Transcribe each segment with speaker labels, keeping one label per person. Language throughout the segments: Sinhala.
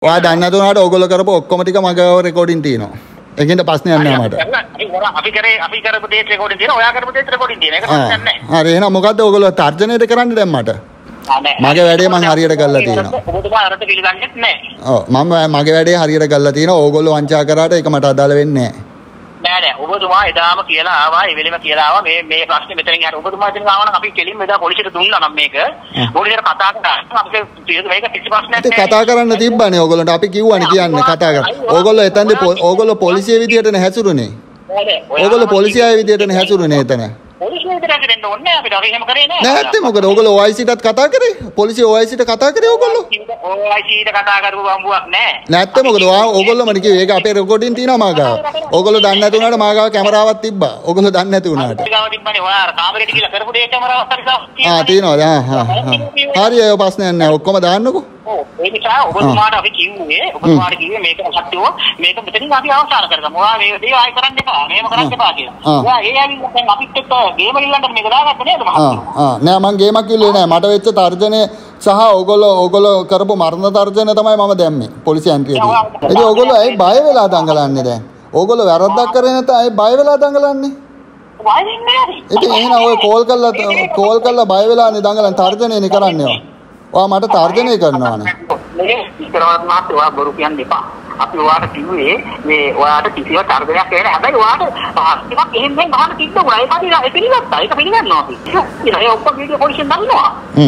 Speaker 1: ඔයා දන්නේ නැතුණාට ඕගොල්ලෝ කරපු ඔක්කොම ටික මගේ රෙකෝඩින් තියෙනවා. ඒකෙන්ද ප්‍රශ්නයක් නෑ මට.
Speaker 2: අපි කරපු දේත් රෙකෝඩින් තියෙනවා. ඔයා කරපු දේත් රෙකෝඩින් තියෙනවා. ඒක ප්‍රශ්නයක් නෑ.
Speaker 1: හරි එහෙනම් මොකද්ද ඕගොල්ලෝ තර්ජනයට කරන්නේ දැන් මට? මගේ වැඩේ මම හරියට කරලා තියෙනවා.
Speaker 2: ඔබතුමා අරට පිළිගන්නෙත් නෑ.
Speaker 1: ඔව් මම මගේ වැඩේ හරියට කරලා තියෙනවා. ඕගොල්ලෝ වංචා කරාට ඒක මට අදාළ වෙන්නේ නෑ.
Speaker 2: නෑ ඔබතුමා එදාම කියලා ආවා ඒ වෙලෙම කියලා ආවා මේ ප්‍රශ්නේ මෙතනින් හරි ඔබතුමා ඉතින් ආවා නම් අපි කෙලින්ම එදා පොලිසියට දුන්නා නම් මේක පොලිසියට කතා කරා අපිට මේක කිසි ප්‍රශ්නයක් නෑ.
Speaker 1: ඒක කතා කරන්න තිබ්බනේ ඕගොල්ලන්ට අපි කිව්වනේ කියන්නේ කතා කරා. ඕගොල්ලෝ එතනදී ඕගොල්ලෝ පොලිසිය විදියටනේ හැසිරුනේ. ඕගොල්ලෝ පොලිසිය විදියටනේ හැසිරුනේ එතන.
Speaker 2: පොලිසිය විදියට දෙන්න ඕනේ අපිට අපි එහෙම කරේ නෑ.
Speaker 1: නැත්තේ මොකද ඕගොල්ලෝ OIC-ටත් කතා කරේ? පොලිසිය OIC-ට කතා කරේ ඕගොල්ලෝ?
Speaker 2: OIC-ට කතා කරපු බම්බුවක් නෑ.
Speaker 1: නැත්තේ මොකද ඕගොල්ලෝ මම කිව්වේ ඒක අපේ රෙකෝඩින් තියෙනවා මාගාව. ඕගොල්ලෝ දන්නේ නැති වුණාට මාගාව කැමරාවක් තිබ්බා. ඕගොල්ලෝ දන්නේ නැති වුණාට.
Speaker 2: මාගාව තිබ්බනේ ඔයා කාමරේට ගිහලා කරපු දේ කැමරාවක් හරි
Speaker 1: තියෙනවා. හරි ඒ ප්‍රශ්නයක් නෑ. ඔක්කොම දාන්නකෝ.
Speaker 2: ඒ නිසා ඔබතුමාට අපි කිව්වේ මේක සත්‍යව මේක මෙතනින් අපි අවසන් කරගමු. ඔයා මේ දේ ආයෙ කරන්න එපා. මේව කරන්න එපා කියලා. ඔයා ඒ ඇවිල්ලා දැන් අපිත් එක්ක ගේම ගිල්ලන්ට මේක දාගත්ත නේද මහත්තයෝ?
Speaker 1: නෑ මං ගේමක් කිව්වේ නෑ. මට වෙච්ච තර්ජනය සහ ඕගොල්ලෝ කරපු මරණ තර්ජනය තමයි මම දැම්මේ පොලිසිය ඇන්ට්‍රියේදී. ඉතින් ඕගොල්ලෝ ඇයි බය වෙලා දඟලන්නේ දැන්? ඕගොල්ලෝ වැරද්දක් කරේ නැත්නම් ඇයි බය වෙලා දඟලන්නේ?
Speaker 2: බය වෙන්නේ නැහැ.
Speaker 1: ඉතින් එහෙනම් ඔය කෝල් කරලා බය වෙලානේ දඟලන්නේ තර්ජනයනේ කරන්නේ. ඔයා මට තර්ජනය කරනවානේ.
Speaker 2: මේ ඉතරවත් මහත්තයා ඔයා බොරු කියන්න එපා. අපි ඔයාට කිව්වේ මේ ඔයාට කිසිම තර්ජනයක් වෙන්නේ නැහැ. හැබැයි ඔයාට ටිකක් එහෙම මෙහෙම ගහන්න තිබ්බා. ඒක පිළිගත්තා. ඒක පිළිගන්නවා අපි. ඒ ඔක්කොම වීඩියෝ පොලිසියෙන් දන්නවා.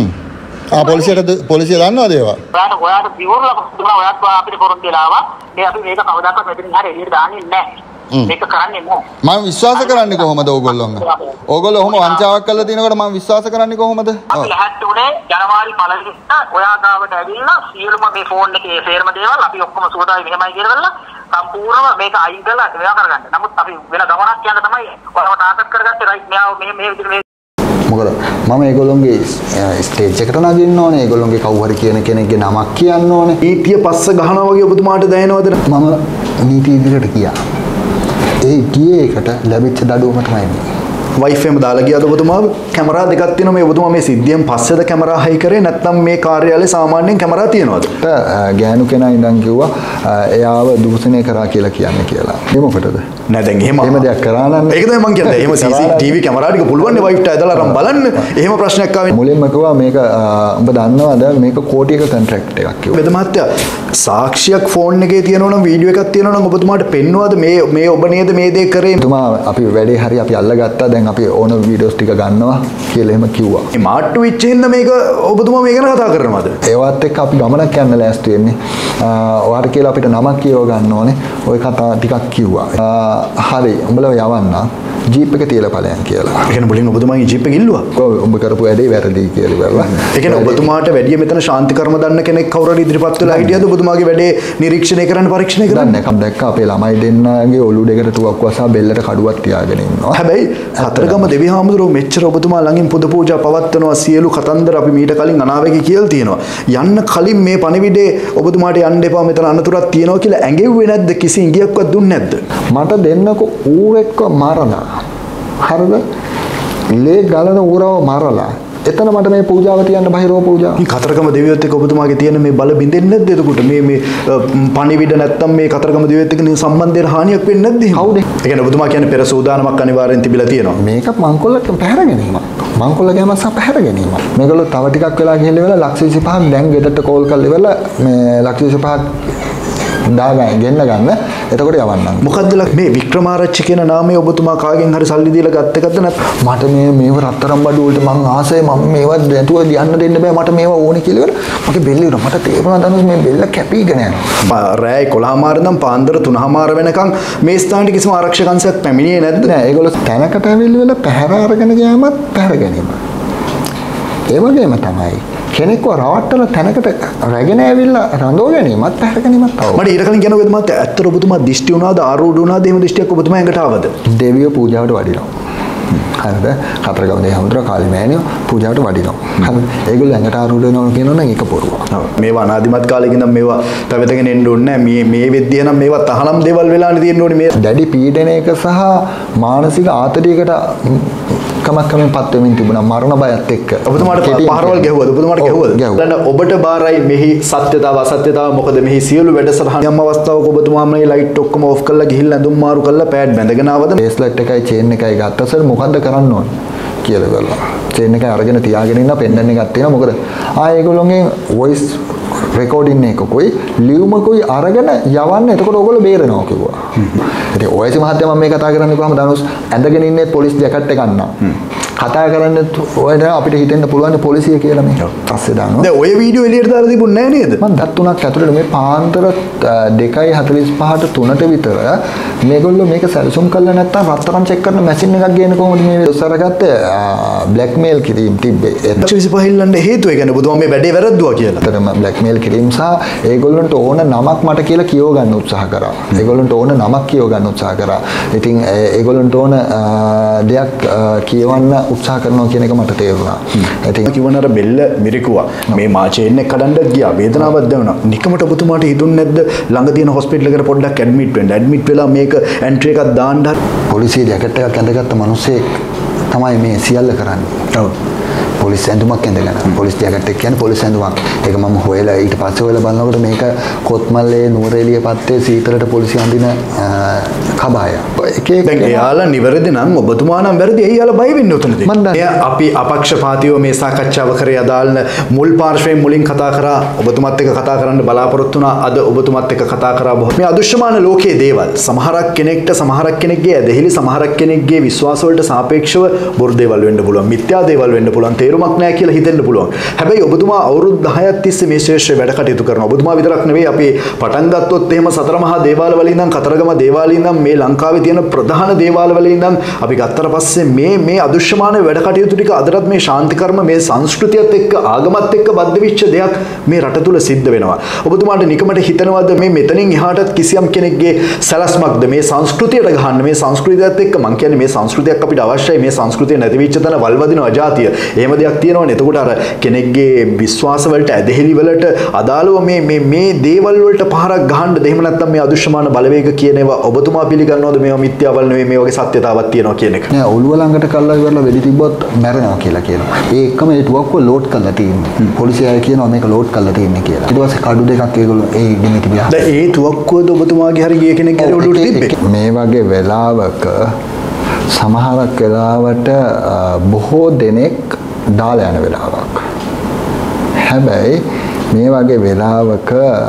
Speaker 1: පොලිසිය දන්නවද ඒවා?
Speaker 2: ඔයාට විවරලා දුන්නා. ඔයාත් අපිට පොරොන්දු වෙලා ආවා. මේ අපි මේක කවදාකවත් මෙතනින් හරිය එළියට දාන්නේ නැහැ. මේක කරන්නේ නැහැ.
Speaker 1: මම විශ්වාස කරන්නේ කොහොමද ඕගොල්ලෝන්ව? ඕගොල්ලෝ ඔහොම වංචාවක් කරලා තිනකොට මම විශ්වාස කරන්නේ කොහොමද?
Speaker 2: අපි ලැහැත් උනේ ජනවාරි 1 වෙනිදා ඔයා ගාවට ඇවිල්ලා සියලුම මේ ෆෝන් එකේ සේරම දේවල් අපි ඔක්කොම සුවදායි මෙහෙමයි කියලා සම්පූර්ණව මේක අයින් කරලා මෙයා කරගන්න. නමුත් අපි වෙන ගමනක් යන්න තමයි ඔයාව ටාගට් කරගත්තේ රයිට් මෙයා මේ විදිහට
Speaker 1: මොකද මම ඒගොල්ලොන්ගේ ස්ටේජ් එකට නගින්න ඕනේ. ඒගොල්ලොන්ගේ කවුරු හරි කියන කෙනෙක්ගේ නමක් කියන්න ඕනේ. නීතිය පස්ස ගහනවා වගේ ඔබතුමාට දැනෙනවද? මම නීතිය ඉදිරියට ගියා. ඒ ගියේ එකට ලැබිච්ච දඩුවම තමයි මේ.
Speaker 3: වයිෆ් එකම දාලා ගියාද ඔබතුමාව? කැමරා දෙකක් තියෙනවා. මේ ඔබතුමා මේ සිද්ධියෙන් පස්සේද කැමරා හයි කරේ නැත්නම් මේ කාර්යාලයේ සාමාන්‍යයෙන් කැමරා තියෙනවද?
Speaker 1: ගෑනු කෙනා ඉඳන් කිව්වා එයාව දූෂණය කරා කියලා කියන්නේ කියලා. ඒ මොකටද?
Speaker 3: නෑ දැන් එහෙම
Speaker 1: දෙයක් කරා නම්
Speaker 3: ඒක තමයි මං කියන්නේ. එහෙම CCTV කැමරා ටික පුළුවන් නේ වයිෆ්ට ඇදලා අරන් බලන්න. එහෙම ප්‍රශ්නයක් ආවේ.
Speaker 1: මුලින්ම කිව්වා මේක උඹ දන්නවද මේක කෝටියක කොන්ට්‍රැක්ට් එකක් කිව්වා.
Speaker 3: වෙද මහත්තයා සාක්ෂියක් ෆෝන් එකේ තියෙනවා නම් වීඩියෝ එකක් තියෙනවා නම් ඔබතුමාට පෙන්වුවද මේ ඔබ නේද මේ දේ කරේ?
Speaker 1: ඔබතුමා අපි වැඩේ හරි අපි අල්ලගත්තා. දැන් අපි ඕන වීඩියෝස් ටික ගන්නවා කියලා එහෙම කිව්වා.
Speaker 3: මේ මාට්ටු වෙච්ච හින්දා මේක ඔබතුමා මේ ගැන කතා කරනවද?
Speaker 1: ඒවත් එක්ක අපි ගමනක් යන්න ලෑස්ති වෙන්නේ. ඔයාට කියලා අපිට නමක් කියව ගන්න ඕනේ. ওই කතා ටිකක් කිව්වා. හරි උඹලව යවන්න ජීප් එක තියලා ඵලයන් කියලා.
Speaker 3: ඒ කියන්නේ මුලින් ඔබතුමාගේ ජීප් එක ඉල්ලුවා.
Speaker 1: ඔව් උඹ කරපු වැඩේ වැරදි කියලා ඉවරලා.
Speaker 3: ඒ කියන්නේ ඔබතුමාට වැඩිය මෙතන ශාන්ති කර්ම දන්න කෙනෙක් කවුරු හරි ඉදිරිපත් වෙලා හිටියද ඔබතුමාගේ වැඩේ නිරීක්ෂණය කරන්න පරීක්ෂණය කරන්න?
Speaker 1: නැහැ. දැක්කා අපේ ළමයි දෙන්නගේ ඔළුව දෙකට තුවක්කුව සහ බෙල්ලට කඩුවක් තියාගෙන ඉන්නවා.
Speaker 3: හැබැයි කතරගම දෙවි හාමුදුරුවෝ මෙච්චර ඔබතුමා ළඟින් පුද පූජා පවත්වනවා සියලු කතන්දර අපි මීට කලින් අනාවැකි කියලා තියෙනවා. යන්න කලින් මේ පණිවිඩේ ඔබතුමාට යන්න එපා මෙතන අනතුරක් තියෙනවා කියලා ඇඟෙව්වේ නැද්ද? කිසි ඉඟියක්වත් දුන්නේ නැද්ද?
Speaker 1: මට දෙන්නකෝ ඌ එක්ක මරලා. හරිද? ලේ ගලන ඌරව මරලා. එතන මට මේ පූජාව තියන්න බහිරව පූජාව.
Speaker 3: මේ කතරගම දෙවියොත් එක්ක ඔබතුමාගේ තියෙන මේ බල බින්දෙන්නේ නැද්ද එතකොට? මේ පණිවිඩ නැත්තම් මේ කතරගම දෙවියොත් එක්ක සම්බන්ධයෙන් හානියක් වෙන්නේ නැද්ද?
Speaker 1: කවුද?
Speaker 3: ඒ කියන්නේ ඔබතුමා කියන්නේ පෙර සූදානමක් අනිවාර්යෙන් තිබිලා තියෙනවා.
Speaker 1: මේක මංකොල්ල පැහැර ගැනීමක්. මංකොල්ල ගෑම සහ පැහැර ගැනීමක්. මේගොල්ලෝ තව ටිකක් වෙලා ගිහිල්ලා ඉවරලා ලක්ෂ 25ක් දැන් ගෙදරට කෝල් කරලා ඉවරලා මේ ලක්ෂ 25ක් දාගන්න ගෙන්න ගන්න. එතකොට යවන්නම්.
Speaker 3: මොකද්ද මේ වික්‍රමාරච්චි කියන නාමය ඔබතුමා කාගෙන් හරි සල්ලි දීලා ගත්ත එකද නැත්නම්?
Speaker 1: මට මේව රත්තරන් බඩු වලට මං ආසයි. මම මේවා නැතුව යන්න දෙන්න බෑ. මට මේවා ඕනේ කියලා ඉවර. මගේ බෙල්ල ඉවර. මට තේරුණා දැනුස් මේ බෙල්ල කැපීගෙන යනවා.
Speaker 3: රෑ 11:00 ඉඳන් පාන්දර 3:00 වෙනකන් මේ ස්ථානෙට කිසිම ආරක්ෂක අංශයක් පැමිණියේ නැද්ද?
Speaker 1: නෑ. ඒගොල්ලෝ තැනකට ඇවිල්ලා පැහැර අරගෙන ගියාමත් පැහැර ගැනීම. ඒ වගේම තමයි කෙනෙක්ව රවට්ටන තැනකට රැගෙන ඇවිල්ලා රඳව ගැනීමත් පැහැර ගැනීමත් තමයි.
Speaker 3: මට ඊට කලින් කියනවා මහත් ඇත්තට ඔබතුමා දිෂ්ටි වුණාද ආරූඪ වුණාද එහෙම දිෂ්ටියක් ඔබතුමා ඇඟට ආවද?
Speaker 1: දෙවියෝ පූජාවට වඩිනවා. හරිද? කතරගම දෙවියන් හඳුර කාලි මෑණියෝ පූජාවට වඩිනවා. හරිද? ඒගොල්ලෝ ඇඟට ආරූඪ වෙනවා කියනවනම් ඒක බොරුවක්.
Speaker 3: මේවා අනාදිමත් කාලෙක ඉඳන් මේවා පැවතගෙන එන්න ඕනේ නැහැ. මේ වෙද්දී නම් මේවා තහනම් දේවල් වෙලානේ තියෙන්න ඕනේ. මේ
Speaker 1: දැඩි පීඩනයක සහ මානසික ආතතියකට ක්‍රමක්‍රමයෙන් පත් වෙමින් තිබුණා මරණ බයත් එක්ක.
Speaker 3: ඔබතුමාට පහරවල් ගැහුවද? ඔබතුමාට ගැහුවද? දැන් ඔබට බාරයි මෙහි සත්‍යතාව අසත්‍යතාව මොකද මෙහි සියලු වැඩසටහන් යම් අවස්ථාවක ඔබතුමා මේ ලයිට් ඔක්කොම ඔෆ් කරලා ගිහිල්ලා ඇඳුම් මාරු කරලා පෑඩ් බැඳගෙන ආවද?
Speaker 1: බේස්ලයිට් එකයි චේන් එකයි ගත්තා සර් මොකද්ද කරන්න ඕන කියලා බලලා. චේන් එක අරගෙන තියාගෙන ඉන්න පෙන්ඩන් එකක් තියෙනවා. මොකද ඒගොල්ලෝගේ වොයිස් රෙකෝඩින් එකකුයි ලියුමකුයි අරගෙන යවන්න එතකොට ඔයගොල්ලෝ බේරනවා කිව්වා. ඉතින් ඔයසි මහත්තයා මම මේ කතා කරන්නේ කොහමද? ධනුෂ් ඇඳගෙන ඉන්නේ පොලිස් ජැකට් එකක් ගන්නවා. කතා කරන්නේ ඔය අපිට හිතෙන්න පුළුවන් පොලිසිය කියලා මේ. පස්සේ දානවා.
Speaker 3: දැන් ඔය වීඩියෝ එළියට දාලා තිබුණේ නැහැ නේද?
Speaker 1: මම දත් තුනක් ඇතුළත මේ පාන්දර 2:45ට 3ට විතර මේගොල්ලෝ මේක සැලසුම් කළා නැත්නම් රත්තරන් චෙක් කරන මැෂින් එකක් ගේන කොහොමද මේ උසරගත්තේ බ්ලැක්මේල් කිරීම තිබ්බේ.
Speaker 3: 25 ඉල්ලන්න හේතුව ඒ කියන්නේ බුදුම මේ වැඩේ වැරද්දුවා කියලා.
Speaker 1: ඒතරම බ්ලැක්මේල් කිරීම සහ ඒගොල්ලන්ට ඕන නමක් මට කියලා කියව ගන්න උත්සාහ කරා. ඒගොල්ලන්ට ඕන නමක් කියව ගන්න උත්සාහ කරා. ඉතින් ඒගොල්ලන්ට ඕන දෙයක් කියවන්න උත්සාහ කරනවා කියන එක මට තේරුණා.
Speaker 3: ඉතින් කිව්වනර බෙල්ල මිරිකුවා. මේ මාචේන් එක කඩන්න ගියා. වේදනාවක් දැනුණා. නිකමට ඔබතුමාට හිතුන්නේ නැද්ද ළඟ තියෙන හොස්පිටල් එකට පොඩ්ඩක් ඇඩ්මිට් වෙන්න. ඇඩ්මිට් වෙලා මේක එන්ට්‍රි එකක් දාන්න.
Speaker 1: පොලිසිය ජැකට් එකක් ඇඳගත්ත මිනිස්සෙක් තමයි මේ සියල්ල කරන්නේ. ඔව්. පොලිස් ඇඳුමක් ඇඳගෙන පොලිස් ජැකට් එක කියන්නේ පොලිස් ඇඳුමක්. ඒක මම හොයලා ඊට පස්සේ හොයලා බලනකොට මේක කොත්මල්ලේ නුවරඑළිය පත්තේ සීතලට පොලිසිය අඳින කබාය.
Speaker 3: දැන් එයාලා නිවැරදි නම් ඔබතුමා නම් වැරදි. එයාලා බය වෙන්නේ උතනදී. අපි අපක්ෂපාතීව මේ සාකච්ඡාව කරේ අදාළ මුල් පාර්ශ්වයෙන් මුලින් කතා කරා ඔබතුමත් එක්ක කතා කරන්න බලාපොරොත්තු වුණා. අද ඔබතුමත් එක්ක කතා කරා මේ අදෘශ්‍යමාන ලෝකයේ දේවල්. සමහරක් කෙනෙක්ගේ ඇදහිලි සමහරක් කෙනෙක්ගේ විශ්වාස වලට සාපේක්ෂව බොරු දේවල් වෙන්න පුළුවන්. මිත්‍යා දේවල් වෙන්න පුළුවන්. තේරුමක් නැහැ කියලා හිතෙන්න පුළුවන්. හැබැයි ඔබතුමා අවුරුදු 10ක් තිස්සේ මේ ශ්‍රේෂ්ඨ වැඩ කටයුතු කරනවා. ඔබතුමා විතරක් නෙවෙයි අපි පටන් ගත්තොත් එහෙම සතර මහා දේවාල වල ඉඳන් කතරගම දේවාලේ ඉඳන් මේ ලංකාවේ තියෙන ප්‍රධාන දේවාල වල ඉඳන් අපි ගත්තට පස්සේ මේ අදෘශ්‍යමාන වැඩ කටයුතු ටික අදටත් මේ ශාන්ති කර්ම මේ සංස්කෘතියත් එක්ක ආගමත් එක්ක බද්ධ වෙච්ච දෙයක් මේ රට තුල සිද්ධ වෙනවා. ඔබතුමාට නිකමට හිතනවද මේ මෙතනින් එහාටත් කිසියම් කෙනෙක්ගේ සැලැස්මක්ද මේ සංස්කෘතියට ගහන්න මේ සංස්කෘතියත් එක්ක මං කියන්නේ මේ සංස්කෘතියක් අපිට අවශ්‍යයි. මේ සංස්කෘතිය නැති වෙච්ච තැන වල්වදින අජාතිය. එහෙම දෙයක් තියෙනවනේ. එතකොට අර කෙනෙක්ගේ විශ්වාස වලට ඇදහිලි වලට අදාළව මේ දේවල් වලට පහරක් ගහන්නද එහෙම නැත්නම් මේ අදෘශ්‍යමාන බලවේග කියන ඒවා ඔබතුමා පිළිගන්නවද මේවා මිත්‍යාවල් නෙවෙයි මේ වගේ සත්‍යතාවක් තියෙනවා කියන එක?
Speaker 1: නෑ ඔළුව ළඟට කල්ලා ඉවරලා වෙඩි තිබ්බොත් මැරෙනවා කියලා කියනවා. ඒ එක්කම ඒ ටුවක්කුව ලෝඩ් කරලා තියෙනවා. පොලිසිය අය කියනවා මේක ලෝඩ් කරලා තියෙන්නේ කියලා. ඊට පස්සේ කඩු දෙකක් ඒගොල්ලෝ ඒ ඉදිමේ තිබියා.
Speaker 3: දැන් ඒ ටුවක්කුවද ඔබතුමාගේ හරි ගිය කෙනෙක්ගේ ඔළුවට තිබ්බේ?
Speaker 1: මේ වගේ වෙලාවක සමහරක් වෙලාවට බොහෝ දෙනෙක් දාලා යන වෙලාවක්. හැබැයි මේ වගේ වෙලාවක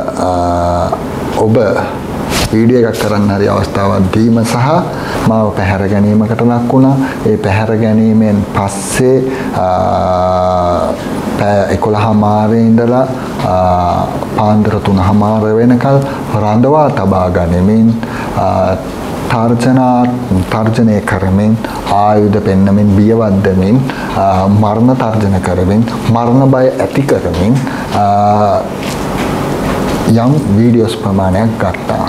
Speaker 1: ඔබ වීඩියෝ එකක් කරන්න හරි අවස්ථාවක් දීම සහ මාව පැහැර ගැනීමකට ලක් වුණා. ඒ පැහැර ගැනීමෙන් පස්සේ පැය 11:00 ඉඳලා පාන්දර 3:00 වෙනකල් රඳවා තබා ගනිමින් තර්ජනය කරමින් ආයුධ පෙන්නමින් බියවද්දමින් මරණ තර්ජන කරමින් මරණ බය ඇති කරමින් යම් වීඩියෝස් ප්‍රමාණයක් ගත්තා.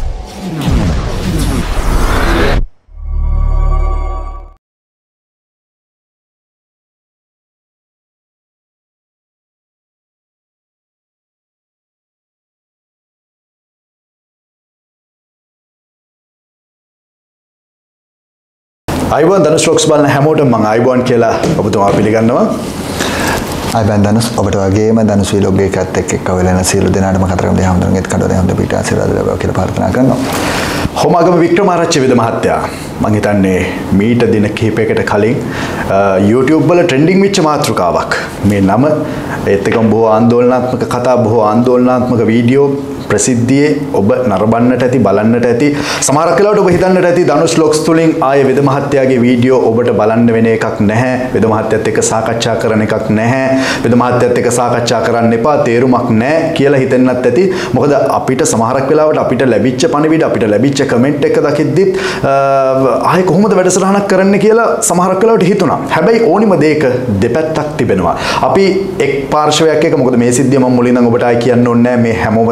Speaker 3: අයිබෝන් ධනුෂ් රොක්ස් බලන හැමෝටම මම අයිබෝන් කියලා ඔබතුමා පිළිගන්නවා.
Speaker 1: අයිබෝන් ධනුෂ් ඔබට වගේම ධනුෂ් වීලොග් එකත් එක්ක වෙලෙන සියලු දෙනාටම කතරගම දෙහාමුදුරන්ගෙත් කඩවල හම්ද පිට ආශිර්වාද ලැබෙවා කියලා ප්‍රාර්ථනා කරනවා.
Speaker 3: හොමාගම වික්‍රමාරච්චි වෙද මහත්තයා මම හිතන්නේ මීට දින කිහිපයකට කලින් YouTube වල ට්‍රෙන්ඩින් වෙච්ච මාතෘකාවක්. මේ නම ඒත් එක්කම බොහෝ ආందోලනාත්මක කතා බොහෝ ආందోලනාත්මක වීඩියෝ ප්‍රසිද්ධියේ ඔබ නරඹන්නට ඇති බලන්නට ඇති සමහරක් වෙලාවට ඔබ හිතන්නට ඇති ධනුෂ් ලොක්ස් තුලින් ආයේ වෙද මහත්තයාගේ වීඩියෝ ඔබට බලන්න වෙන එකක් නැහැ. වෙද මහත්තයත් එක්ක සාකච්ඡා කරන එකක් නැහැ. වෙද මහත්තයත් එක්ක සාකච්ඡා කරන්න එපා තේරුමක් නැහැ කියලා හිතෙන්නත් ඇති. මොකද අපිට සමහරක් වෙලාවට අපිට ලැබිච්ච පණිවිඩ අපිට ලැබිච්ච කමෙන්ට් එක දකිද්දිත් ආයේ කොහොමද වැඩසටහනක් කරන්න කියලා සමහරක් වෙලාවට හිතුණා. හැබැයි ඕනිම දෙයක දෙපැත්තක් තිබෙනවා. අපි එක් පාර්ශවයක් එක මොකද මේ සිද්ධිය මම මුලින්ම ඔබට ආයි කියන්න ඕනේ නැහැ. මේ හැමෝම දන්නවා.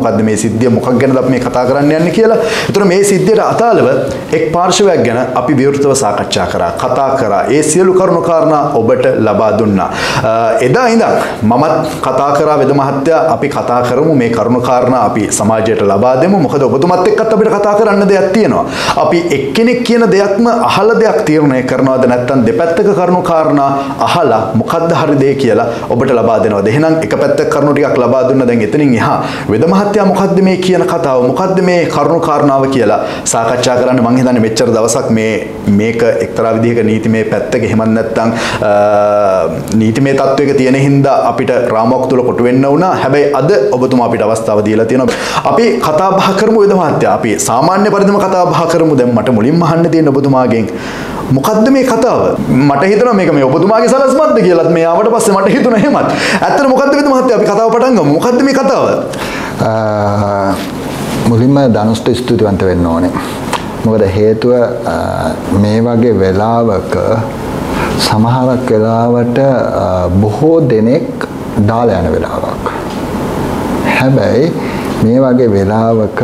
Speaker 3: මොකද්ද මේ සිද්ධිය මොකක් ගැනද අපි මේ කතා කරන්න යන්නේ කියලා. ඒතර මේ සිද්ධියට අදාළව එක් පාර්ශවයක් ගැන අපි විවෘතව සාකච්ඡා කරා, කතා කරා. ඒ සියලු කරුණු කාරණා ඔබට ලබා දුන්නා. එදා ඉඳන් මමත් කතා කරා වෙද මහත්තයා අපි කතා කරමු මේ කරුණු කාරණා අපි සමාජයට ලබා දෙමු. මොකද ඔබතුමත් එක්කත් අපිට කතා කරන්න දෙයක් තියෙනවා. අපි එක්කෙනෙක් කියන දෙයක්ම අහලා දෙයක් තීරණය කරනවද නැත්නම් දෙපැත්තක කරුණු කාරණා අහලා මොකද්ද හරි දේ කියලා ඔබට ලබා දෙනවද? එහෙනම් එක පැත්තක කරුණු ටිකක් ලබා දුන්නා. දැන් එතනින් එහා වෙද මහත්තයා මොකද්ද මේ කියන කතාව? මොකද්ද මේ කරුණු කාරණාව කියලා සාකච්ඡා කරන්න මම හිතන්නේ මෙච්චර දවසක් මේක එක්තරා විදිහක නීතිමය පැත්තක එහෙම නැත්නම් නීතිමය තත්වයක තියෙන හින්දා අපිට රාමුවක් තුල කොටු වෙන්න වුණා. හැබැයි අද ඔබතුමා අපිට අවස්ථාව දීලා තියෙනවා. අපි කතා බහ කරමු වෙද මහත්තයා. අපි සාමාන්‍ය පරිදිම කතා බහ කරමු. දැන් මට මුලින්ම අහන්න තියෙන ඔබතුමාගෙන් මොකද්ද මේ කතාව? මට හිතෙනවා මේක මේ ඔබතුමාගේ සලස්මත්ද කියලාත් මේ ආවට පස්සේ මට හිතුණා එහෙමත්. ඇත්තට මොකද්ද වෙද මහත්තයා අපි කතාව පටන් ගමු. මොකද්ද මේ කතාව?
Speaker 1: මුලින්ම ධනුෂ්ට ස්තුතිවන්ත වෙන්න ඕනේ. මොකද හේතුව මේ වගේ වෙලාවක සමහරක් වෙලාවට බොහෝ දෙනෙක් දාලා යන වෙලාවක්. හැබැයි මේ වගේ වෙලාවක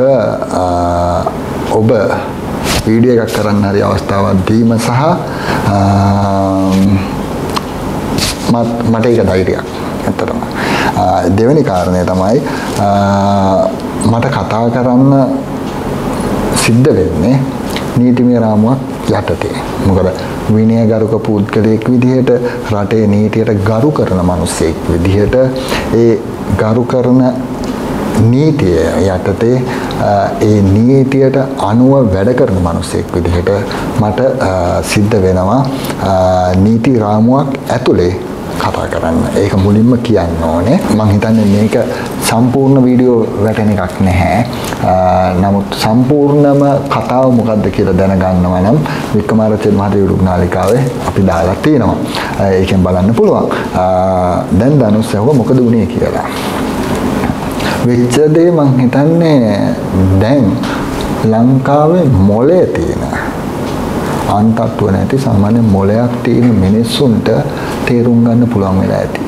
Speaker 1: ඔබ වීඩියෝ එකක් කරන්න හරි අවස්ථාවක් දීම සහ මට ඒක ධෛර්යයක් ඇත්තටම. දෙවෙනි කාරණය තමයි මට කතා කරන්න සිද්ධ වෙන්නේ නීතිමය රාමුවක් යටතේ. මොකද විනයගරුක පුද්ගලයෙක් විදිහට රටේ නීතියට ගරු කරන මිනිසෙක් විදිහට ඒ ගරු කරන නීතිය යටතේ ඒ නීතියට අනුව වැඩ කරන මිනිසෙක් විදිහට මට සිද්ධ වෙනවා නීති රාමුවක් ඇතුලේ කතා කරන්න. ඒක මුලින්ම කියන්න ඕනේ. මම හිතන්නේ මේක සම්පූර්ණ වීඩියෝ වැටෙන එකක් නැහැ. නමුත් සම්පූර්ණම කතාව මොකද්ද කියලා දැනගන්නවා නම් වික්‍රමාරච්චි මහතා YouTube නාලිකාවේ අපි දාලා තියෙනවා. ඒකෙන් බලන්න පුළුවන්. දැන් ධනුෂ් ඇහුවා මොකද වුනේ කියලා. වෙච්ච දේ මං හිතන්නේ දැන් ලංකාවේ මොලේ තියෙන අන්තත්ව නැති සාමාන්‍ය මොලයක් තියෙන මිනිස්සුන්ට තේරුම් ගන්න පුළුවන් වෙලා ඇති.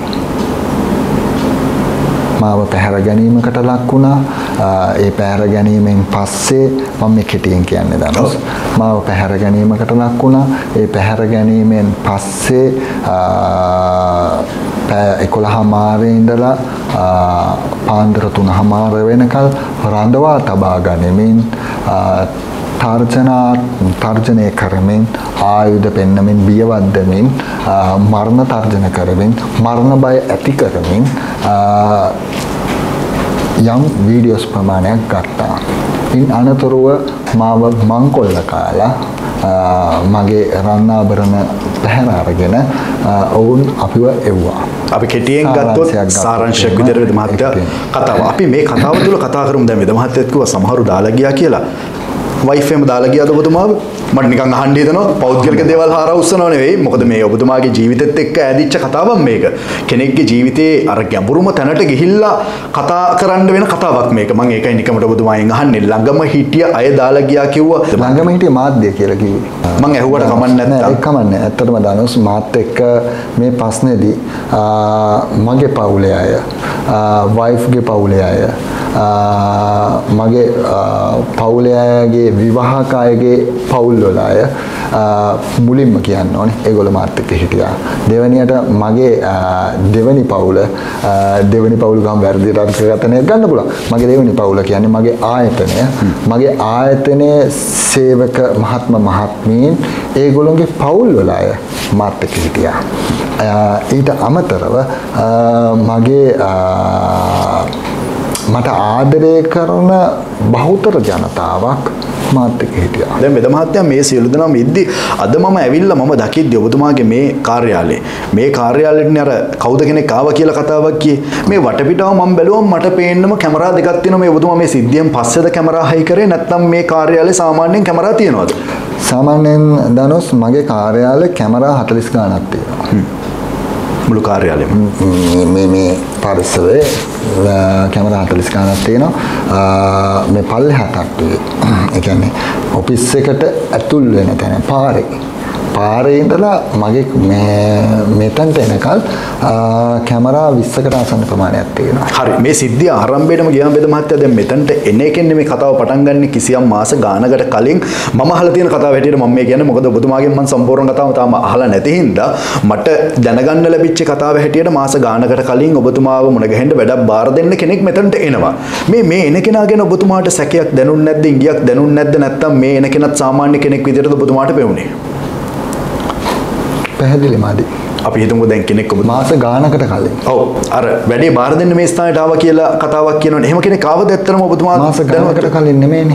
Speaker 1: මාව පැහැර ගැනීමකට ලක් වුණා. ඒ පැහැර ගැනීමෙන් පස්සේ මම මේ කෙටියෙන් කියන්නේ දනොස්. මාව පැහැර ගැනීමකට ලක් වුණා. ඒ පැහැර ගැනීමෙන් පස්සේ 11:00 ඉඳලා පාන්දර 3:00 වෙනකල් රඳවා තබා ගනිමින් තර්ජනය කරමින් ආයුධ පෙන්නමින් බියවද්දමින් මරණ තර්ජන කරමින් මරණ බය ඇති කරමින් යම් වීඩියෝස් ප්‍රමාණයක් ගත්තා. ඉන් අනතුරුව මාව මංකොල්ල කාලා මගේ රන්නාභරණ පැහැර අරගෙන ඔවුන් අපිව එව්වා.
Speaker 3: අපි කෙටියෙන් ගත්තොත් සාරාංශයක් විදිහට වෙද මහත්තයා කතාව. අපි මේ කතාව තුළ කතා කරමු. දැන් වෙද මහත්තයත් කිව්වා සමහරු දාලා ගියා කියලා. වයිෆ් එම දාලා ගියාද ඔබතුමාව? මට නිකන් අහන්න හිතෙනවා පෞද්ගලික දේවල් හාරා උස්සනව නෙවෙයි. මොකද මේ ඔබතුමාගේ ජීවිතෙත් එක්ක ඇදිච්ච කතාවක් මේක. කෙනෙක්ගේ ජීවිතේ අර ගැඹුරුම තැනට ගිහිල්ලා කතා කරන්න වෙන කතාවක් මේක. මම ඒකයි නිකමට ඔබතුමාගෙන් අහන්නේ. ළඟම හිටිය අය දාලා ගියා කිව්වා.
Speaker 1: ළඟම හිටිය මාධ්‍ය කියලා කිව්වේ.
Speaker 3: මම ඇහුවට කමක් නැත්නම්.
Speaker 1: ඒක කමන්නේ. ඇත්තටම ධනුෂ් මාත් එක්ක මේ ප්‍රශ්නේදී මගේ පවුලේ අය, වයිෆ්ගේ පවුලේ අය, මගේ පවුලේ අයගේ විවාහක අයගේ පවුල් වල අය මුලින්ම කියන්න ඕනේ ඒගොල්ලෝ මාත් එක්ක හිටියා. දෙවෙනියට මගේ දෙවෙනි පවුල ගම වැරදිට අර්ථ ගන්න ගන්න පුළුවන්. මගේ දෙවෙනි පවුල කියන්නේ මගේ ආයතනය. මගේ ආයතනයේ සේවක මහත්මීන් ඒගොල්ලෝගේ පවුල් වල අය මාත් එක්ක හිටියා. ඊට අමතරව මගේ මට ආදරය කරන බහුතර ජනතාවක් මාත් එක්ක හිටියා.
Speaker 3: දැන් වෙද මහත්තයා මේ සියලු දෙනාම ඉද්දි අද මම ඇවිල්ලා මම දකිද්දි ඔබතුමාගේ මේ කාර්යාලෙටනේ අර කවුද කෙනෙක් ආවා කියලා කතාවක් කියේ. මේ වටපිටාව මම බැලුවම මට පේන්නම කැමරා දෙකක් තියෙනවා. මේ ඔබතුමා මේ සිද්ධියෙන් පස්සේද කැමරා හයි කරේ නැත්නම් මේ කාර්යාලේ සාමාන්‍යයෙන් කැමරා තියනවද?
Speaker 1: සාමාන්‍යයෙන් ධනුෂ් මගේ කාර්යාලේ කැමරා 40 ගණනක් තියෙනවා.
Speaker 3: මුළු කාර්යාලෙම
Speaker 1: මේ පරිසරයේ කැමරා 40 ගණනක් තියෙනවා. මේ පල්ලෙහාට ඒ කියන්නේ ඔෆිස් එකට ඇතුල් වෙන තැන පාරේ පාරේ ඉඳලා මගේ මෙතනට එනකල් කැමරා 20කට ආසන්න ප්‍රමාණයක් තියෙනවා.
Speaker 3: හරි. මේ සිද්ධිය ආරම්භයේම ගියාම බෙද මහත්තයා දැන් මෙතනට එන එකෙන් මේ කතාව පටන් ගන්න කිසියම් මාස ගානකට කලින් මම අහලා තියෙන කතාව හැටියට මම මේ කියන්නේ මොකද ඔබතුමාගෙන් මම සම්පූර්ණ කතාව තාම අහලා නැති හින්දා මට දැනගන්න ලැබිච්ච කතාව හැටියට මාස ගානකට කලින් ඔබතුමාව මුණ ගැහෙන්න වැඩක් බාර දෙන්න කෙනෙක් මෙතනට එනවා. මේ එන කෙනා ගැන ඔබතුමාට සැකයක් දැනුන්නේ නැද්ද? ඉංගියක් දැනුන්නේ නැද්ද? නැත්නම් මේ එන කෙනත් සාමාන්‍ය කෙනෙක් විදිහටද ඔබතුමාට පෙවුනේ?
Speaker 1: පැහැදිලිමදි.
Speaker 3: අපි හිතමු දැන් කෙනෙක් ඔබ
Speaker 1: මාස ගානකට කලින්.
Speaker 3: ඔව් අර වැඩේ බාර දෙන්න මේ ස්ථානයට ආවා කියලා කතාවක් කියනවනේ. එහෙම කෙනෙක් ආවද ඇත්තටම ඔබතුමා
Speaker 1: මාස ගානකට කලින් නෙමෙයිනේ.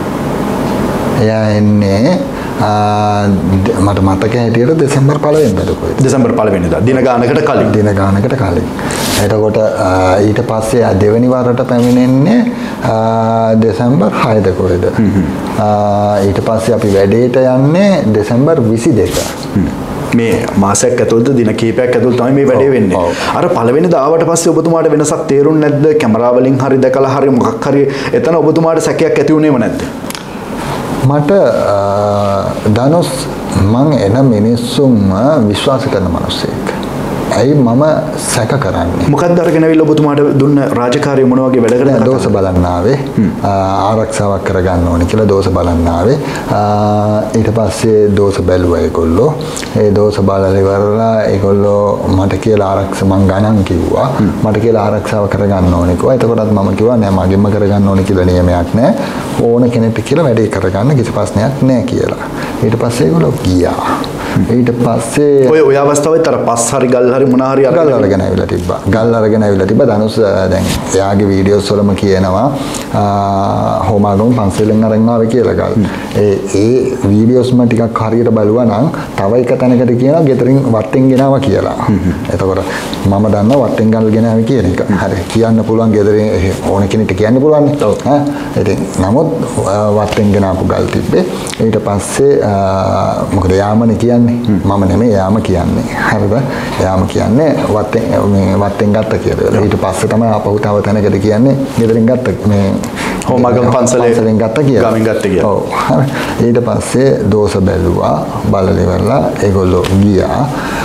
Speaker 1: එයා එන්නේ මට මතක හැටියට දෙසැම්බර් 1 වෙනිදාද කොහෙද?
Speaker 3: දෙසැම්බර් 1 වෙනිදා. දින ගානකට කලින්.
Speaker 1: දින ගානකට කලින්. එතකොට ඊට පස්සේ දෙවෙනි වරට පැමිණෙන්නේ දෙසැම්බර් 6ද කොහෙද? ඊට පස්සේ අපි වැඩේට යන්නේ දෙසැම්බර් 22.
Speaker 3: මේ මාසයක් ඇතුළත දින කිහිපයක් ඇතුළත තමයි මේ වැඩේ වෙන්නේ. අර පළවෙනිදා ආවට පස්සේ ඔබතුමාට වෙනසක් තේරුන්නේ නැද්ද? කැමරා වලින් හරි දැකලා හරි මොකක් හරි එතන ඔබතුමාට සැකයක් ඇති වුණේම නැද්ද?
Speaker 1: මට ධනුස් මං එන මිනිස්සුන්ව විශ්වාස කරන මිනිස්සෙක්. ඇයි මම සැක කරන්නේ?
Speaker 3: මොකක්ද අරගෙන අවිල්ල ඔබතුමාට දුන්න රාජකාරිය මොන වගේ වැඩ කරනද?
Speaker 1: දෝෂ බලන්න ආවේ. ආරක්ෂාවක් කරගන්න ඕනේ කියලා දෝෂ බලන්න ආවේ. ඊට පස්සේ දෝෂ බැලුවා ඒගොල්ලෝ. ඒ දෝෂ බලලා ඉවරලා ඒගොල්ලෝ මට කියලා ආරක්ෂා මං ගණන් කිව්වා. මට කියලා ආරක්ෂාව කරගන්න ඕනේ කිව්වා. එතකොටත් මම කිව්වා නෑ මගෙන්ම කරගන්න ඕනේ කියලා නියමයක් නෑ. ඕන කෙනෙක්ට කියලා වැඩේ කරගන්න කිසි ප්‍රශ්නයක් නෑ කියලා. ඊට පස්සේ ඒගොල්ලෝ ගියා. ඊට පස්සේ
Speaker 3: ඔය අවස්ථාවෙත් අර පස් හරි ගල් හරි මොන හරි
Speaker 1: ගල් අරගෙන ආවිලා තිබ්බා. ගල් අරගෙන ආවිලා තිබ්බා. ධනුස් දැන් එයාගේ වීඩියෝස් වලම කියනවා හෝමාගම පන්සලෙන් අරන් ආවේ කියලා ගල්. ඒ වීඩියෝස්ම ටිකක් හරියට බලුවා නම් තව එක තැනකට කියනවා ගෙදරින් වටෙන් ගෙනාවා කියලා. එතකොට මම දන්නවා වටෙන් ගල් ගෙනාවේ කියන එක. හරි කියන්න පුළුවන් ගෙදරින් ඕන කෙනෙක්ට කියන්න පුළුවන්. ඈ ඉතින් නමුත් වටෙන් ගෙනාපු ගල් තිබ්බේ. ඊට පස්සේ මොකද යාමනේ කියන්නේ මම නෙමෙයි යාම කියන්නේ. හරිද? යාම කියන්නේ වත්තෙන් ගත්ත කියලා. ඊට පස්සේ තමයි ආපහු තව තැනකට කියන්නේ ගෙදරින් ගත්ත මේ
Speaker 3: හෝමාගම පන්සලෙන්
Speaker 1: ගත්ත කියලා.
Speaker 3: ගමින් ගත්ත කියලා.
Speaker 1: ඔව්. හරි. ඊට පස්සේ දෝෂ බැලුවා. බලලා ඉවරලා ඒගොල්ලෝ ගියා.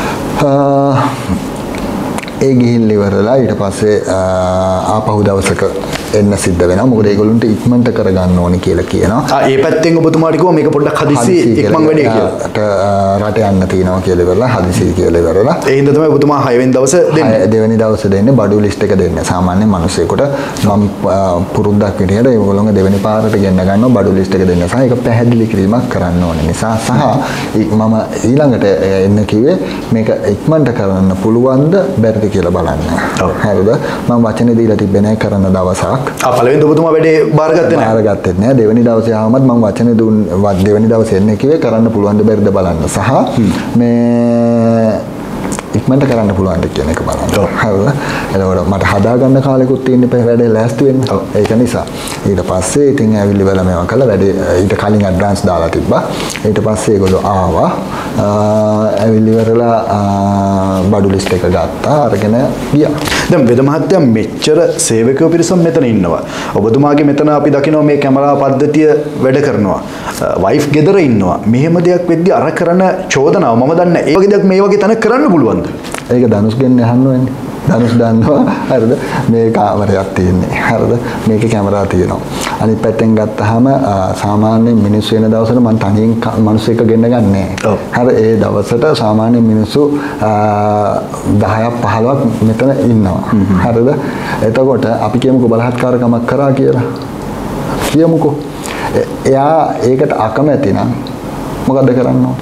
Speaker 1: ඒ ගිහින් ඉවරලා ඊට පස්සේ ආපහු දවසක එන්න සිද්ධ වෙනවා. මොකද ඒගොල්ලන්ට ඉක්මනට කරගන්න ඕනේ කියලා කියනවා.
Speaker 3: ඒ පැත්තෙන් ඔබතුමාට කිව්වා මේක පොඩ්ඩක් හදිසි ඉක්මන් වැඩේ කියලා.
Speaker 1: රට යන්න තියෙනවා කියලා ඉවරලා හදිසි කියලා ඉවරලා.
Speaker 3: ඒ හින්දා තමයි ඔබතුමා 6 වෙනි දවසේ දෙන්නේ.
Speaker 1: දෙවෙනි දවසේ දෙන්නේ බඩු ලිස්ට් එක දෙන්නේ. සාමාන්‍ය මිනිසෙකුට මම පුරුද්දක් විදියට ඒගොල්ලෝගේ දෙවෙනි පාරට ගෙන්න ගන්නවා බඩු ලිස්ට් එක දෙන්න. සහ ඒක පැහැදිලි කිරීමක් කරන්න ඕනේ. නිසා සහ මම ඊළඟට එන්න කිව්වේ මේක ඉක්මනට කරන්න පුළුවන්ද බැරිද කියලා බලන්න. හරිද? මම වචනේ දීලා තිබ්බේ නැහැ කරන දවසක්.
Speaker 3: පළවෙනි ඔබතුමා වැඩේ බාරගත්තේ නැහැ.
Speaker 1: බාරගත්තේ නැහැ. දෙවෙනි දවසේ ආවමත් මම වචනේ දෙවෙනි දවසේ එන්නේ කිව්වේ කරන්න පුළුවන්ද බැරිද බලන්න. සහ මේ ඉක්මනට කරන්න පුළුවන්ද කියන එක බලන්න. හරිද? එතකොට මට හදාගන්න කාලෙකුත් තියෙන්නේ වැඩේ ලෑස්ති වෙන්න. ඒක නිසා ඊට පස්සේ ඉතින් ඇවිල්ලි වෙලා මේවා කළා වැඩේ ඊට කලින් ඇඩ්වාන්ස් දාලා තිබ්බා. ඊට පස්සේ ඒගොල්ලෝ ආවා. ඇවිල්ලි වෙරලා බඩු ලිස්ට් එක ගත්තා. අරගෙන ගියා.
Speaker 3: දැන් වෙද මහත්තයා මෙච්චර සේවකයෝ පිරිසක් මෙතන ඉන්නවා. ඔබතුමාගේ මෙතන අපි දකිනවා මේ කැමරා පද්ධතිය වැඩ කරනවා. වයිෆ් ගෙදර ඉන්නවා. මෙහෙම දෙයක් වෙද්දි අර කරන චෝදනාව මම දන්නේ ඒ වගේ දෙයක් මේ වගේ තැනක කරන්න පුළුවන්ද?
Speaker 1: ඒක ධනුෂ්ගෙන් අහන්න වෙන්නේ. ධනුෂ් දන්නවා. හරිද? මේ කාමරයක් තියෙන්නේ. හරිද? මේකේ කැමරා තියෙනවා. අනිත් පැත්තෙන් ගත්තාම සාමාන්‍ය මිනිස්සු වෙන දවසට මම තනියෙන් මිනිස්සු එක ගෙන්න ගන්නෑ. හරි ඒ දවසට සාමාන්‍ය මිනිස්සු 10ක් 15ක් මෙතන ඉන්නවා. හරිද? එතකොට අපි කියමුකෝ බලහත්කාරකමක් කරා කියලා. කියමුකෝ. එයා ඒකට අකමැති නම් මොකද කරන්න ඕනේ?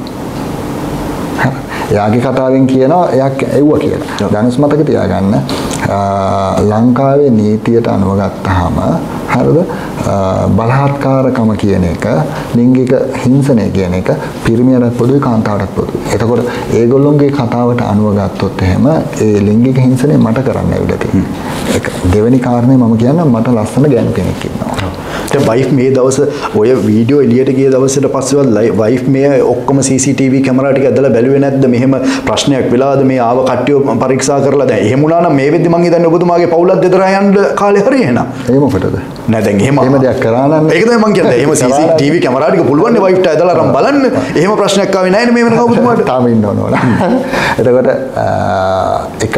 Speaker 1: එයාගේ කතාවෙන් කියනවා එයා එව්වා කියලා. ධනුෂ් මතක තියාගන්න ලංකාවේ නීතියට අනුව ගත්තාම හරිද බලහත්කාරකම කියන එක ලිංගික හිංසනය කියන එක පිරිමියටත් පොදුයි කාන්තාවටත් පොදුයි. එතකොට ඒගොල්ලොන්ගේ කතාවට අනුව ගත්තොත් එහෙම ඒ ලිංගික හිංසනය මට කරන්න ඇවිල්ලා තියෙනවා. ඒක දෙවෙනි කාරණේ මම කියන්නේ මට ලස්සන ගෑනු කෙනෙක් ඉන්නවා.
Speaker 3: වයිෆ් මේ දවස් ඔය වීඩියෝ එළියට ගිය දවසට පස්සෙවත් වයිෆ් මේ ඔක්කොම CCTV කැමරා ටික ඇදලා බැලුවේ නැද්ද මෙහෙම ප්‍රශ්නයක් වෙලාද මේ ආව කට්ටිය පරීක්ෂා කරලා දැන් එහෙම වුණා නම් මේ වෙද්දි මං හිතන්නේ ඔබතුමාගේ පවුලක් දෙදරා යන්න කාලේ හරි එහෙනම්
Speaker 1: ඒ මොකටද
Speaker 3: නෑ දැන් එහෙම
Speaker 1: දෙයක් කරා නම්
Speaker 3: ඒක තමයි මං කියන්නේ එහෙම CCTV කැමරා ටික පුළුවන් නේ වයිෆ්ට ඇදලා අරන් බලන්න එහෙම ප්‍රශ්නයක් ආවේ නෑනේ මේ වෙනකම් ඔබතුමාට
Speaker 1: තාම ඉන්න ඕන එතකොට එක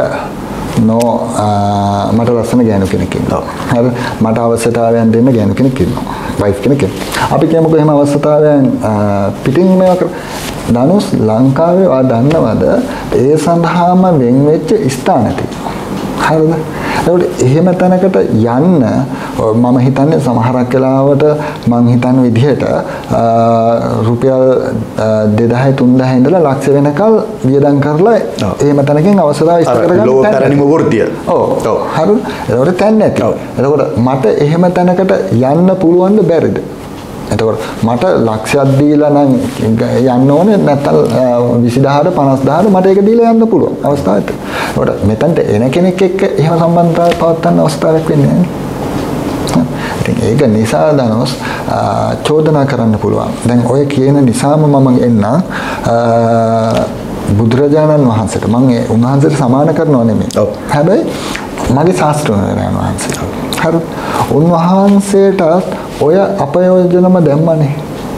Speaker 1: මට ලස්සන ගෑනු කෙනෙක් ඉන්නවා. හරි මට අවශ්‍යතාවයන් දෙන්න ගෑනු කෙනෙක් ඉන්නවා. වයිෆ් කෙනෙක්. අපි කියමුකෝ එහෙම අවශ්‍යතාවයන් පිටින් මේවා ධනුස් ලංකාවේ ඔයා දන්නවද ඒ සඳහාම වෙන් වෙච්ච ස්ථාන තියෙනවා. හරිද? ඒකට එහෙම තැනකට යන්න මම හිතන්නේ සමහරක් වෙලාවට මං හිතන විදිහට රුපියල් 2000 3000 ඉඳලා ලක්ෂ වෙනකල් වියදම් කරලා එහෙම තැනකින් අවශ්‍යතාවය ඉෂ්ට කරගන්න
Speaker 3: ලෝකතරණිම වෘත්තිය.
Speaker 1: ඔව්. හරිද? ඒකට තැන් නැති. එතකොට මට එහෙම තැනකට යන්න පුළුවන්ද බැරිද? එතකොට මට ලක්ෂයක් දීලා නම් යන්න ඕනේ නැත්නම් 20000ට 50000ට මට ඒක දීලා යන්න පුළුවන් අවස්ථාවක්. ඒකට මෙතනට එන කෙනෙක් එක්ක එහෙම සම්බන්ධතාවයක් පවත්වන්න අවස්ථාවක් වෙන්නේ නැහැ. ඉතින් ඒක නිසා දනොස් චෝදනා කරන්න පුළුවන්. දැන් ඔය කියන නිසාම මම එන්න බුදුරජාණන් වහන්සේට මම උන්වහන්සේට සමාන කරනව නෙමෙයි. හැබැයි මගේ ශාස්ත්‍රඥයන් වහන්සේ. හරි. උන්වහන්සේට ඔය අපයෝජනම දැම්මනේ.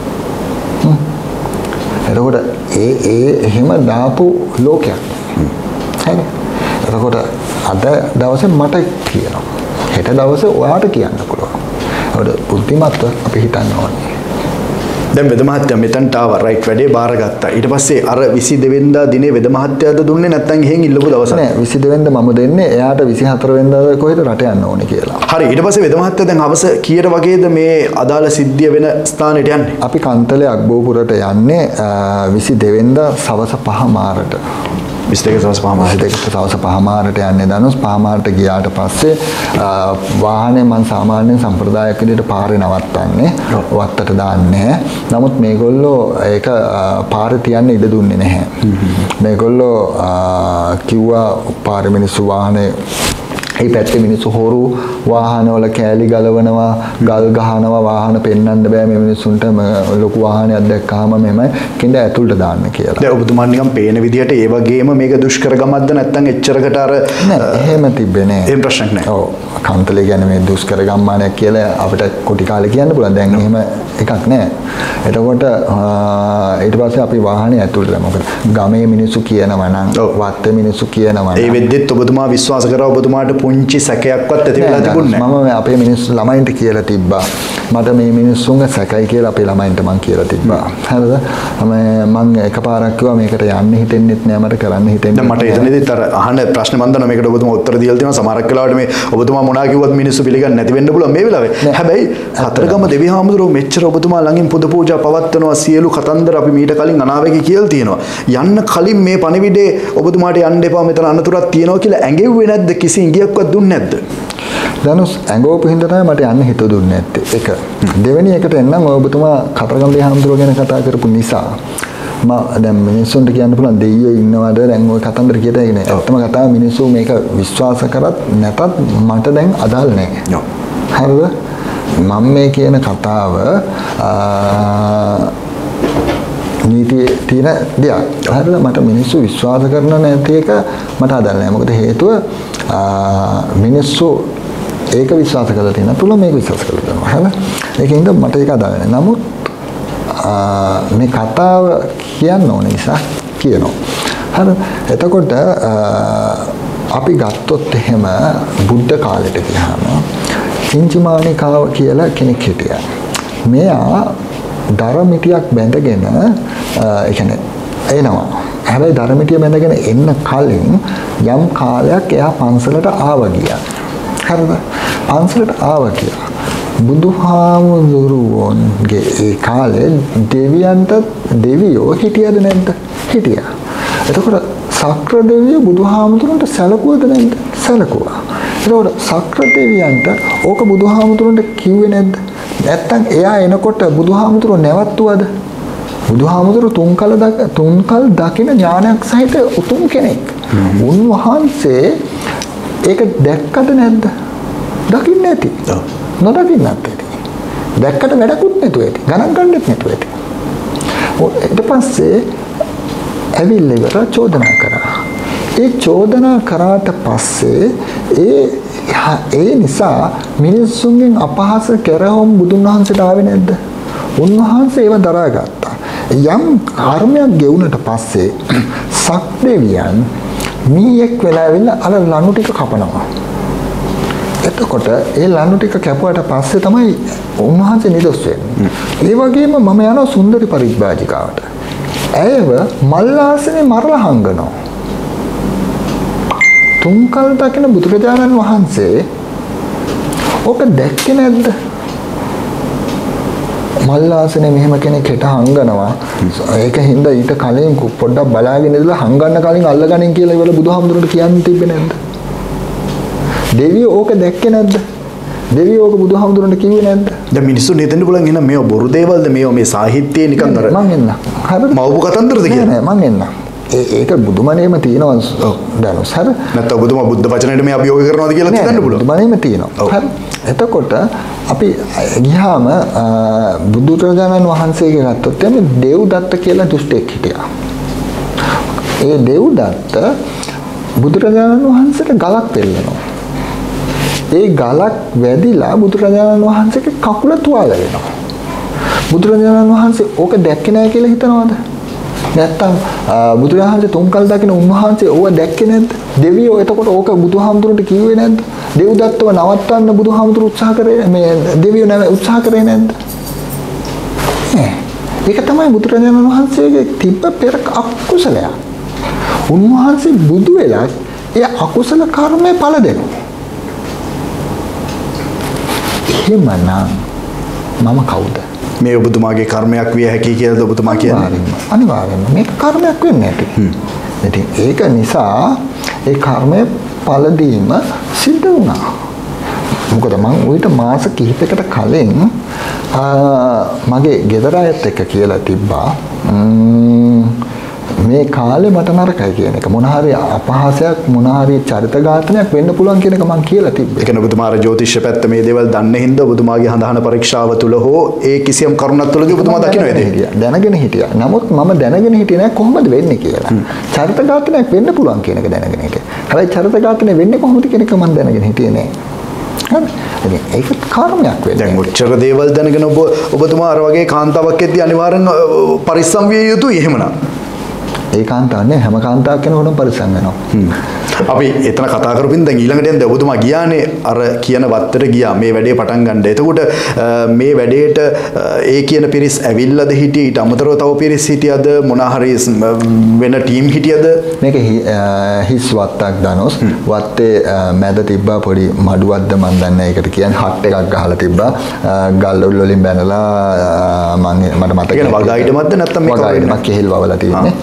Speaker 1: එතකොට එහෙම දාපු ලෝකයක්. හරි. එතකොට අද දවසේ මට කියනවා. හෙට දවසේ ඔයාට කියන්න පුළුවන්. ඒකට බුද්ධිමත්ව අපි හිතන්න ඕනේ.
Speaker 3: දැන් වෙද මහත්තයා මෙතනට ආවා රයිට් වැඩේ බාරගත්තා. ඊට පස්සේ අර 22 වෙනිදා දිනේ වෙද මහත්තයාද දුන්නේ නැත්නම් එහෙන් ඉල්ලපු දවසක්
Speaker 1: නෑ 22 වෙනිදා මම දෙන්නේ එයාට 24 වෙනිදා කොහෙද රට යන්න ඕනේ කියලා.
Speaker 3: හරි ඊට පස්සේ වෙද මහත්තයා දැන් හවස කීයට වගේද මේ අදාළ සිද්ධිය වෙන ස්ථානෙට යන්නේ?
Speaker 1: අපි කන්තලේ අග්බෝපුරට යන්නේ 22 වෙනිදා සවස 5 මාරට.
Speaker 3: 22 සවස් 5 මාරට.
Speaker 1: 22 සවස් 5 මාරට යන්නේ දනුස් 5 මාරට ගියාට පස්සේ වාහනේ මම සාමාන්‍යයෙන් සම්ප්‍රදායික විදිහට පාරේ නවත්තන්නේ. වත්තට දාන්නේ. නමුත් මේගොල්ලෝ ඒක පාරේ තියන්න ඉඩ දුන්නේ නැහැ. මේගොල්ලෝ කිව්වා පාරේ මිනිස්සු වාහනේ ඒ පැත්තේ මිනිස්සු හොරු වාහනවල කෑලි ගලවනවා ගල් ගහනවා වාහන පෙන්වන්න බෑ මේ මිනිස්සුන්ට ලොකු වාහනයක් දැක්කහම මෙහෙමයි කින්ද ඇතුළට දාන්න කියලා.
Speaker 3: දැන් ඔබතුමා නිකන් පේන විදිහට ඒ වගේම මේක දුෂ්කර ගමක්ද නැත්නම් එච්චරකට අර
Speaker 1: එහෙම තිබෙන්නේ නෑ.
Speaker 3: එහෙම ප්‍රශ්නයක් නෑ.
Speaker 1: ඔව්. කන්තලේ කියන්නේ මේ දුෂ්කර ගම්මානයක් කියලා අපිට කොටි කාලේ කියන්න පුළුවන්. දැන් එහෙම එකක් නෑ. එතකොට ඊට පස්සේ අපි වාහනේ ඇතුළට දැම්මා. මොකද ගමේ මිනිස්සු කියනවා නම් වත්තේ මිනිස්සු කියනවා නම්
Speaker 3: ඒ වෙද්දෙත් ඔබතුමා විශ්වාස කරා ඔබතුමාට පුංචි සැකයක්වත් ඇති වෙලා තිබුණේ නැහැ.
Speaker 1: මම අපේ මිනිස්සු ළමයින්ට කියලා තිබ්බා. මට මේ මිනිස්සුන්ගේ සැකයි කියලා අපේ ළමයින්ට මං කියලා තිබ්බා. හරිද? මම එකපාරක් කිව්වා මේකට යන්න හිතෙන්නෙත් නෑ මට කරන්න හිතෙන්නේ.
Speaker 3: දැන් මට එතනදිත් අර අහන ප්‍රශ්න මන් දන්නවා මේකට ඔබතුමා උත්තර දීලා තියෙනවා. සමහරක් වෙලාවට මේ ඔබතුමා මොනවා කිව්වත් මිනිස්සු පිළිගන්නේ නැති වෙන්න පුළුවන් මේ වෙලාවේ. හැබැයි හතරගම දෙවි හාමුදුරුවෝ මෙච්චර ඔබතුමා ළඟින් පුද පූජා පවත්වනවා සියලු කතන්දර අපි මීට කලින් අනාවැකි කියලා තියෙනවා. යන්න කලින් මේ පණිවිඩේ ඔබතුමාට යන්න එපා මෙතන අනතුරක් තියෙනවා කියලා ඇඟෙව්වේ නැද්ද? කිසි ඉඟියක්වත් දුන්නේ නැද්ද?
Speaker 1: දනුස් ඇඟෝපු හින්දා තමයි මට යන්න හිත දුන්නේ නැත්තේ. එක. දෙවෙනි එකට එන්නම් ඔබතුමා කතරගම හාමුදුරුවෝ ගැන කතා කරපු නිසා දැන් මිනිස්සුන්ට කියන්න පුළුවන් දෙයියෝ ඉන්නවද දැන් ওই කතන්දර කියත හැකි නෑ. ඇත්තම කතාව මිනිස්සු මේක විශ්වාස කරත් නැතත් මට දැන් අදාළ නෑ. හරිද? මම මේ කියන කතාව නීතියේ තියෙන දෙයක්. හරිද? මට මිනිස්සු විශ්වාස කරන නැති එක මට අදාළ නෑ. මොකද හේතුව මිනිස්සු ඒක විශ්වාස කරලා තියෙනවා. පුළුවන් මේක විශ්වාස කරලා තියෙනවා. හරිද? ඒකින්ද මට ඒක අදාළ නෑ. නමුත් මේ කතාව කියන්න ඕන නිසා කියනවා. හරි. එතකොට අපි ගත්තොත් එහෙම බුද්ධ කාලෙට ගියාම චින්චිමානිකාව කියලා කෙනෙක් හිටියා. මෙයා දරමිටියක් බැඳගෙන ඒ කියන්නේ එනවා. හැබැයි දරමිටිය බැඳගෙන එන්න කලින් යම් කාලයක් එයා පන්සලට ආවා ගියා. හරිද? පන්සලට ආවා කියලා. බුදුහාමුදුරුවන්ගේ ඒ කාලේ දෙවියෝ හිටියද නැද්ද? හිටියා. එතකොට සක්‍ර දෙවියෝ බුදුහාමුදුරන්ට සැලකුවද නැද්ද? සැලකුවා. එතකොට සක්‍ර දෙවියන්ට ඕක බුදුහාමුදුරන්ට කිව්වේ නැද්ද? නැත්තම් එයා එනකොට බුදුහාමුදුරුව නැවතුවද? බුදුහාමුදුරුව තුන්කල් දකින ඥානයක් සහිත උතුම් කෙනෙක්. උන්වහන්සේ ඒක දැක්කද නැද්ද? දකින්නේ නැති. නොදකින්නත් ඇති. දැක්කට වැඩකුත් නැතුව ඇති. ගණන් ගන්නෙත් නැතුව ඇති. ඊට පස්සේ ඇවිල්ලා ඉවර චෝදනා කරා. ඒ චෝදනා කරාට පස්සේ ඒ නිසා මිනිස්සුන්ගෙන් අපහාස කරවම් බුදුන් වහන්සේට ආවේ නැද්ද? උන්වහන්සේ ඒව දරාගත්තා. යම් කර්මයක් ගෙවුනට පස්සේ සක්දෙවියන් මීයක් වෙලා ඇවිල්ලා අර ලනු ටික කපනවා. එතකොට ඒ ලනු ටික කැපුවට පස්සේ තමයි උන්වහන්සේ නිදොස් වෙන්නේ. ඒ වගේම මම යනවා සුන්දරි පරිබ්‍රාජිකාවට. ඇයව මල්ලාසනේ මරලා හංගනවා. තුන්කල් දකින බුදුරජාණන් වහන්සේ ඕක දැක්කේ නැද්ද? මල්ලාසනේ මෙහෙම කෙනෙක් හිට හංගනවා. ඒක හින්දා ඊට කලින් පොඩ්ඩක් බලාගෙන ඉඳලා හංගන්න කලින් අල්ලගනින් කියලා ඉවල බුදුහාමුදුරන්ට කියන්න තිබ්බේ නැද්ද? දෙවියෝ ඕක දැක්කේ නැද්ද? දෙවියෝ ඕක බුදුහාමුදුරන්ට කිව්වේ නැද්ද?
Speaker 3: දැන් මිනිස්සු හිතන්න පුළුවන් එහෙනම් මේව බොරු දේවල්ද මේව මේ සාහිත්‍යයේ නිකන් අර
Speaker 1: මං එන්න. හරිද?
Speaker 3: මව්පු කතන්දරද කියලා?
Speaker 1: නෑ මං එන්න. ඒක බුදුමණේම තියෙනවා දැනුස් හර
Speaker 3: නැත්නම් ඔබතුමා බුද්ධ වචනයට මේ අභියෝග කරනවාද කියලා හිතන්න පුළුවන්.
Speaker 1: බුදුමණේම තියෙනවා. හරි. එතකොට අපි ගියාම බුදුරජාණන් වහන්සේගේ ගත්තොත් එමේ දේව්දත්ත කියලා දුෂ්ටෙක් හිටියා. ඒ දේව්දත්ත බුදුරජාණන් වහන්සේට ගලක් පෙන්නනවා. ඒ ගලක් වැදිලා බුදුරජාණන් වහන්සේගේ කකුල තුවාල වෙනවා. බුදුරජාණන් වහන්සේ ඕක දැක්කේ නැහැ කියලා හිතනවද? නැත්තම් බුදුරජාණන් තුන්කල් දකින උන්වහන්සේ ඕව දැක්කේ නැද්ද? දෙවියෝ එතකොට ඕක බුදුහාමුදුරන්ට කිව්වේ නැද්ද? දෙව්දත්තව නවත්තන්න බුදුහාමුදුරු උත්සාහ කරේ මේ දෙවියෝ උත්සාහ කරේ නැද්ද? ඒක තමයි බුදුරජාණන් වහන්සේගේ තිබ්බ පෙර අකුසලයක්. උන්වහන්සේ බුදු වෙලා ඒ අකුසල කර්මේ ඵල දෙනවා. එහෙමනම් මම කවුද?
Speaker 3: මේ ඔබතුමාගේ කර්මයක් විය හැකියි කියලාද ඔබතුමා කියන්නේ?
Speaker 1: අනිවාර්යෙන්ම මේක කර්මයක් වෙන්නේ නැති. ඉතින් ඒක නිසා ඒ කර්මයේ ඵල දීම සිද්ධ වුණා. මොකද මම උවිත මාස කිහිපයකට කලින් මගේ ගෙදර අයත් එක්ක කියලා තිබ්බා මේ කාලේ මට නරකයි කියන එක. මොන හරි අපහාසයක් මොන හරි චරිත ඝාතනයක් වෙන්න පුළුවන් කියන එක මම කියලා තිබ්බේ.
Speaker 3: ඒ කියන්නේ ඔබතුමා ජ්‍යොතිෂ පැත්ත මේ දේවල් දන්නේ හින්දා ඔබතුමාගේ හඳහන පරීක්ෂාව තුළ හෝ ඒ කිසියම් කරුණක් තුළදී ඔබතුමා දකින්න වේද?
Speaker 1: දැනගෙන හිටියා. නමුත් මම දැනගෙන හිටියේ නෑ කොහොමද වෙන්නේ කියලා. චරිත ඝාතනයක් වෙන්න පුළුවන් කියන එක දැනගෙන හිටියේ. හැබැයි චරිත ඝාතනය වෙන්නේ කොහොමද කියන එක මම දැනගෙන හිටියේ නෑ. හරි. ඒක කර්මයක් වෙන්නේ.
Speaker 3: දැන් ඔච්චර දේවල් දැනගෙන ඔබතුමා අර වගේ කාන්තාවක් එද්දී අනිවාර්යෙන් පරිස්සම් විය යුතුයි එහෙමනම්.
Speaker 1: ඒ කාන්තාවක් නේ හැම කාන්තාවක් කෙනෙකුටම පරිස්සම් වෙනවා.
Speaker 3: අපි එතන කතා කරපින් දැන් ඊළඟට යන්න ඔබතුමා ගියානේ අර කියන වත්තට ගියා මේ වැඩේ පටන් ගන්න. එතකොට මේ වැඩේට ඒ කියන පිරිස් ඇවිල්ලාද හිටියේ ඊට අමතරව තව පිරිස් හිටියද මොන හරි වෙන ටීම් හිටියද? මේක
Speaker 1: හිස් වත්තක් දනොස් වත්තේ මැද තිබ්බා පොඩි මඩුවක්ද මන් දන්නේ නැහැ ඒකට කියන්නේ හට් එකක් ගහලා තිබ්බා ගල් වලින් බැනලා මට මතක
Speaker 3: නැහැ. වගායිටමත්ද නැත්නම් මේක
Speaker 1: වගායිටමක් කෙහෙල් වවලා තියෙන්නේ.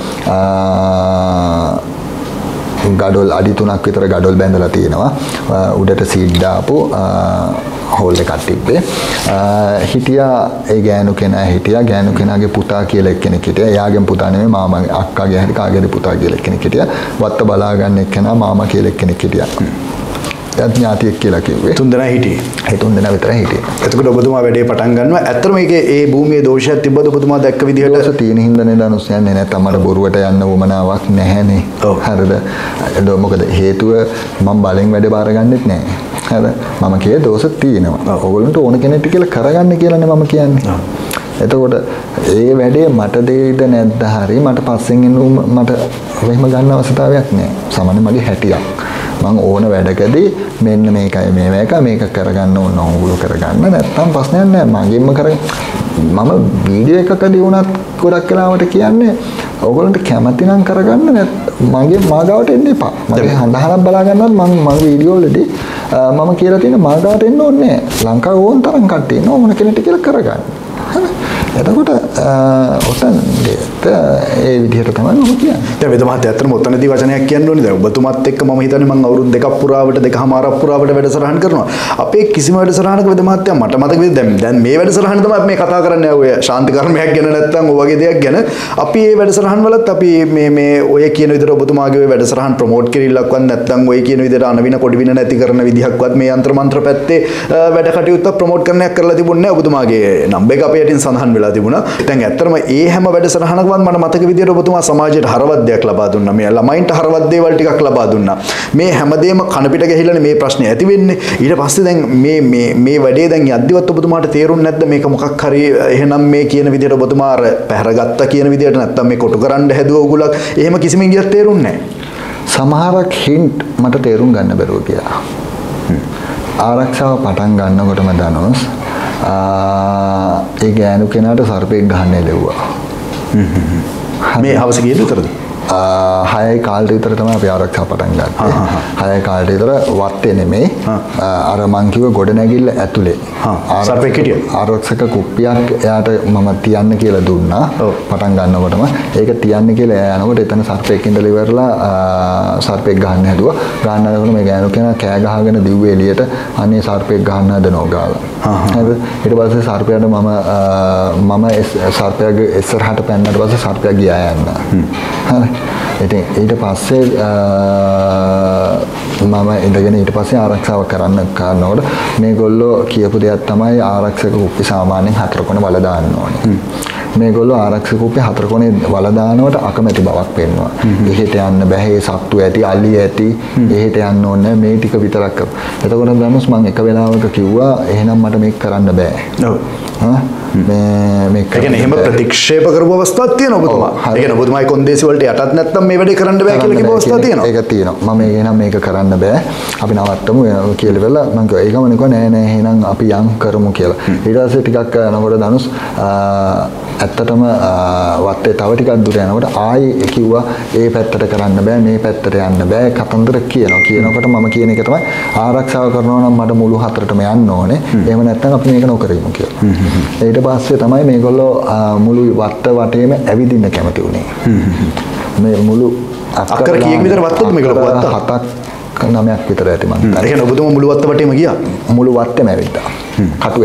Speaker 1: ගඩොල් අඩි 3ක් විතර ගඩොල් බැඳලා තියෙනවා. උඩට සීඩ් දාපු හෝල් එකක් තිබ්බේ. හිටියා ඒ ගෑනු කෙනා හිටියා. ගෑනු කෙනාගේ පුතා කියලා එක්කෙනෙක් හිටියා. එයාගේ පුතා නෙමෙයි මාමාගේ අක්කාගේ හරි කාගේද පුතා කියලා එක්කෙනෙක් හිටියා. වත්ත බලා ගන්න එක්කෙනා මාමා කියලා එක්කෙනෙක් හිටියා. ඥාතියෙක් කියලා කිව්වේ.
Speaker 3: තුන් දෙනා හිටියේ.
Speaker 1: ඒ තුන් දෙනා විතරයි හිටියේ.
Speaker 3: එතකොට ඔබතුමා වැඩේ පටන් ගන්නවා. ඇත්තටම මේකේ ඒ භූමියේ දෝෂයක් තිබ්බද ඔබතුමා දැක්ක විදිහට?
Speaker 1: දෝෂ තියෙන හින්දා නේද අනුස් යන්නේ නැත්නම් මට බොරුවට යන්න උවමනාවක් නැහැනේ. හරිද? මොකද හේතුව මම බලෙන් වැඩේ බාරගන්නෙත් නැහැ. හරිද? මම කියේ දෝෂ තියෙනවා. ඕගොල්ලන්ට ඕන කෙනෙක්ට කියලා කරගන්න කියලානේ මම කියන්නේ. එතකොට ඒ වැඩේ මට දෙයිද නැද්ද හරි මට පස්සෙන් එන්න මට එහෙම ගන්න අවශ්‍යතාවයක් නැහැ. සාමාන්‍ය මගේ හැටියක්. මම ඕන වැඩකදී මෙන්න මේකයි මේක කරගන්න ඕන ඕගොල්ලෝ කරගන්න නැත්තම් ප්‍රශ්නයක් නැහැ මගෙන්ම මම වීඩියෝ එකකදී වුණත් ගොඩක් වෙලාවට කියන්නේ ඕගොල්ලන්ට කැමති නම් කරගන්න මගේ මාගාවට එන්න එපා මගේ හඳහනක් බලා ගන්නවත් මම වීඩියෝ වලදී මම කියලා තියෙන මාගාවට එන්න ඕනේ නැහැ ලංකාවේ ඕන තරම් කට්ටිය ඉන්න ඕන කෙනෙක්ට කියලා කරගන්න එතකොට ඔතනට ඒ විදිහට තමයි මම කියන්නේ.
Speaker 3: දැන් වේද මහත්තයා ඇත්තටම ඔතනදී වචනයක් කියන්න ඕනේ. දැන් ඔබතුමාත් එක්ක මම හිතන්නේ මම අවුරුදු දෙකක් පුරාවට දෙකමාරක් පුරාවට වැඩසටහන් කරනවා. අපේ කිසිම වැඩසටහනක වේද මහත්තයා මට මතක දැන් මේ වැඩසටහන තමයි මේ කතා කරන්නේ ඔය ශාන්ති කර්මයක් ගැන නැත්නම් ඔය වගේ දෙයක් ගැන. අපි මේ වැඩසටහන් වලත් අපි මේ ඔය කියන විදිහට ඔබතුමාගේ ඔය වැඩසටහන් ප්‍රොමෝට් කිරිල්ලක්වත් නැත්නම් ඔය කියන විදිහට අනවින කොඩිවින නැති කරන විදිහක්වත් මේ යంత్ర මන්ත්‍ර පැත්තේ වැඩ කටයුත්ත ප්‍රොමෝට් කරන්නයක් කරලා තිබුණේ නැහැ. ඔබතුමාගේ නම්බර් එක අපේ යටින් සඳහන් වෙලා තිබුණා. දැන් ඇත්තටම ඒ හැම වැඩසටහනකවත් මට මතක විදිහට ඔබතුමා සමාජයට හරවත් දෙයක් ලබා දුන්නා. මේ ළමයින්ට හරවත් දේවල් ටිකක් ලබා දුන්නා. මේ හැමදේම කන පිට ගහිලානේ මේ ප්‍රශ්නේ ඇති වෙන්නේ. ඊට පස්සේ දැන් මේ වැඩේ දැන් යද්දිවත් ඔබතුමාට තේරුන්නේ නැද්ද මේක මොකක් හරි එහෙනම් මේ කියන විදිහට ඔබතුමා අර පැහැරගත්තා කියන විදිහට නැත්තම් මේ කොටු කරන්න හැදුව උගලක් එහෙම කිසිම ඉඟියක් තේරුන්නේ නැහැ.
Speaker 1: සමහරක් හින්ට් මට තේරුම් ගන්න බැරුව කියලා. ආරක්ෂාව පටන් ගන්නකොටම දනොස් ඒ ගෑනු කෙනාට සර්පෙක් ගහන්න ලැබුවා.
Speaker 3: මේ හවස කීයද විතරද?
Speaker 1: 6යි කාලේ විතර තමයි අපි ආරක්ෂාව පටන් ගත්තේ. 6යි කාලේ විතර වත්තේ නෙමෙයි. අර මං කිව්ව ගොඩ නැගිල්ල ඇතුලේ.
Speaker 3: සර්පෙක් හිටියා.
Speaker 1: ආරක්ෂක කුප්පියක් එයාට මම තියන්න කියලා දුන්නා. පටන් ගන්නකොටම ඒක තියන්න කියලා එයා යනකොට එතන සර්පෙක් ඉඳලා ඉවරලා සර්පෙක් ගහන්න හැදුවා. ගහන්න හදනකොට මේ ගෑනු කෙනා කෑ ගහගෙන දිව්වේ එළියට අනේ සර්පෙක් ගහන්න හදනවා ගාලා. හරිද? ඊට පස්සේ සර්පයාට මම සර්පයාගේ ඉස්සරහට පැන්නට පස්සේ සර්පයා ගියා යන්න. හරි. ඉතින් ඊට පස්සේ මම ඉඳගෙන ඊට පස්සේ ආරක්ෂාව කරනකොට මේගොල්ලෝ කියපු දෙයක් තමයි ආරක්ෂක කුප්පි සාමාන්‍යයෙන් 4 කොන වල දාන්න ඕනේ. මේගොල්ලෝ ආරක්ෂක කුප්පි 4 කොනේ වල දානවට අකමැති බවක් පෙන්වනවා. එහෙට යන්න බෑ, ඒ සත්තු ඇති, අලි ඇති, එහෙට යන්න ඕනේ මේ ටික විතරක් කර. එතකොට ධනුස් මම එක වෙලාවක කිව්වා එහෙනම් මට මේක කරන්න බෑ. ඔව්. මේ
Speaker 3: කියන්නේ එහෙම ප්‍රතික්ෂේප කරපු අවස්ථාවක් තියෙනවා ඔබතුමා. ඒ කියන්නේ ඔබතුමායි කොන්දේසි වලට යටත් නැත්තම් මේ වැඩේ කරන්න බෑ කියලා කිව්ව අවස්ථාවක් තියෙනවා.
Speaker 1: ඒක තියෙනවා. මම එහෙනම් මේක කරන්න බෑ. අපි නවත්තමු කියලා වෙලා මම කිව්වා ඒකම නිකෝ නෑ එහෙනම් අපි යම් කරමු කියලා. ඊට පස්සේ ටිකක් යනකොට ධනුස් ඇත්තටම වත්තේ තව ටිකක් දුර යනකොට ආයි කිව්වා ඒ පැත්තට කරන්න බෑ මේ පැත්තට යන්න බෑ කතන්දර කියනකොට මම කියන එක තමයි ආරක්ෂාව කරනවා නම් මට මුළු 4ටම යන්න ඕනේ. එහෙම නැත්නම් අපි මේක නොකරමු කියලා. ඊට පස්සේ තමයි මේගොල්ලෝ මුළු වත්ත වටේම ඇවිදින්න කැමති වුණේ. මේ මුළු
Speaker 3: අක්කර කීයක් විතර වත්තද මේගොල්ලෝ වත්ත?
Speaker 1: 7ක් 9ක් විතර ඇති මං හිතන්නේ.
Speaker 3: ඒ කියන්නේ ඔබතුමා මුළු වත්ත වටේම ගියා?
Speaker 1: මුළු වත්තේම ඇවිද්දා. කටු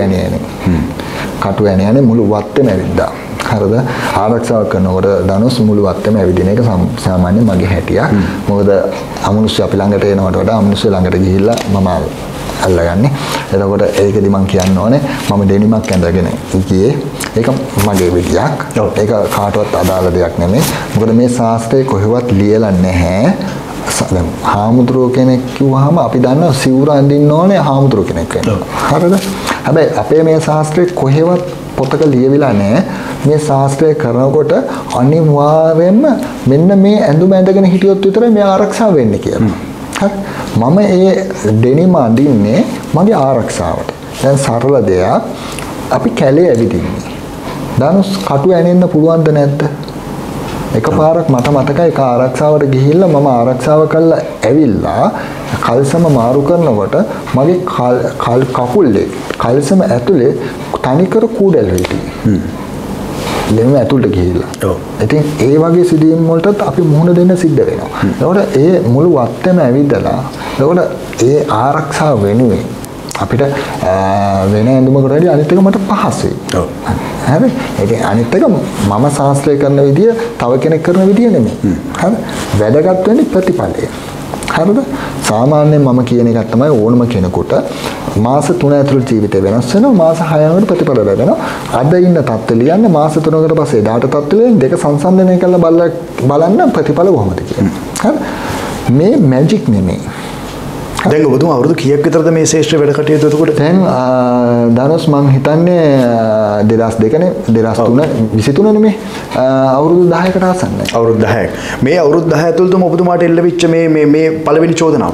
Speaker 1: ඇණේ මුළු වත්තේම ඇවිද්දා. හරිද? ආරක්ෂාව කරනකොට ධනුස් මුළු වත්තේම ඇවිදින එක සාමාන්‍ය මගේ හැටියක්. මොකද අමනුෂ්‍ය අපි ළඟට එනවට වඩා අමනුෂ්‍ය ළඟට ගිහිල්ලා මම අල්ලගන්නේ. එතකොට ඒකෙදි මම කියන්න ඕනේ මම දෙනිමක් ඇඳගෙන ගියේ. ඒක මගේ විදියක්. ඒක කාටවත් අදාළ දෙයක් නෙමෙයි. මොකද මේ ශාස්ත්‍රයේ කොහෙවත් ලියලා නැහැ. දැන් හාමුදුරුවෝ කෙනෙක් කිව්වහම අපි දන්නවා සිවුර අඳින්න ඕනේ හාමුදුරුවෝ කෙනෙක් වෙන්න. හරිද? හැබැයි අපේ මේ ශාස්ත්‍රයේ කොහෙවත් පොතක ලියවිලා නැහැ. මේ ශාස්ත්‍රය කරනකොට අනිවාර්යයෙන්ම මෙන්න මේ ඇඳුම ඇඳගෙන හිටියොත් විතරයි මේ ආරක්ෂාව වෙන්නේ කියලා. මම ඒ ඩෙනිම අඳින්නේ මගේ ආරක්ෂාවට. දැන් සරල දෙයක් අපි කැලේ ඇවිදින්නේ. ධනුස් කටු ඇනෙන්න පුළුවන්ද නැද්ද? එකපාරක් මට මතකයි ඒක ආරක්ෂාවට ගිහිල්ලා මම ආරක්ෂාව කරලා ඇවිල්ලා කල්සම මාරු කරනකොට මගේ කකුල්ලේ කල්සම ඇතුලේ තනිකර කූඩල් හිටියේ. ලෙම ඇතුළට ගිහිල්ලා. ඔව්. ඉතින් ඒ වගේ සිදුවීම් වලටත් අපි මුහුණ දෙන්න සිද්ධ වෙනවා. ඒකට ඒ මුළු වත්තේම ඇවිදලා ඒකට ඒ ආරක්ෂාව වෙනුවෙන් අපිට වෙන ඇඳුමකට වැඩි අනිත් එක මට පහසුයි. ඔව්. හරි. ඉතින් අනිත් එක මම ශාස්ත්‍රය කරන විදිය තව කෙනෙක් කරන විදිය නෙමෙයි. හරි. වැදගත් වෙන්නේ ප්‍රතිඵලය. හරිද? සාමාන්‍යයෙන් මම කියන එකක් තමයි ඕනම කෙනෙකුට මාස 3 ඇතුළත ජීවිතය වෙනස් වෙනවා. මාස 6 යනකොට ප්‍රතිඵල ලැබෙනවා. අද ඉන්න තත්ත්වය ලියන්න මාස 3කට පස්සේ ඩාටා තත්ත්වයෙන් දෙක සංසන්දනය කරලා බලන්න ප්‍රතිඵල කොහොමද කියලා. හරි? මේ මැජික් නෙමෙයි.
Speaker 3: දැන් ඔබතුමා අවුරුදු කීයක් විතරද මේ ශේෂ්ත්‍ර වැඩ කටයුතු එතකොට?
Speaker 1: දැන් ධනුස් මං හිතන්නේ 2002 නේ 2003 23 නෙමෙයි අවුරුදු 10කට ආසන්නයි.
Speaker 3: අවුරුදු 10ක්. මේ අවුරුදු 10 ඇතුළතම ඔබතුමාට එල්ල වෙච්ච මේ පළවෙනි චෝදනාවද?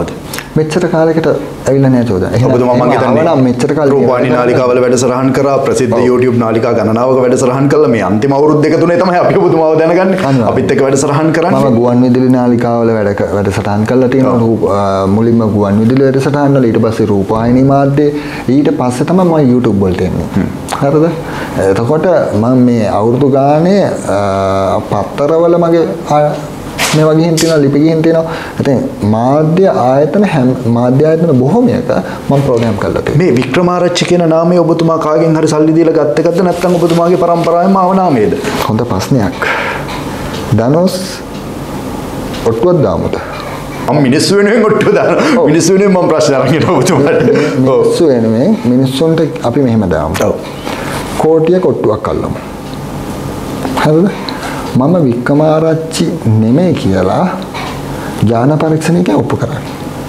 Speaker 1: මෙච්චර කාලයකට ඇවිල්ලා නැහැ චෝදන.
Speaker 3: ඔබතුමා මම හිතන්නේ
Speaker 1: මෙච්චර කාලෙ
Speaker 3: රූපවාහිනී නාලිකාවල වැඩසටහන් කරා ප්‍රසිද්ධ YouTube නාලිකා ගණනාවක වැඩසටහන් කළා මේ අන්තිම අවුරුදු දෙක තුනේ තමයි අපි ඔබතුමාව දැනගන්නේ. අපිත් එක්ක වැඩසටහන් කරන්නේ.
Speaker 1: මම ගුවන්විදුලි නාලිකාවල වැඩසටහන් කළා තියෙනවා. මුලින්ම ගුවන්විදුලි වැඩසටහන් වල ඊට පස්සේ රූපවාහිනී මාධ්‍යයේ ඊට පස්සේ තමයි මම YouTube වලට එන්නේ. හරිද? එතකොට මම මේ අවුරුදු ගානේ පත්තරවල මගේ මේ වගේ හින් තියෙනවා ලිපි ගිහින් තියෙනවා. ඉතින් මාධ්‍ය ආයතන බොහොමයක මම ප්‍රෝග්‍රෑම් කරලා තියෙනවා.
Speaker 3: මේ වික්‍රමාරච්චි කියන නාමය ඔබතුමා කාගෙන් හරි සල්ලි දීලා ගත්ත එකද නැත්නම් ඔබතුමාගේ පරම්පරාවෙම ආව නාමයේද?
Speaker 1: හොඳ ප්‍රශ්නයක්. දනොස් ඔට්ටුවක් දාමුද?
Speaker 3: මම මිනිස්සු වෙනුවෙන් ඔට්ටුව දානවා. මිනිස්සු වෙනුවෙන් මම ප්‍රශ්න අරන් ඉන්නවා ඔබතුමාට.
Speaker 1: මිනිස්සු වෙනුවෙන් මිනිස්සුන්ට අපි මෙහෙම දාමු. ඔව්. කෝටියක ඔට්ටුවක් අල්ලමු. හරිද? මම වික්‍රමාරච්චි නෙමෙයි කියලා ඥාන පරීක්ෂණයක ඔප්පු කරන්නේ.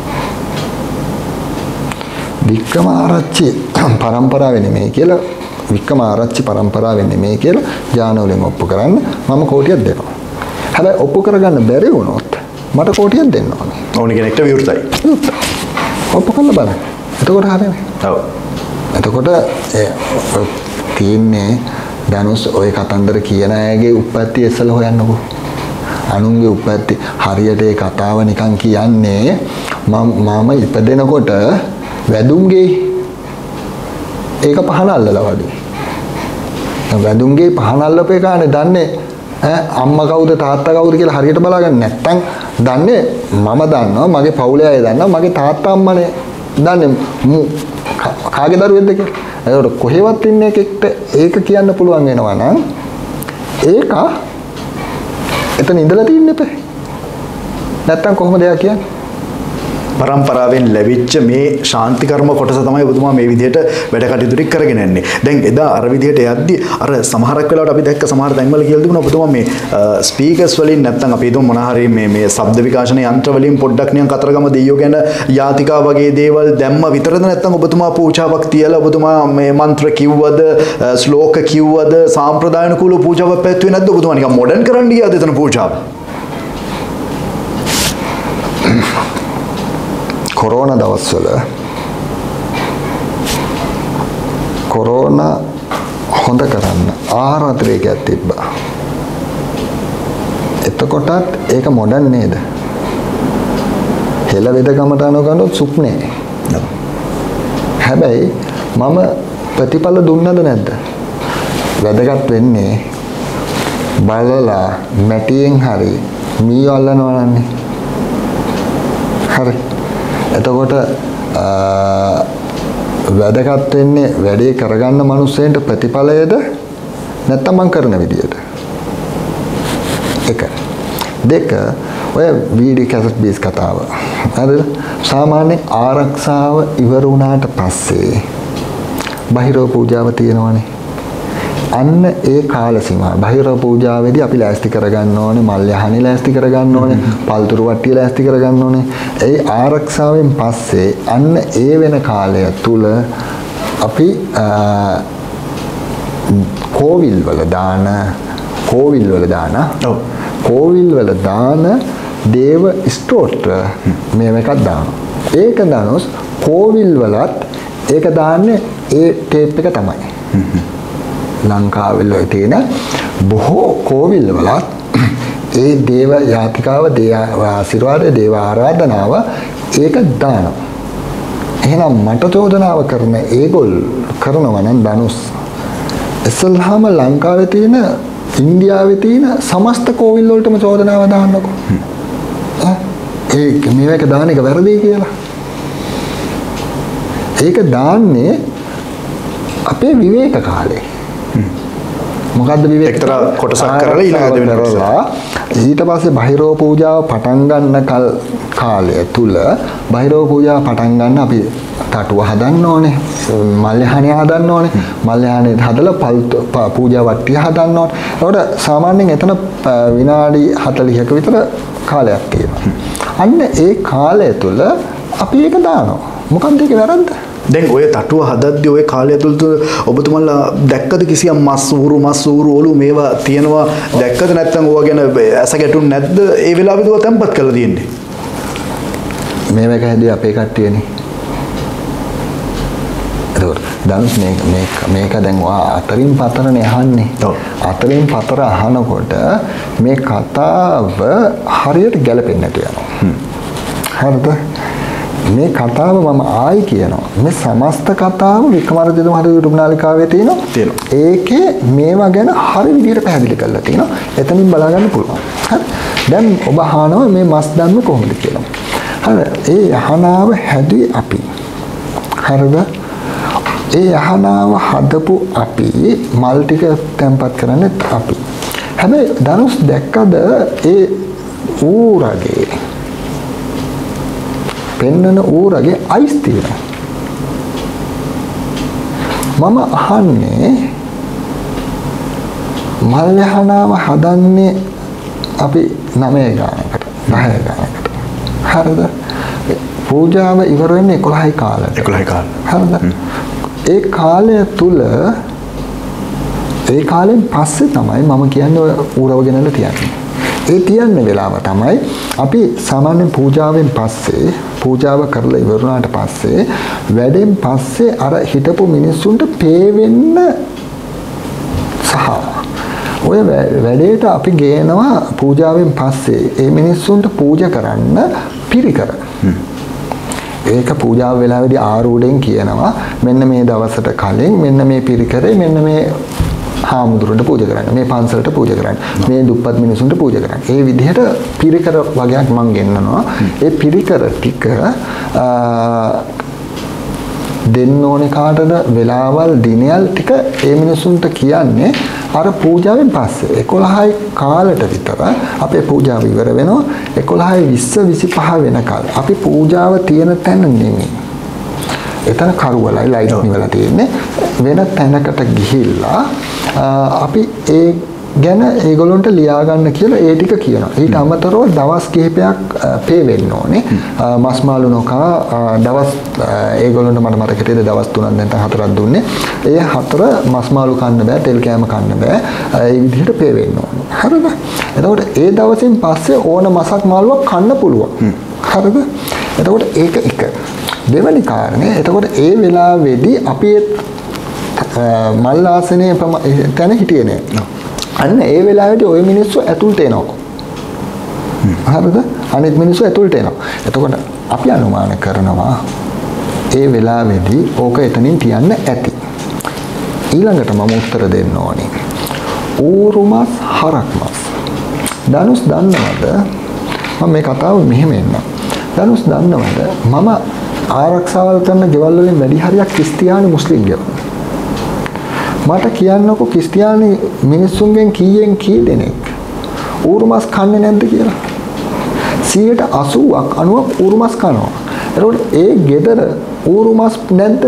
Speaker 1: වික්‍රමාරච්චි පරම්පරාවේ නෙමෙයි කියලා වික්‍රමාරච්චි පරම්පරාවේ නෙමෙයි කියලා ඥාන වලින් ඔප්පු කරන්න මම කෝටියක් දෙනවා. හැබැයි ඔප්පු කරගන්න බැරි වුණොත් මට කෝටියක් දෙන්න ඕනේ.
Speaker 3: ඕනි කෙනෙක්ට විවෘතයි.
Speaker 1: ඔප්පු කරලා බලන්න. එතකොට හරියනේ.
Speaker 3: ඔව්.
Speaker 1: එතකොට තියන්නේ දනුස් ඔය කතන්දර කියන අයගේ උප්පත්ති එසල හොයන්නකෝ. අනුන්ගේ උප්පත්ති හරියට ඒ කතාව නිකන් කියන්නේ මම ඉපදෙනකොට වැදුම්ගේ ඒක පහන අල්ලලා වගේ. වැදුම්ගේ පහන අල්ලපේ කානේ දන්නේ අම්මා කවුද තාත්තා කවුද කියලා හරියට බලාගන්න නැත්තම් දන්නේ මම දන්නවා මගේ පවුලේ අය දන්නවා මගේ තාත්තා අම්මනේ දන්නේ කාගේ දරුවෙක්ද කියලා. ඒකට කොහෙවත් ඉන්න එකෙක්ට ඒක කියන්න පුළුවන් වෙනවා නම් ඒක එතන ඉඳලා තින්න එපා. නැත්තම් කොහොමද එයා කියන්නේ?
Speaker 3: පරම්පරාවෙන් ලැබිච්ච මේ ශාන්ති කර්ම කොටස තමයි ඔබතුමා මේ විදිහට වැඩ කටයුතු ටික කරගෙන යන්නේ. දැන් එදා අර විදිහට යද්දි අර සමහරක් වෙලාවට අපි දැක්ක සමහර තැන්වල කියලා තිබුණා ඔබතුමා මේ ස්පීකර්ස් වලින් නැත්නම් අපි හිතමු මොන හරි මේ ශබ්ද විකාශන යන්ත්‍ර වලින් පොඩ්ඩක් නිකන් කතරගම දෙයියෝ ගැන යාතිකා වගේ දේවල් දැම්ම විතරද නැත්නම් ඔබතුමා පූජාවක් තියලා ඔබතුමා මේ මන්ත්‍ර කිව්වද ශ්ලෝක කිව්වද සාම්ප්‍රදායික කුල පූජාවක් පැවැත්වුවේ නැද්ද ඔබතුමා නිකන් මොඩර්න් කරන්න ගියාද එතන පූජාව?
Speaker 1: කොරෝනා දවස්වල කොරෝනා හොඳ කරන්න ආහාර අතිරේකයක් තිබ්බා. එතකොටත් ඒක මොඩර්න් නේද? හෙළ වෙදකමට අනුගනොත් සුප් නෑ. හැබැයි මම ප්‍රතිඵල දුන්නද නැද්ද? වැදගත් වෙන්නේ බලලා මැටියෙන් හරි මී අල්ලනවා නන්නේ. හරි. එතකොට වැදගත් වෙන්නේ වැඩේ කරගන්න මිනිස්සෙන්ට ප්‍රතිඵලයද නැත්නම් මං කරන විදියට. එක. දෙක ඔය වීඩියෝ කැසට් බේස් කතාව. හරිද? සාමාන්‍ය ආරක්ෂාව ඉවර වුණාට පස්සේ බහිරව පූජාව තියෙනවනේ. අන්න ඒ කාල සීමාව බහිරව පූජාවේදී අපි ලෑස්ති කරගන්න ඕනේ මල් යහනි ලෑස්ති කරගන්න ඕනේ පල්තුරු වට්ටිය ලෑස්ති කරගන්න ඕනේ ඒ ආරක්ෂාවෙන් පස්සේ අන්න ඒ වෙන කාලය තුල අපි කෝවිල් වල දාන දේව ස්තෝත්‍ර මේව එකක් දානවා ඒක දානොස් කෝවිල් වලත් ඒක දාන්නේ ඒ ටේප් එක තමයි ලංකාවේ තියෙන බොහෝ කෝවිල් වලත් ඒ දේව යාතිකාව දේව ආශිර්වාද දේව ආරාධනාව ඒක දානවා. එහෙනම් මට චෝදනාව කරන ඒගොල්ල කරනවා නම් ධනුස් ඉස්සල්ලාම ලංකාවේ තියෙන ඉන්දියාවේ තියෙන සමස්ත කෝවිල් වලටම චෝදනාව දාන්නකෝ. ඒක මේක දාන එක වැරදි කියලා. ඒක දාන්නේ අපේ විවේක කාලේ. මොකද්ද විවේක
Speaker 3: එක්තරා කොටසක් කරලා ඊළඟට වෙනවා
Speaker 1: ඊට පස්සේ බහිරව පූජාව පටන් ගන්න කාලය තුල බහිරව පූජාව පටන් ගන්න අපි තටුව හදන්න ඕනේ මල් යහනේ හදන්න ඕනේ මල් යහනේ හදලා පූජා වට්ටිය හදන්න ඕනේ ඒකට සාමාන්‍යයෙන් එතන විනාඩි 40ක විතර කාලයක් තියෙනවා අන්න ඒ කාලය තුල අපි ඒක දානවා මොකක්ද ඒක වැරද්ද
Speaker 3: දැන් ඔය තටුව හදද්දී ඔය කාලය තුල ඔබතුමන්ලා දැක්කද කිසියම් මස් ඌරු ඔලු මේවා තියෙනවා දැක්කද නැත්නම් ඕවා ගැන ඇස ගැටුන්නේ නැද්ද ඒ වෙලාවෙදී ඔය තැම්පත් කරලා තියෙන්නේ
Speaker 1: මේ වගේ හැදී අපේ කට්ටියනේ. එතකොට ධනුෂ් මේක දැන් අතරින් පතරනේ අහන්නේ. අතරින් පතර අහනකොට මේ කතාව හරියට ගැලපෙන්නේ නැතු යනවා. හරිද? මේ කතාව මම ආයි කියනවා. මේ සමස්ත කතාව වික්‍රමාදිත්‍ය මහතා YouTube නාලිකාවේ තියෙනවා. ඒකේ මේවා ගැන හරි විදිහට පැහැදිලි කරලා තියෙනවා. එතනින් බලා ගන්න පුළුවන්. හරි. දැන් ඔබ අහනවා මේ මස් දන්නේ කොහොමද කියලා. හරි. ඒ අහනාව හැදුවේ අපි. හරිද? ඒ අහනාව හදපු අපි මල් ටික තැම්පත් කරන්නේ අපි. හැබැයි ධනුෂ් දැක්කද ඒ ඌරගේ පෙන්නන ඌරගේ අයිස් තියෙනවා. මම අහන්නේ මල් යහනාව හදන්නේ අපි 9 ගානකට 10 ගානකට. හරිද? පූජාව ඉවර වෙන්නේ 11යි කාලෙට. 11යි කාලෙ. හරිද? ඒ කාලය තුල ඒ කාලෙන් පස්සේ තමයි මම කියන්නේ ඔය ඌරව ගෙනල්ලා තියන්නේ. ඒ තියන්න වෙලාව තමයි අපි සාමාන්‍ය පූජාවෙන් පස්සේ පූජාව කරලා ඉවර වුණාට පස්සේ වැඩෙන් පස්සේ අර හිටපු මිනිස්සුන්ට පේවෙන්න සහ ඔය වැඩේට අපි ගේනවා පූජාවෙන් පස්සේ ඒ මිනිස්සුන්ට පූජා කරන්න පිරිකර. ඒක පූජාව වෙලාවේදී ආරූඪයෙන් කියනවා මෙන්න මේ දවසට කලින් මෙන්න මේ පිරිකරේ මෙන්න මේ හාමුදුරන්ට පූජා කරන්න මේ පන්සලට පූජා කරන්න මේ දුප්පත් මිනිසුන්ට පූජා කරන්න. ඒ විදිහට පිරිකර වගේක් මම ගෙන්නනවා. ඒ පිරිකර ටික දෙන්න ඕනේ කාටද වෙලාවල් දිනයල් ටික ඒ මිනිසුන්ට කියන්නේ අර පූජාවෙන් පස්සේ 11යි කාලට විතර අපේ පූජාව ඉවර වෙනවා. 11යි 20 25 වෙනකල් අපි පූජාව තියෙන තැන නෙමෙයි. එතන කරුවලයි ලයිට් නිවලා තියෙන්නේ. වෙන තැනකට ගිහිල්ලා අපි ඒ ගැන ඒගොල්ලන්ට ලියා ගන්න කියලා ඒ ටික කියනවා. ඊට අමතරව දවස් කිහිපයක් පේ වෙන්න ඕනේ. මස් මාළු නොකා දවස් ඒගොල්ලන්ට මට මතක හිටියද දවස් 3ක් නැත්නම් 4ක් දුන්නේ. ඒ 4 මස් මාළු කන්න බෑ, තෙල් කෑම කන්න බෑ. ඒ විදිහට පේ වෙන්න ඕනේ. හරිද? එතකොට ඒ දවසින් පස්සේ ඕන මසක් මාළුවක් කන්න පුළුවන්. හරිද? එතකොට ඒක එක. දෙවැනි කාරණේ එතකොට ඒ වෙලාවේදී අපි මල් ආසනයේ තැන හිටියේ නෑ. අන්න ඒ වෙලාවේදී ওই මිනිස්සු ඇතුළට එනවා. හරිද? අනිත් මිනිස්සු ඇතුළට එනවා. එතකොට අපි අනුමාන කරනවා ඒ වෙලාවේදී ඕක එතනින් තියන්න ඇති. ඊළඟට මම උත්තර දෙන්න ඕනේ. ඌරුමස් හරක්මස්. ධනුෂ් දන්නවද? මම මේ කතාව මෙහෙම එන්න. ධනුෂ් දන්නවද? මම ආරක්ෂාවල් කරන ගෙවල් වලින් වැඩි හරියක් ක්‍රිස්තියානි මුස්ලිම් ගෙවල්. මට කියන්නකො ක්‍රිස්තියානි මිනිස්සුන්ගෙන් කීයෙන් කී දෙනෙක් ඌරුමස් කන්නේ නැද්ද කියලා. 80%ක් 90ක් ඌරුමස් කනවා. එතකොට ඒ ගෙදර ඌරුමස් නැද්ද?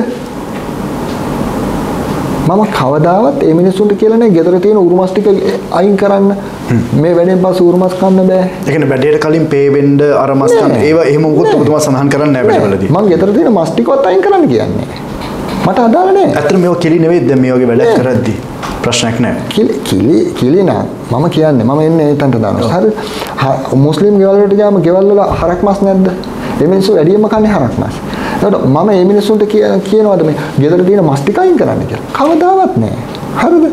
Speaker 1: මම කවදාවත් ඒ මිනිස්සුන්ට කියලා නෑ ගෙදර තියෙන ඌරුමස් ටික අයින් කරන්න. මේ වැඩෙන් පස්සේ ඌරුමස් කන්න බෑ.
Speaker 3: ඒ කියන්නේ බැඩේට කලින් පේ වෙන්න අර මස් කන්න ඒවා එහෙම මොකොත් ඔබතුමා සඳහන් කරන්නේ නෑ වැඩවලදී.
Speaker 1: මම ගෙදර තියෙන මස් ටිකවත් අයින් කරන්න කියන්නේ. මට අදාළ නෑ.
Speaker 3: ඇත්තට මේක කිලි නෙවෙයි දැන් මේ වගේ වැඩක් කරද්දී ප්‍රශ්නයක් නෑ.
Speaker 1: කිලි නෑ. මම කියන්නේ මම එන්නේ එතනට දානවා. හරි. මුස්ලිම් ගෙවල් වලට ගියාම ගෙවල් වල හරක් මස් නැද්ද? ඒ මිනිස්සු වැඩියෙන්ම කන්නේ හරක් මස්. එතකොට මම මේ මිනිස්සුන්ට කියනවාද මේ ගෙදර තියෙන මස් ටික අයින් කරන්න කියලා? කවදාවත් නෑ. හරිද?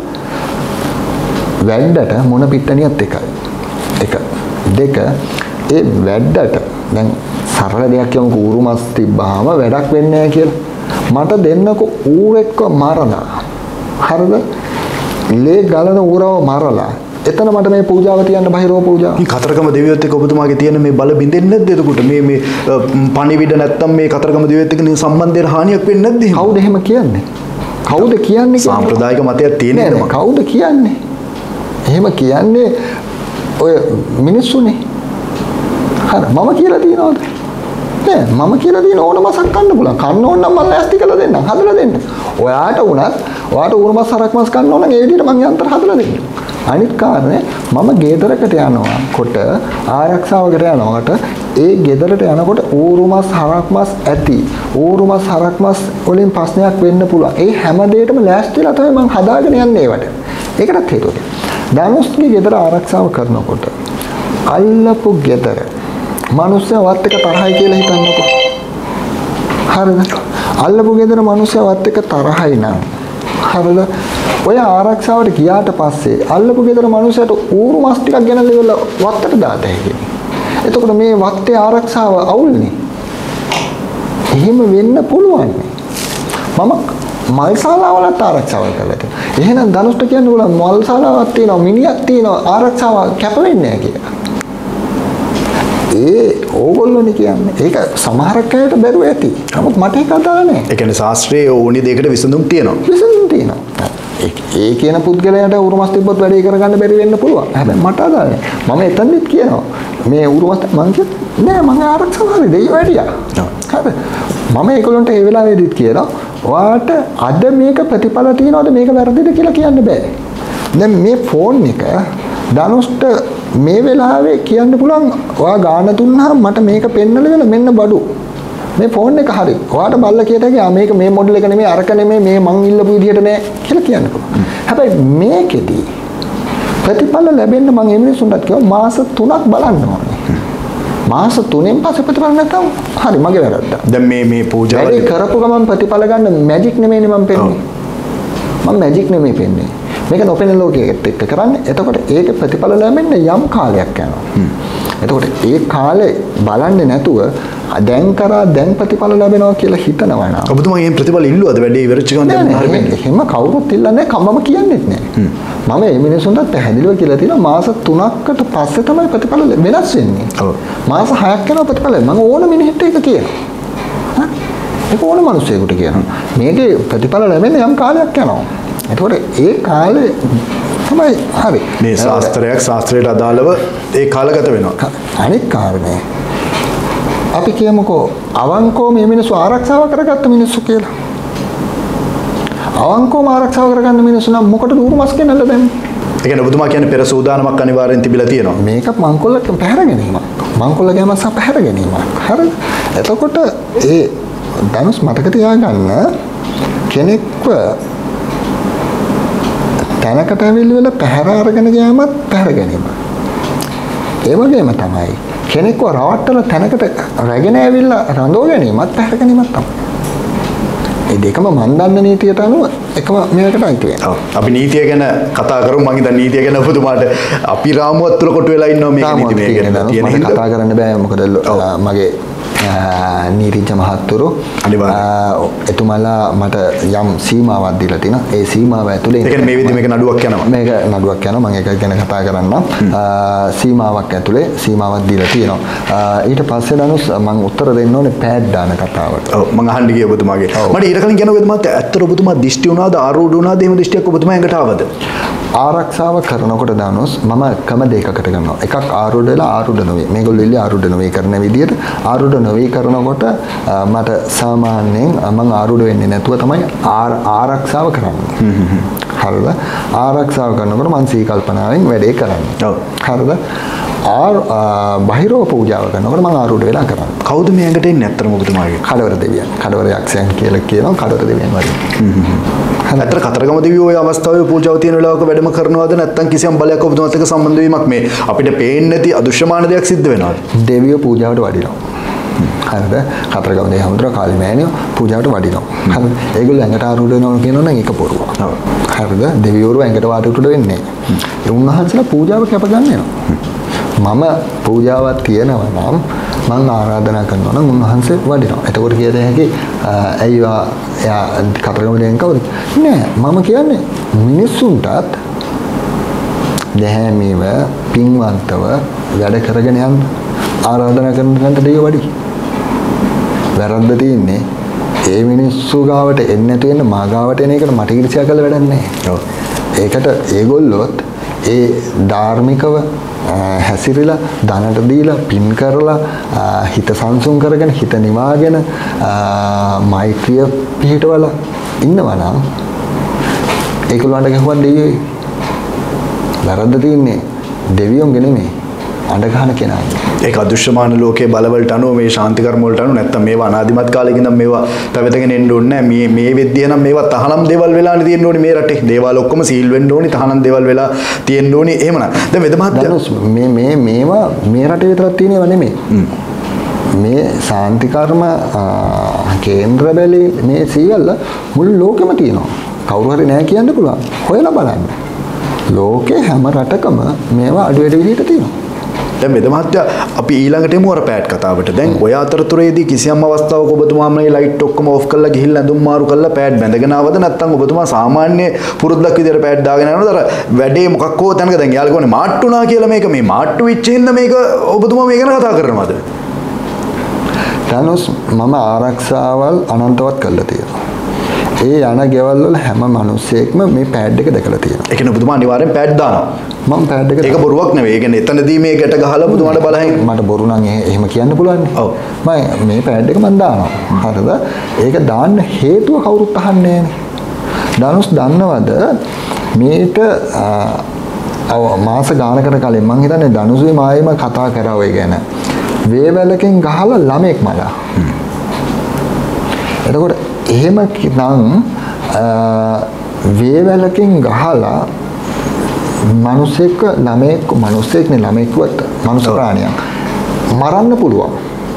Speaker 1: වැඩට මොන පිටණියත් එකයි. එක. දෙක ඒ වැඩට දැන් සරල දෙයක් කියමුකෝ ඌරුමස් තිබ්බාම වැඩක් වෙන්නේ නැහැ කියලා. මට දෙන්නකො ඌරෙක්ව මරලා. හරිද? ලේ ගලන ඌරව මරලා. එතන මට මේ පූජාව තියන්න බහිරව පූජාව.
Speaker 3: මේ කතරගම දෙවියොත් එක්ක ඔබතුමාගේ තියෙන මේ බල බින්දෙන්නේ නැද්ද එතකොට? මේ පණිවිඩ නැත්තම් මේ කතරගම දෙවියොත් එක්ක සම්බන්ධයෙන් හානියක් වෙන්නේ නැද්ද?
Speaker 1: කවුද එහෙම කියන්නේ? කවුද කියන්නේ?
Speaker 3: සාම්ප්‍රදායික මතයක් තියෙන්නේ
Speaker 1: නේද? කවුද කියන්නේ? එහෙම කියන්නේ ඔය මිනිස්සුනේ. හරි මම කියලා තියනවාද? නෑ මම කියලා තියෙන ඕන මසක් කන්න පුළුවන්. කන්න ඕන නම් මම ලෑස්ති කරලා දෙන්නම්. හදලා දෙන්න. ඔයාට ඌරුමස් හරක් මස් කන්න ඕන නම් ඒ විදිහට මම යන්ත්‍ර හදලා දෙන්න. අනිත් කාරණේ මම ගෙදරකට යනකොට ආරක්ෂාවකට යනකොට ඒ ගෙදරට යනකොට ඌරුමස් හරක් මස් ඇති. ඌරුමස් හරක් මස් වලින් ප්‍රශ්නයක් වෙන්න පුළුවන්. ඒ හැම දෙයකම ලෑස්තිලා තමයි මම හදාගෙන යන්නේ ඒවට. ඒකටත් හේතුව. ධනුෂ්ගේ ගෙදර ආරක්ෂාව කරනකොට අල්ලපු ගෙදර මිනිස්සයා වත් එක තරහයි කියලා හිතන්නකෝ. හරිද? අල්ලපු ගෙදර මිනිස්සයා වත් එක තරහයි නම් හරිද? ඔය ආරක්ෂාවට ගියාට පස්සේ අල්ලපු ගෙදර මිනිස්සයාට ඌරු මස් ටිකක් ගෙනල්ලා ඉවරලා වත්තට දාත හැකියි. එතකොට මේ වත්තේ ආරක්ෂාව අවුල්නේ. එහෙම වෙන්න පුළුවන්. මම මල්ශාලාවලත් ආරක්ෂාව කළා. එහෙනම් ධනුෂ්ට කියන්න ඕන මල්ශාලාවක් තියෙනවා, මිනිහක් තියෙනවා, ආරක්ෂාව කැප වෙන්නේ නැහැ කියලා. ඕගොල්ලෝනේ කියන්නේ. ඒක සමහරක් අයට බැරුව ඇති. නමුත් මට ඒක අදාළ නැහැ.
Speaker 3: ඒ කියන්නේ ශාස්ත්‍රයේ ඕනි දෙයකට විසඳුම් තියෙනවා.
Speaker 1: විසඳුම් තියෙනවා. ඒ කියන පුද්ගලයාට උරුමස් තිබ්බොත් වැඩේ කරගන්න බැරි වෙන්න පුළුවන්. හැබැයි මට අදාළ නැහැ. මම එතනදිත් කියනවා මේ උරුමස් මං කිව්වා නෑ මම ආරක්ෂාව හරි දෙයි වැඩියා. හරි. මම ඒගොල්ලන්ට ඒ වෙලාවේදීත් කියනවා ඔයාට අද මේක ප්‍රතිඵල තියනවාද මේක වැරදිද කියලා කියන්න බෑ. දැන් මේ ෆෝන් එක ධනුෂ්ට මේ වෙලාවේ කියන්න පුළුවන් ඔයා ගාන දුන්නාම මට මේක පෙන්නලා වෙන මෙන්න බඩු. මේ ෆෝන් එක හරි. ඔයාට බල්ලා කියත හැකි මේක මේ මොඩල් එක නෙමෙයි අරක නෙමෙයි මේ මං ඉල්ලපු විදිහට නෑ කියලා කියන්න පුළුවන්. හැබැයි මේකෙදී ප්‍රතිඵල ලැබෙන්න මම මේ මිනිස්සුන්ට කිව්වා මාස 3ක් බලන්න ඕනේ. මාස 3න් පස්සේ ප්‍රතිඵල නැත්නම් හරි මගේ වැරද්ද.
Speaker 3: දැන් මේ පූජාව
Speaker 1: වැඩි කරපු ගමන් ප්‍රතිඵල ගන්න මැජික් නෙමෙයිනේ මම පෙන්නේ. මම මැජික් නෙමෙයි පෙන්නේ. මේක නොපෙනෙන ලෝකයකට එක්ක කරන්නේ. එතකොට ඒකේ ප්‍රතිඵල ලැබෙන්න යම් කාලයක් යනවා. එතකොට ඒ කාලේ බලන්නේ නැතුව දැන් කරා දැන් ප්‍රතිඵල ලැබෙනවා කියලා හිතනවා නම්
Speaker 3: ඔබතුමා මේ ප්‍රතිඵල ඉල්ලුවද වැඩේ ඉවරච්ච ගමන් දැන් හරි වෙන්නේ.
Speaker 1: එහෙම කවුරුත් ඉල්ලන්නේ නැහැ. කම්මම කියන්නේත් නැහැ. මම මේ මිනිස්සුන්ට පැහැදිලිව කියලා තියෙනවා මාස 3කට පස්සේ තමයි ප්‍රතිඵල වෙනස් වෙන්නේ.
Speaker 3: ඔව්.
Speaker 1: මාස 6ක් යනවා ප්‍රතිඵල. මම ඕන මිනිහෙක්ට ඒක කියනවා. ඒක ඕන මිනිහෙකුට කියනවා. මේකේ ප්‍රතිඵල ලැබෙන්න යම් කාලයක් යනවා. එතකොට ඒ කාලේ තමයි හරි.
Speaker 3: මේ ශාස්ත්‍රයට අදාළව ඒ කාලගත වෙනවා.
Speaker 1: අනිත් කාරණේ අපි කියමුකෝ අවංකව මේ මිනිස්සු ආරක්ෂාව කරගත්ත මිනිස්සු කියලා. අවංකවම ආරක්ෂාව කරගන්න මිනිස්සු නම් මොකටද උරුමස් ගෙනල්ලා දැම්මේ?
Speaker 3: ඒ කියන්නේ ඔබතුමා කියන්නේ පෙර සූදානමක් අනිවාර්යෙන් තිබිලා තියෙනවා.
Speaker 1: මේක මංකොල්ල පැහැර ගැනීමක්. මංකොල්ල ගෑම සහ පැහැර ගැනීමක්. හරිද? එතකොට ඒ ධනුස් මතක තියාගන්න කෙනෙක්ව තැනකට ඇවිල්ලා පැහැර අරගෙන ගියාමත් පැහැර ගැනීම. ඒ වගේම තමයි කෙනෙක්ව රවට්ටලා තැනකට රැගෙන ඇවිල්ලා රඳව ගැනීමත් පැහැර ගැනීමක් තමයි. මේ දෙකම මන් දන්න නීතියට අනුව එකම මේකට අයිති වෙනවා.
Speaker 3: අපි නීතිය ගැන කතා කරමු. මම හිතන්නේ නීතිය ගැන ඔබතුමාට අපි රාමුවත් තුල කොටු වෙලා ඉන්නවා මේක නීති මේ ගැන තියෙන හින්දා
Speaker 1: කතා කරන්න බෑ මොකද මගේ නීතිඥ මහත්තුරු එතුමාලා මට යම් සීමාවක් දීලා තිනවා. ඒ සීමාව ඇතුලේ
Speaker 3: ඒ කියන්නේ මේ විදිහ මේක නඩුවක් යනවා.
Speaker 1: මේක නඩුවක් යනවා. මම ඒක ගැන කතා කරන්න. සීමාවක් ඇතුලේ සීමාවක් දීලා තියෙනවා. ඊට පස්සේ දනුස් මම උත්තර දෙන්න ඕනේ පෑඩ් දාන කතාවට.
Speaker 3: ඔව් මම අහන්න ගියේ ඔබතුමාගේ. මට ඊට කලින් කියනවා ඔබතුමාත් ඇත්තට ඔබතුමා දිෂ්ටි වුණාද ආරූඪ වුණාද එහෙම දිෂ්ටියක් ඔබතුමා ඇඟට ආවද?
Speaker 1: ආරක්ෂාව කරනකොට දනුස් මම ක්‍රම දෙකකට කරනවා. එකක් ආරූඪ වෙලා ආරූඪ නොවේ. මේගොල්ලෝ ඉල්ලේ ආරූඪ නොවේ කරන විදියට ආරූඪ නොවේ කරනකොට මට සාමාන්‍යයෙන් මම ආරූඪ වෙන්නේ නැතුව තමයි ආරක්ෂාව කරන්නේ. හරිද? ආරක්ෂාව කරනකොට මම සී කල්පනාවෙන් වැඩේ කරන්නේ.
Speaker 3: ඔව්.
Speaker 1: හරිද? බහිරව පූජාව කරනකොට මම ආරූඪ වෙලා කරන්නේ.
Speaker 3: කවුද මේ ඇඟට එන්නේ ඇත්තටම ඔබතුමාගේ?
Speaker 1: කඩවර දෙවියන්. කඩවර යක්ෂයන් කියලා කියනවා කඩවර දෙවියන් වගේ.
Speaker 3: ඇත්තට කතරගම දෙවියෝ ওই අවස්ථාවේ පූජාව තියෙන වෙලාවක වැඩම කරනවද නැත්නම් කිසියම් බලයක් ඔබතුමාත් එක්ක සම්බන්ධ වීමක් මේ අපිට පේන්නේ නැති අදෘශ්‍යමාන දෙයක් සිද්ධ වෙනවද?
Speaker 1: දෙවියෝ පූජාවට වඩිනවා. හරිද? කතරගම දෙවියන් හඳුනා කාලි මෑණියෝ පූජාවට වඩිනවා. හරිද? ඒගොල්ලෝ ඇඟට ආරූඪ වෙනවා කියනවනම් ඒක බොරුවක්.
Speaker 3: ඔව්.
Speaker 1: හරිද? දෙවියෝරු ඇඟට වාටුට වෙන්නේ නැහැ. ඒ උන්වහන්සේලා පූජාව කැප ගන්න යනවා. මම පූජාවක් තියනවා නම් මම ආරාධනා කරනවා නම් උන්වහන්සේ වඩිනවා. එතකොට කියද හැකි ඇයි එයා කතරගම දෙවියන් කවුද? නෑ මම කියන්නේ මිනිස්සුන්ටත් දැහැමිව පින්වන්තව වැඩ කරගෙන යන්න ආරාධනා කරන තැනට දෙවියෝ වඩි. වැරද්ද තියෙන්නේ ඒ මිනිස්සු ගාවට එන්නේ නැතු වෙන මා ගාවට එන එකට මට ඊර්ෂ්‍යා කළ වැඩක් නැහැ. ඔව්. ඒකට ඒගොල්ලොත් ඒ ධාර්මිකව හැසිරিলা ධනට දීලා පින් කරලා හිත සංසුන් කරගෙන හිත නිවාගෙන මෛත්‍රිය පිහිටවල ඉන්නවා නම් ඒගොල්ලන්ට ගහුවත් දෙවියෝ වැරද්ද තියෙන්නේ දෙවියොන්ගේ නෙමෙයි අඬ ගන්න කෙනාගේ.
Speaker 3: ඒක අදෘශ්‍යමාන ලෝකයේ බලවලට අනුව මේ ශාන්ති කර්ම වලට අනුව නැත්තම් මේවා අනාදිමත් කාලෙක ඉඳන් මේවා පැවතගෙන එන්න ඕනේ නැහැ. මේ වෙද්දී නම් මේවා තහනම් දේවල් වෙලානේ තියෙන්න ඕනේ මේ රටේ. දේවල් ඔක්කොම සීල් වෙන්න ඕනේ, තහනම් දේවල් වෙලා තියෙන්න ඕනේ. එහෙමනම් දැන් වෙද මහත්තයා
Speaker 1: මේවා මේ රටේ විතරක් තියෙනව නෙමෙයි. මේ ශාන්ති කර්ම කේන්ද්‍ර බැලේ මේ සීවල මුළු ලෝකෙම තියෙනවා. කවුරු හරි නැහැ කියන්න පුළුවන්. හොයලා බලන්න. ලෝකේ හැම රටකම මේවා අඩු වැඩි විදිහට තියෙනවා.
Speaker 3: දැන් මෙද මහත්තයා අපි ඊළඟට එමු අර පෑඩ් කතාවට. දැන් ඔය අතරතුරේදී කිසියම් අවස්ථාවක ඔබතුමා මේ ලයිට් ඔක්කොම ඔෆ් කරලා ගිහිල්ලා ඇඳුම් මාරු කරලා පෑඩ් බැඳගෙන ආවද නැත්නම් ඔබතුමා සාමාන්‍ය පුරුද්දක් විදිහට පෑඩ් දාගෙන යනවද? අර වැඩේ මොකක් හෝ තැනක දැන් යාළුවා කියන්නේ මාට්ටුනා කියලා මේක මේ මාට්ටු වෙච්ච හින්දා මේක ඔබතුමා මේ ගැන කතා කරනවද?
Speaker 1: දැනුස් මම ආරක්ෂාවල් අනන්තවත් කරලා තියෙනවා. ඒ යන ගෙවල් වල හැම මිනිස්සෙක්ම මේ පෑඩ් එක දැකලා තියෙනවා.
Speaker 3: ඒ කියන්නේ ඔබතුමා අනිවාර්යෙන් පෑඩ් දානවා.
Speaker 1: මම පෑඩ් එක
Speaker 3: ඒක බොරුවක් නෙවෙයි. ඒ කියන්නේ එතනදී මේ ගැට ගහලා ඔබතුමාට බලහින්
Speaker 1: මට බොරු නම් එහෙම කියන්න පුළුවන්.
Speaker 3: ඔව්.
Speaker 1: මම මේ පෑඩ් එක මම දානවා. හරිද? ඒක දාන්න හේතුව කවුරුත් අහන්නේ නැහැ. ධනුස් දන්නවද මේට මාස ගානකට කලින් මං හිතන්නේ ධනුසුයි මායිම කතා කරා ඔය ගැන. වේවැලකින් ගහලා ළමෙක් මලා. එතකොට එහෙම නම් වේවැලකින් ගහලා මිනිසෙක් මිනිසෙක්නේ ළමෙක්වත් මනුස්ස ප්‍රාණියක් මරන්න පුළුවන්.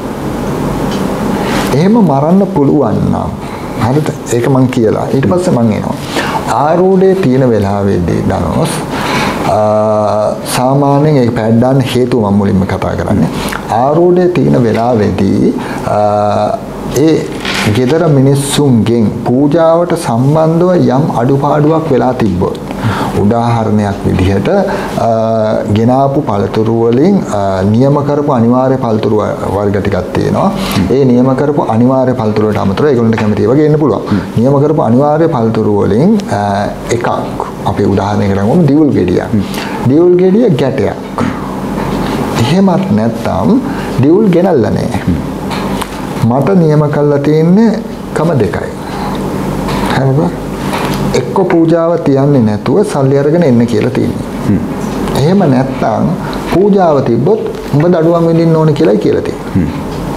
Speaker 1: එහෙම මරන්න පුළුවන් නම් හරිද? ඒක මං කියලා. ඊට පස්සේ මං එනවා. ආරූඪයේ තියෙන වෙලාවේදී ධනුස් සාමාන්‍යයෙන් ඒ පෑඩ් දාන්න හේතුව මම මුලින්ම කතා කරන්නේ. ආරූඪයේ තියෙන වෙලාවේදී ඒ ගෙදර මිනිස්සුන්ගෙන් පූජාවට සම්බන්ධව යම් අඩුපාඩුවක් වෙලා තිබ්බොත් උදාහරණයක් විදිහට ගෙනාපු පළතුරු වලින් නියම කරපු අනිවාර්ය පළතුරු වර්ග ටිකක් තියෙනවා. ඒ නියම කරපු අනිවාර්ය පළතුරු වලට අමතරව ඒගොල්ලන්ට කැමති ඒවා ගේන්න පුළුවන්. නියම කරපු අනිවාර්ය පළතුරු වලින් එකක් අපි උදාහරණයකට ගමු දිවුල් ගෙඩියක්. දිවුල් ගෙඩිය ගැටයක්. එහෙමත් නැත්නම් දිවුල් ගෙනල්ලා නැහැ. මට නියම කරලා තියෙන්නේ කම දෙකයි. හරිද? එක්ක පූජාව තියන්නේ නැතුව සල්ලි අරගෙන එන්න කියලා තියෙන්නේ. එහෙම නැත්නම් පූජාව තිබ්බොත් උඹ දඩුවම් විඳින්න ඕන කියලායි කියලා තියෙන්නේ.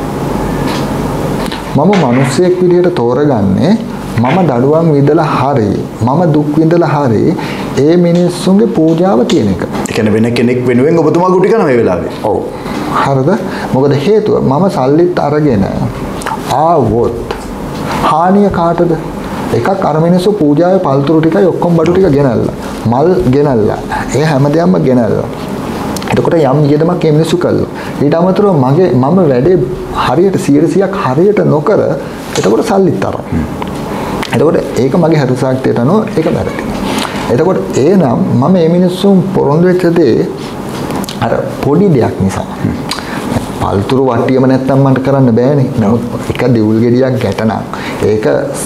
Speaker 1: මම මිනිස්සෙක් විදිහට තෝරගන්නේ මම දඩුවම් විඳලා හරි මම දුක් විඳලා හරි ඒ මිනිස්සුන්ගේ පූජාව තියෙන එක.
Speaker 3: ඒ කියන්නේ වෙන කෙනෙක් වෙනුවෙන් ඔබතුමා ගුටි කන මේ වෙලාවේ.
Speaker 1: ඔව්. හරිද? මොකද හේතුව මම සල්ලිත් අරගෙන ආවොත් හානිය කාටද? එකක් අර මිනිස්සු පූජාවේ පළතුරු ටිකයි ඔක්කොම බඩු ටික ගෙනල්ලා මල් ගෙනල්ලා ඒ හැමදේම ගෙනල්ලා එතකොට යම් යෙදමක් මේ මිනිස්සු කළා ඊට අමතරව මම වැඩේ හරියට 100%ක් හරියට නොකර එතකොට සල්ලිත් අරන් එතකොට ඒක මගේ හරුසාක්තියට අනුව ඒක වැරදි. එතකොට එහෙනම් මම මේ මිනිස්සුන් පොරොන්දු වෙච්ච දේ අර පොඩි දෙයක් නිසා පල්තුරු වට්ටියම නැත්තම් මට කරන්න බෑනේ. නමුත් එක දිවුල් ගෙඩියක් ගැටනම් ඒක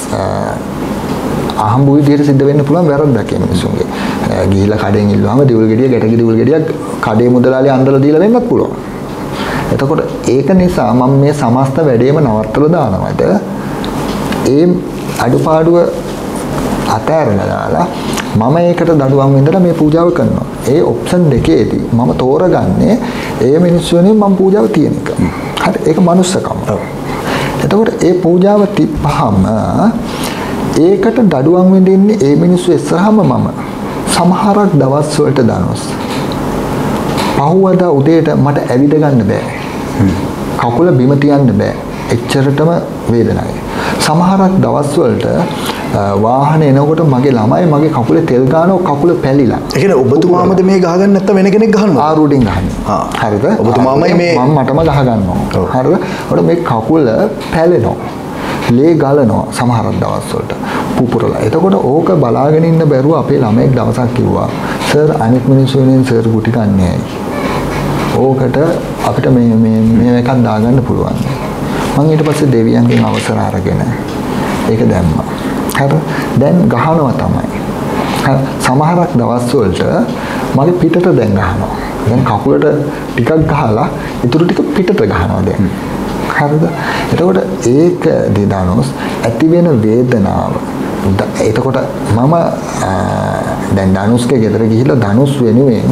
Speaker 1: අහම්බු විදිහට සිද්ධ වෙන්න පුළුවන් වැරද්දක් මේ මිනිස්සුන්ගේ. ගිහිලා කඩෙන් ඉල්ලුවාම දිවුල් ගෙඩිය ගැට දිවුල් ගෙඩියක් කඩේ මුදලාලි අන්දලා දීලා වෙන්නත් පුළුවන්. එතකොට ඒක නිසා මම මේ සමස්ත වැඩේම නවත්තලා දානවාට ඒ අඩුපාඩුව අතෑරලා දාලා මම ඒකට දඩුවම් විඳලා මේ පූජාව කරනවා. ඒ ඔප්ෂන් දෙකේදී මම තෝරගන්නේ ඒ මිනිස්සු වෙනුවෙන් මම පූජාව තියෙන එක. හරි ඒක මනුස්සකම. එතකොට ඒ පූජාව තිබ්බහම ඒකට දඩුවම් විඳින්නේ ඒ මිනිස්සු ඉස්සරහම මම. සමහරක් දවස් වලට දනොස්. පහුවදා උදේට මට ඇවිද ගන්න බෑ. කකුල බිම තියන්න බෑ. එච්චරටම වේදනයි. සමහරක් දවස් වලට වාහනේ එනකොට මගේ ළමයි මගේ කකුලේ තෙල් ගානවා කකුල පැලිලා.
Speaker 3: ඒ කියන්නේ ඔබතුමාමද මේ ගහගන්න නැත්නම් වෙන කෙනෙක් ගහනවා?
Speaker 1: ආරූඩින් ගහනවා. හරිද?
Speaker 3: ඔබතුමාමයි මේ
Speaker 1: මම මටම ගහ ගන්නවා. හරිද? ඔතන මේ කකුල පැලෙනවා. ලේ ගලනවා සමහරක් දවස් වලට පුපුරලා. එතකොට ඕක බලාගෙන ඉන්න බැරුව අපේ ළමයෙක් දවසක් කිව්වා සර් අනිත් මිනිස්සු වෙනින් සර් ගුටි කන්නේ ඕකට අපිට මේ එකක් දාගන්න පුළුවන්. මම ඊට පස්සේ දෙවියන්ගෙන් අවසර අරගෙන ඒක දැම්මා. හරි දැන් ගහනවා තමයි. සමහරක් දවස් වලට මගේ පිටට දැන් ගහනවා. දැන් කකුලට ටිකක් ගහලා ඊටු ටික පිටට ගහනවා දැන්. හරිද? එතකොට ඒක දිදානොස් ඇති වෙන වේදනාව. එතකොට මම දැන් ධනුස්ගේ ගෙදර ගිහිල්ලා ධනුස් වෙනුවෙන්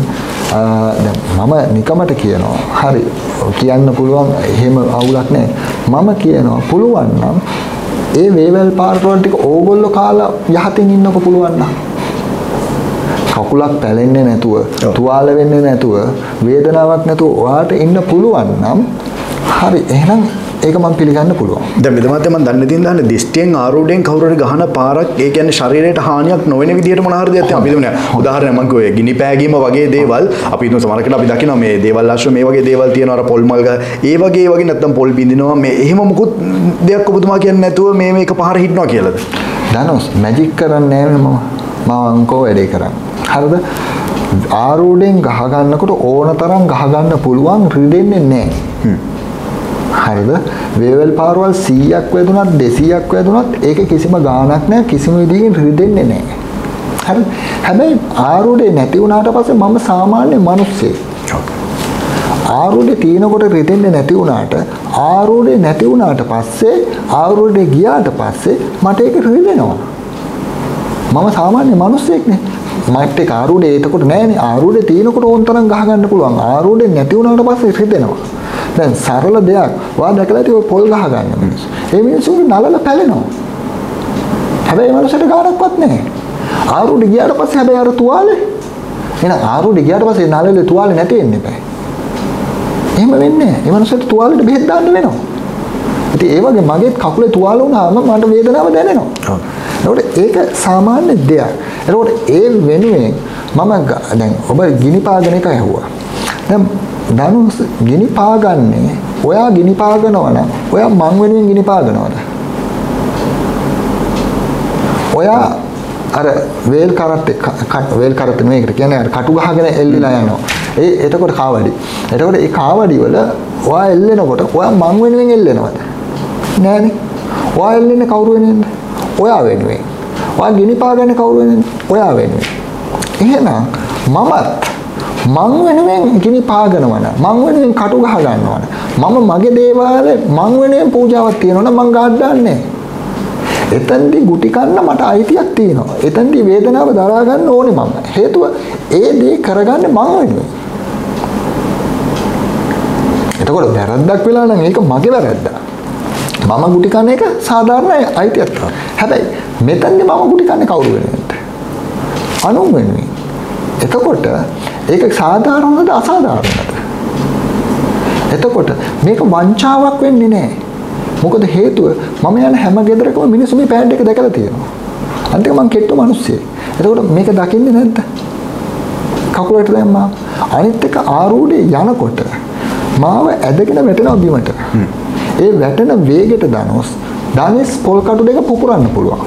Speaker 1: දැන් මම නිකමට කියනවා හරි කියන්න පුළුවන් එහෙම අවුලක් නැහැ මම කියනවා පුළුවන් නම් ඒ වේවැල් පාර්ට්වල් ටික ඕගොල්ලෝ කාලා යහතින් ඉන්නකො පුළුවන් නම් කකුලක් පැලෙන්නේ නැතුව තුවාල වෙන්නේ නැතුව වේදනාවක් නැතුව ඔයාට ඉන්න පුළුවන් නම් හරි එහෙනම් ඒක මම පිළිගන්න පුළුවන්.
Speaker 3: දැන් මෙතනත් මම දන්නේ තියෙන දහන දිස්ත්‍රියෙන් ආරෝඩයෙන් කවුරු හරි ගහන පාරක් ඒ කියන්නේ ශරීරයට හානියක් නොවන විදිහට මොන හරි දෙයක් තියෙනවා. අපි හිතමු උදාහරණයක් මම කිව්වේ ගිනි පෑගීම වගේ දේවල් අපි හිතමු සමහරකට අපි දකිනවා මේ දේවල් ආශ්‍රම මේ වගේ දේවල් තියෙනවා අර පොල් මල් ඒ වගේ නැත්තම් පොල් බින්දිනවා මේ එහෙම මොකුත් දෙයක් ඔබතුමා කියන්නේ නැතුව මේ මේක පහර හිටනවා කියලාද?
Speaker 1: දනොස් මැජික් කරන්නේ නැහැ මම අංකෝ වැඩේ කරන්නේ. හරිද? ආරෝඩයෙන් ගහ ගන්නකොට ඕන තරම් ගහ ගන්න පුළුවන් රිදෙන්නේ නැහැ. හරිද? වේවැල් පාරවල් 100ක් වැදුනත් 200ක් වැදුනත් ඒකේ කිසිම ගාණක් නැහැ කිසිම විදිහකින් රිදෙන්නේ නැහැ. හරි? හැබැයි ආරෝඩේ නැති වුණාට පස්සේ මම සාමාන්‍ය මිනිස්සෙක්. ආරෝඩේ තියෙනකොට රිදෙන්නේ නැති වුණාට ආරෝඩේ නැති වුණාට පස්සේ ආරෝඩේ ගියාට පස්සේ මට ඒක රිදෙනවා. මම සාමාන්‍ය මිනිස්සෙක් නේ. මට ඒක ආරෝඩේ එතකොට නැහැනේ. ආරෝඩේ තියෙනකොට ඕන තරම් ගහ ගන්න පුළුවන්. ආරෝඩේ නැති වුණාට පස්සේ රිදෙනවා. දැන් සරල දෙයක් ඔයා දැකලා තියෙන පොල් ගහ ගන්න මිනිස්සු. ඒ මිනිස්සුන්ගේ නළල පැලෙනවා. හැබැයි මනුස්සයට ගානක්වත් නැහැ. ආරුඩි ගියාට පස්සේ හැබැයි අර තුවාලේ එහෙනම් ආරුඩි ගියාට පස්සේ නළලේ තුවාලේ නැති වෙන්න එපා. එහෙම වෙන්නේ නැහැ. ඒ මනුස්සයට තුවාලෙට බෙහෙත් දාන්න වෙනවා. ඉතින් ඒ වගේ මගේත් කකුලේ තුවාල වුණාම මට වේදනාව දැනෙනවා. ඒකට ඒක සාමාන්‍ය දෙයක්. ඒකට ඒ වෙනුවෙන් මම දැන් ඔබ ගිනි පාගන එක ඇහුවා. දැන් දනුස් ගිනි පාගන්නේ ඔයා ගිනි පාගනවා නම් ඔයා මං වෙනුවෙන් ගිනි පාගනවද? ඔයා අර වේල් කරත් මේකට කියන්නේ අර කටු ගහගෙන එල්ලලා යනවා. එතකොට කාවඩි. එතකොට ඒ කාවඩි වල ඔයා එල්ලෙනකොට ඔයා මං වෙනුවෙන් එල්ලෙනවද? නෑනේ. ඔයා එල්ලෙන්නේ කවුරු වෙනුවෙන්ද? ඔයා වෙනුවෙන්. ඔයා ගිනි පාගන්නේ කවුරු වෙනුවෙන්ද? ඔයා වෙනුවෙන්. එහෙනම් මං වෙනුවෙන් ගිනි පාගනවන මං වෙනුවෙන් කටු ගහ ගන්නවන මම මගේ දේවාලේ මං වෙනුවෙන් පූජාවක් තියනවනම් මං ගාඩන්නේ එතෙන්දී ගුටි කන්න මට අයිතියක් තියෙනවා එතෙන්දී වේදනාව දරා ගන්න ඕනේ මම හේතුව ඒ දේ කරගන්නේ මං වෙනුවෙන් එතකොට වැරද්දක් වෙලා නම් ඒක මගේ වැරද්ද මම ගුටි කන එක සාධාරණ අයිතියක් තමයි හැබැයි මෙතෙන්දී මම ගුටි කන්නේ කවුරු වෙනුවෙන්ද අනුන් වෙනුවෙන් එතකොට ඒක සාධාරණද අසාධාරණද? එතකොට මේක වංචාවක් වෙන්නේ නැහැ. මොකද හේතුව මම යන හැම ගෙදරකම මිනිස්සු මේ පෑඩ් එක දැකලා තියෙනවා. අන්තික මං කෙට්ටු මිනිස්සෙක්. එතකොට මේක දකින්නේ නැද්ද? කකුලට දැම්මා. අනිත් එක ආරූಢේ යනකොට මාව ඇදගෙන වැටෙනවා බිමට. ඒ වැටෙන වේගෙට ධනිස් පොල් කටු දෙක පුපුරන්න පුළුවන්.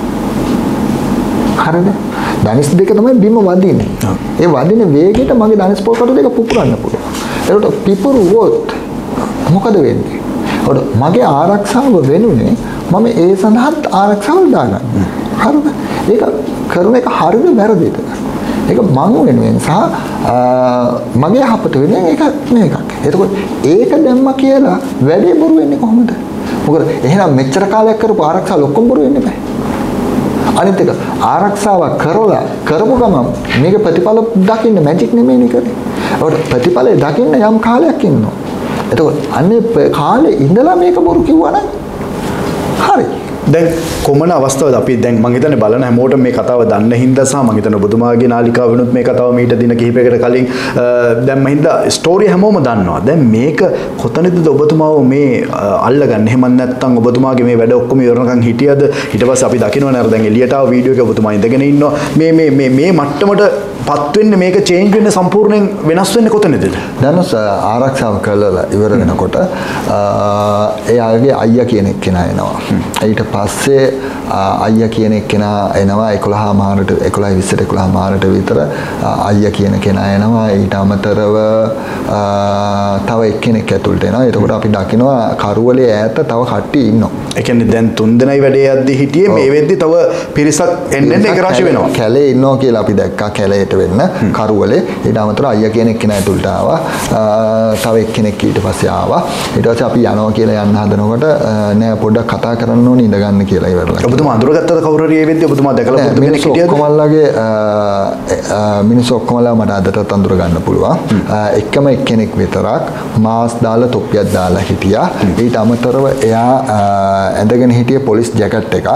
Speaker 1: හරිද? ධනිස් දෙක තමයි බිම වදින්නේ. ඒ වදින වේගයට මගේ ධනිස් පොල් කටු දෙක පුපුරන්න පුළුවන්. ඒකට පිපුරුවොත් මොකද වෙන්නේ? ඒකට මගේ ආරක්ෂාව වෙනුනේ මම ඒ සඳහාත් ආරක්ෂාව දාගන්න. හරිද? ඒක කරන එක හරිද වැරදිද? ඒක මං වෙනුවෙන් සහ මගේ යහපත වෙනුවෙන් ඒක මේකක්. එතකොට ඒක දැම්ම කියලා වැඩේ බොරු වෙන්නේ කොහොමද? මොකද එහෙනම් මෙච්චර කාලයක් කරපු ආරක්ෂාව ඔක්කොම බොරු වෙන්නේ නැහැ. අනිත් එක ආරක්ෂාවක් කරපු ගමන් මේක ප්‍රතිඵල දකින්න මැජික් නෙමෙයිනේ කරේ. ඒකට ප්‍රතිඵලය දකින්න යම් කාලයක් ඉන්නවා. එතකොට අන්නේ කාලේ ඉඳලා මේක බොරු කිව්වනම් හරි.
Speaker 3: දැන් කොමන අවස්ථාවද අපි දැන් මම හිතන්නේ බලන හැමෝටම මේ කතාව දන්න හින්දා සහ මම හිතන්නේ ඔබතුමාගේ නාලිකාව වෙනුත් මේ කතාව මීට දින කිහිපයකට කලින් දැන් මම හින්දා ස්ටෝරිය හැමෝම දන්නවා. දැන් මේක කොතනදද ඔබතුමාව මේ අල්ලගන්නේ? එහෙම නැත්නම් ඔබතුමාගේ මේ වැඩ ඔක්කොම ඉවරනකන් හිටියද? ඊට පස්සේ අපි දකිනවනේ අර දැන් එළියට ආව වීඩියෝ එක ඔබතුමා ඉඳගෙන ඉන්නවා. මේ මට්ටමට පත් වෙන්නේ මේක චේන්ජ් වෙන්නේ සම්පූර්ණයෙන් වෙනස් වෙන්නේ කොතනද?
Speaker 1: දැනස් ආරක්ෂාව කළා ඉවර වෙනකොට එයාගේ අයියා කියන එක්කෙනා එනවා. ඊට පස්සේ අයියා කියන එක්කෙනා එනවා 11 මාරට 11 මාරට විතර අයියා කියන කෙනා එනවා. ඊට අමතරව තව එක්කෙනෙක් ඇතුළට එනවා. එතකොට අපි දකිනවා කරුවලේ ඈත තව කට්ටිය ඉන්නවා.
Speaker 3: ඒ කියන්නේ දැන් 3 දෙනයි වැඩේ යද්දි හිටියේ මේ වෙද්දි තව පිරිසක් එන්න එක රාශි වෙනවා.
Speaker 1: කැලේ ඉන්නවා කියලා අපි දැක්කා. කැලේට වෙන්න කරුවලේ. ඊට අමතරව අයියා කියන එක්කෙනා ඇතුළට ආවා. තව එක්කෙනෙක් ඊට පස්සේ ආවා. ඊට පස්සේ අපි යනවා කියලා යන්න හදනකොට නෑ පොඩ්ඩක් කතා කරන්න ඕනේ ඉඳ ගන්න කියලා ඉවරලා.
Speaker 3: ඔබතුමා අඳුරගත්තද කවුරු හරි ඒ වෙද්දී ඔබතුමා දැකලා පුරුදු කෙනෙක් හිටියද?
Speaker 1: ඔක්කොමල්ලාගේ මිනිස්සු ඔක්කොමලා මට අදටත් අඳුර ගන්න පුළුවන්. එකම එක්කෙනෙක් විතරක් මාස් දාලා තොප්පියක් දාලා හිටියා. ඊට අමතරව එයා ඇඳගෙන හිටියේ පොලිස් ජැකට් එකක්.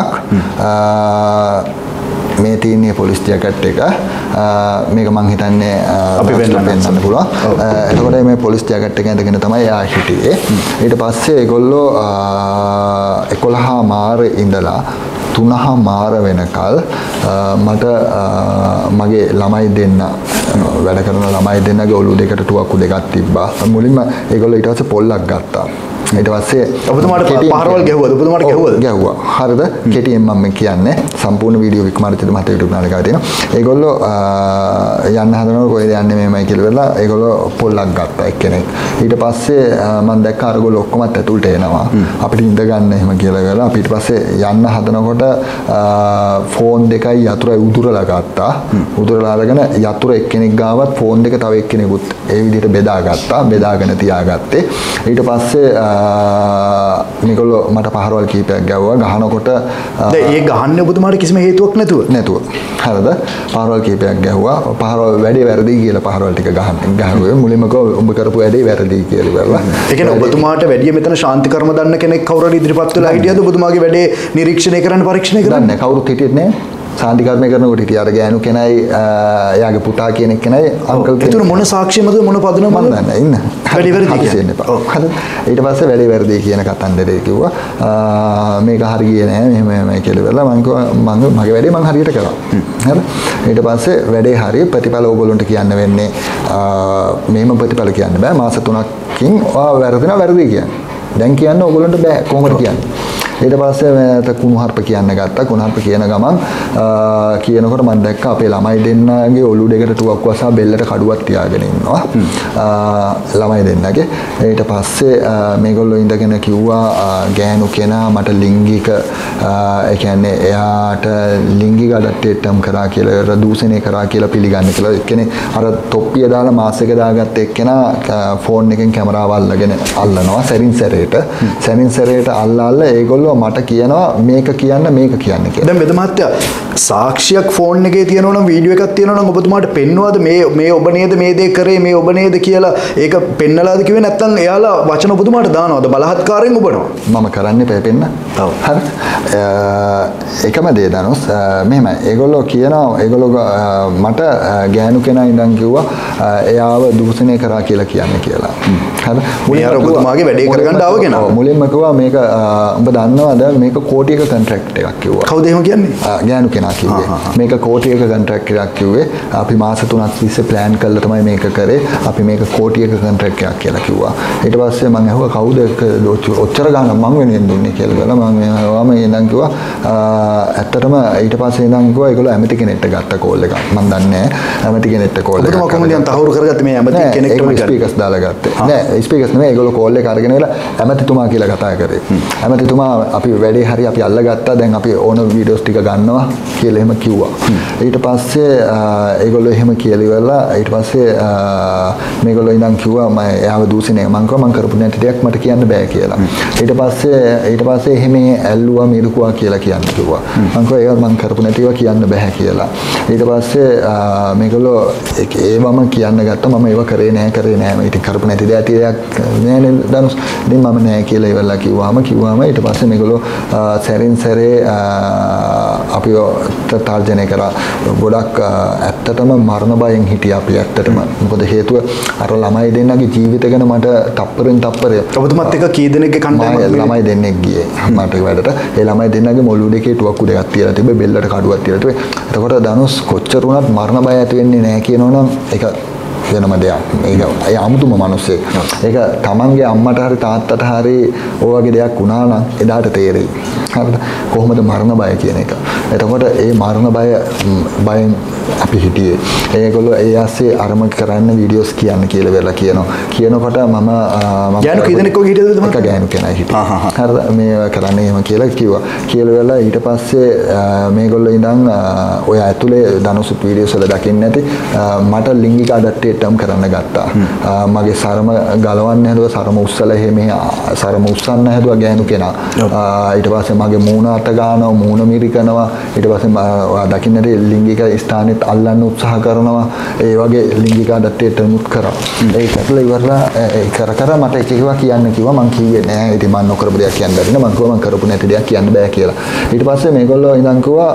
Speaker 1: මේ තියෙන්නේ පොලිස් ජැකට් එක. මේක මං හිතන්නේ අපි වෙන්නන්න පුළුවන්. එතකොට මේ පොලිස් ජැකට් එක ඇඳගෙන තමයි එයා හිටියේ. ඊට පස්සේ ඒගොල්ලෝ 11 මාර ඉඳලා 3 මාර වෙනකල් මට මගේ ළමයි දෙන්න වැඩ කරන ළමයි දෙන්නගේ ඔළුව දෙකට තුවක්කු දෙකක් තිබ්බා. මුලින්ම ඒගොල්ලෝ ඊට පස්සේ පොල්ලක් ගත්තා. ඊට පස්සේ
Speaker 3: ඔබතුමාට පහරවල් ගැහුවද? ඔබතුමාට ගැහුවද?
Speaker 1: ගැහුවා. හරිද? කෙටියෙන් මම කියන්නේ සම්පූර්ණ වීඩියෝ වික්මාර්ජිත මහත්තයා YouTube නාලේ ගාව තියෙනවා. ඒගොල්ලෝ යන්න හදනකොට කොහෙද යන්නේ මෙහෙමයි කියලා වෙලා ඒගොල්ලෝ පොල්ලක් ගත්තා එක්කෙනෙක්. ඊට පස්සේ මම දැක්කා අරගොල්ලෝ ඔක්කොමත් ඇතුළට එනවා. අපිට ඉඳ ගන්න එහෙම කියලා වෙලා අපි ඊට පස්සේ යන්න හදනකොට ෆෝන් දෙකයි යතුරයි උදුරලා ගත්තා. උදුරලා අරගෙන යතුර එක්කෙනෙක් ගාවත් ෆෝන් දෙක තව එක්කෙනෙකුත් ඒ විදිහට බෙදාගත්තා. බෙදාගෙන තියාගත්තේ. ඊට පස්සේ මේගොල්ලෝ මට පහරවල් කීපයක් ගැව්වා. ගහනකොට
Speaker 3: ඒ ගහන්නේ ඔබතුමාට කිසිම හේතුවක් නැතුව.
Speaker 1: හරිද? පහරවල් කීපයක් ගැහුවා. පහරවල් වැඩේ වැරදි කියලා පහරවල් ටික ගහුවේ. මුලින්ම ඔබ කරපු වැඩේ වැරදි කියලා ඉවරලා.
Speaker 3: ඒ කියන්නේ ඔබතුමාට වැඩි මෙතන ශාන්ති කර්ම දන්න කෙනෙක් කවුරු හරි ඉදිරිපත් වෙලා හිටියද ඔබතුමාගේ වැඩේ නිරීක්ෂණය කරන්න පරීක්ෂණය කරන්න?
Speaker 1: නැහැ. කවුරුත් හිටියේ නැහැ. සාන්ති කර්මය කරනකොට හිටියා අර ගෑනු කෙනයි එයාගේ පුතා කියන කෙනයි අංකල් කෙනෙක්.
Speaker 3: ඒතුළු මොන සාක්ෂියමද මොන පදනමද?
Speaker 1: මම දන්නේ ඉන්න.
Speaker 3: වැඩි වැරදි කියන්නේ.
Speaker 1: හරි. ඊට පස්සේ වැඩි වැරදි කියන කතන්දරේ කිව්වා. මේක හරි ගියේ නෑ මෙහෙමයි කියලා ඉවරලා මම කිව්වා මගේ වැඩේ මම හරියට කරා. හරි. ඊට පස්සේ වැඩේ හරි ප්‍රතිඵල ඕගොල්ලන්ට කියන්න වෙන්නේ මෙහෙම ප්‍රතිඵල කියන්න බෑ. මාස 3කින් ඔයා වැරදිනවා වැරදි කියන්නේ. දැන් කියන්න ඕගොල්ලන්ට බෑ කොහොමද කියන්නේ? ඊට පස්සේ මට කුණුහරුප කියන්න ගත්තා. කුණුහරුප කියන ගමන් කියනකොට මම දැක්කා අපේ ළමයි දෙන්නගේ ඔළුව දෙකට තුවක්කුව සහ බෙල්ලට කඩුවක් තියාගෙන ඉන්නවා. ළමයි දෙන්නගේ. ඊට පස්සේ මේගොල්ලෝ ඉඳගෙන කිව්වා ගෑනු කෙනා මට ලිංගික ඒ කියන්නේ එයාට ලිංගික අඩට්ටම් කරා කියලා දූෂණය කරා කියලා පිළිගන්නේ කියලා. එක්කෙනේ අර තොප්පිය දාලා මාස් එක දාගත්ත එක්කෙනා ෆෝන් එකෙන් කැමරාව අල්ලගෙන අල්ලනවා සැරින් සැරේට අල්ලලා ඒගොල්ලෝ මට කියනවා මේක කියන්න කියලා.
Speaker 3: දැන් මෙද මහත්තයා සාක්ෂියක් ෆෝන් එකේ තියෙනවා නම් වීඩියෝ එකක් තියෙනවා නම් ඔබතුමාට පෙන්වවද මේ ඔබ නේද මේ දේ කරේ මේ ඔබ නේද කියලා ඒක පෙන්නලාද කිව්වේ නැත්නම් එයාලා වචන ඔබතුමාට දානවද බලහත්කාරයෙන් ඔබනවා?
Speaker 1: මම කරන්නේ පෙන්න. හරි. එකම දේ දනොස් මෙහෙමයි. ඒගොල්ලෝ කියනවා ඒගොල්ලෝ මට ගෑනු කෙනා ඉඳන් කිව්වා එයාව දූෂණය කරා කියලා කියන්නේ කියලා. හරි.
Speaker 3: මේ අර ඔබතුමාගේ වැඩේ කරගන්න ආව කෙනා.
Speaker 1: මුලින්ම කිව්වා මේක ඔබ දන්නවද මේක කෝටියක කොන්ට්‍රැක්ට් එකක් කිව්වා.
Speaker 3: කවුද එහෙම කියන්නේ?
Speaker 1: ගෑනු කෙනා කිව්වේ. මේක කෝටියක කොන්ට්‍රැක්ට් එකක් කිව්වේ. අපි මාස 3ක් තිස්සේ ප්ලෑන් කරලා තමයි මේක කරේ. අපි මේක කෝටියක කොන්ට්‍රැක්ට් එකක් කියලා කිව්වා. ඊට පස්සේ මම අහුවා කවුද ඔච්චර ගාණක් මං වෙනුවෙන් දුන්නේ කියලා ගලා මම ඉඳන් කිව්වා ඇත්තටම ඊට පස්සේ ඉඳන් කිව්වා ඒගොල්ලෝ ඇමති කෙනෙක්ට ගත්ත කෝල් එකක්. මම දන්නේ නැහැ ඇමති කෙනෙක්ට කෝල් එකක්.
Speaker 3: ඔබතුමා කොහොමද යන් තහවුරු කරගත්තේ මේ ඇමති කෙනෙක්ට
Speaker 1: ස්පීකර්ස් දාලා ගත්තේ. නෑ ස්පීකර්ස් නෙමෙයි ඒගොල්ලෝ කෝල් එක අරගෙන ඉලා ඇමතිතුමා කියලා කතා කරේ. ඇමතිතුමා අපි වැඩේ හරි අපි අල්ලගත්තා දැන් අපි ඕන වීඩියෝස් ටික ගන්නවා කියලා එහෙම කිව්වා. ඊට පස්සේ ඒගොල්ලෝ එහෙම කියලා ඉවරලා ඊට පස්සේ මේගොල්ලෝ ඉඳන් කිව්වා මම එයාව දූෂණය මං කරපු නැති දෙයක් මට කියන්න බෑ කියලා. ඊට පස්සේ එහෙම ඇල්ලුවා මිරුකුවා කියලා කියන්න කිව්වා. මං කිව්වා ඒවා මං කරපු නැතිව කියන්න බෑ කියලා. ඊට පස්සේ මේගොල්ලෝ ඒවම කියන්න ගත්තා මම ඒව කරේ නෑ මම ඉතින් කරපු නැති දෙයක් නෑ නේද දනුස්. ඉතින් මම නෑ කියලා ඉවරලා කිව්වාම ඊට පස්සේ මේගොල්ලෝ සැරින් සැරේ අපිව තර්ජනය කරා. ගොඩක් ඇත්තටම මරණ බයෙන් හිටියා අපි ඇත්තටම. මොකද හේතුව අර ළමයි දෙන්නගේ ජීවිත ගැන මට තප්පරෙන් තප්පරය.
Speaker 3: ඔබතුමත් එක කී දෙනෙක්ගේ කණ්ඩායමක්
Speaker 1: ළමයි දෙන්නෙක් ගියේ මට වැඩට. ඒ ළමයි දෙන්නගේ මොළු දෙකේ තුවක්කු දෙකක් තියලා තිබ්බේ බෙල්ලට කඩුවක් තියලා තිබ්බේ. එතකොට ධනුස් කොච්චර වුණත් මරණ බය ඇති වෙන්නේ නැහැ කියනවනම් ඒක වෙනම දෙයක්. ඒක අය අමුතුම මිනිස්සෙක්. ඒක තමන්ගේ අම්මට හරි තාත්තට හරි ඔය වගේ දෙයක් වුණා නම් එදාට තේරෙයි. හරිද? කොහොමද මරණ බය කියන එක. එතකොට ඒ මරණ බයෙන් අපි හිටියේ. ඒගොල්ලෝ ඒ ආසේ අරම කරන්න වීඩියෝස් කියන්න කියලා වෙලා කියනකොට මම
Speaker 3: ගෑනු කී දෙනෙක් ඔය හිටියද
Speaker 1: එක ගෑනු කෙනා හිටියා. හරිද මේ කරන්නේ එහෙම කියලා කිව්වා. කියලා වෙලා ඊට පස්සේ මේගොල්ලෝ ඉඳන් ඔය ඇතුලේ දනුසුත් වීඩියෝස් වල දකින්න නැති මට ලිංගික අඩට්ටියටම් කරන්න ගත්තා. මගේ සරම ගලවන්න හැදුවා, සරම උස්සලා එහෙම සරම උස්සන්න හැදුවා ගෑනු කෙනා. ඊට පස්සේ මගේ මූණ අත ගන්නවා, මූණ මිරිකනවා. ඊට පස්සේ ඔයා දකින්නට ලිංගික ස්ථානෙත් අල්ලන්න උත්සාහ කරනවා. ඒ වගේ ලිංගික අඩට්ටියටම් කරා. ඒක ඇතුලේ ඉවරලා කර මට එක එකවා කියන්න කිව්වා. මං කිව්වේ නෑ ඉතින් මං නොකරපු දෙයක් කියන්න බැරි නේ. මං කිව්වා මං කරපු නැති දෙයක් කියන්න බෑ කියලා. ඊට පස්සේ මේගොල්ලෝ ඉඳන් කිව්වා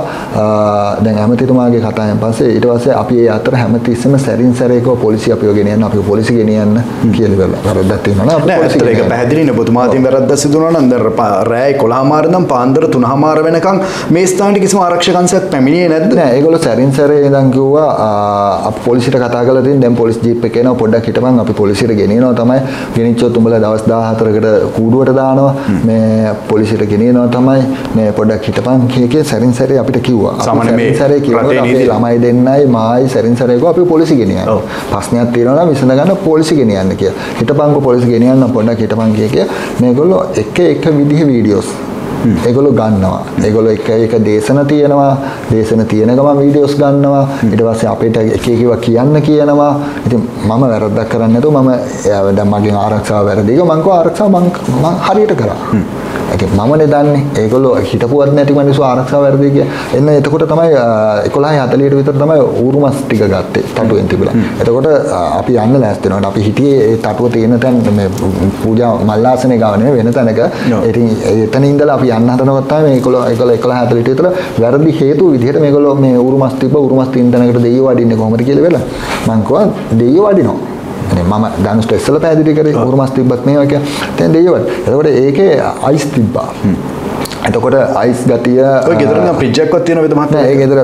Speaker 1: දැන් ඇමතිතුමාගේ කතාවෙන් පස්සේ ඊට පස්සේ අපි ඒ අතර හැමතිස්සෙම සැරින් සැරේකව පොලිසිය අපිව ගෙනියන්න ගෙනියන්න කියලා ඉවරලා. වැරද්දක් තියෙනවා නේ අපේ පොලිසිය.
Speaker 3: ඒක පැහැදිලිනේ ඔබතුමාගෙන් වැරද්දක් සිදු වුණා නම් දැන් රෑ 11:00 ඉඳන් පාන්දර 3:00 වෙනකන් මේ ස්ථානයේ කිසිම ආරක්ෂක අංශයක් පැමිණියේ නැද්ද?
Speaker 1: නෑ ඒගොල්ලෝ සැරින් සැරේ ඉඳන් කිව්වා අපි පොලිසියට කතා කරලා තියෙන දැන් පොලිස් ජීප් එක එනවා පොඩ්ඩක් හිටපන් අපි පොලිසියට ගෙනියනවා තමයි. ගෙනිච්චොත් උඹලා දවස් 14කට කූඩුවට දානවා. මේ පොලිසියට ගෙනියනවා තමයි. මේ පොඩ්ඩක් හිටපන් කීකේ සැරින් සැරේ අපිට කිව්වා.
Speaker 3: සාමාන්‍ය මේ
Speaker 1: සැරේ කිව්වා අපි ළමයි දෙන්නයි මායි සැරින් සැරේ අපි පොලිසිය ගෙනියන්න. ප්‍රශ්නයක් තියෙනවා නම් විසඳ ගන්න පොලිසිය ගෙනියන්න කියලා. හිටපන්කෝ පොලිසිය ගෙනියන්න පොඩ්ඩක් හිටපන් කීකේ මේගොල්ලෝ එක විදිහේ වීඩියෝස් ඒගොල්ලෝ ගන්නවා. ඒගොල්ලෝ එක දේශන තියෙනවා. දේශන තියෙන ගමන් වීඩියෝස් ගන්නවා. ඊට පස්සේ අපිට එක එකව කියන්න කියනවා. ඉතින් මම වැරද්දක් කරන්නේ නැතුව මම දැන් මගෙන් ආරක්ෂාව වැරදික මං කෝ ආරක්ෂාව මං හරියට කරා. ඒක මමනේ දන්නේ. ඒගොල්ලෝ හිටපුවත් නැති මිනිස්සු ආරක්ෂාව වැරදි කිය. එන්න එතකොට තමයි 11:40ට විතර තමයි ඌරුමස් ටික ගත්තේ. තටුවෙන් තිබුණා. එතකොට අපි යන්න ලෑස්ති වෙනවා. අපි හිටියේ ඒ තටුව තියෙන තැන මේ පූජා මල්ලාසනේ ගාව නෙවෙයි වෙන තැනක. ඉතින් එතන ඉඳලා අපි යන්න හදනකොට තමයි මේගොල්ලෝ 11:40ට විතර වැරදි හේතු විදිහට මේගොල්ලෝ මේ ඌරුමස් තියෙන තැනකට දෙයියෝ වඩින්නේ කොහොමද කියලා වෙලා. මං කිව්වා දෙයියෝ වඩිනවා. මම ධනුෂ්ට ඉස්සලා පැහැදිලි කරේ ඌරුමස් තිබ්බත් මේවා කියලා. දැන් දෙයියෝ. එතකොට ඒකේ අයිස් තිබ්බා. එතකොට අයිස් ගතිය
Speaker 3: ඔය ගෙදර නම් ෆ්‍රිජ් එකක්වත් තියෙනවද මහත්තයා?
Speaker 1: ඒ ගෙදර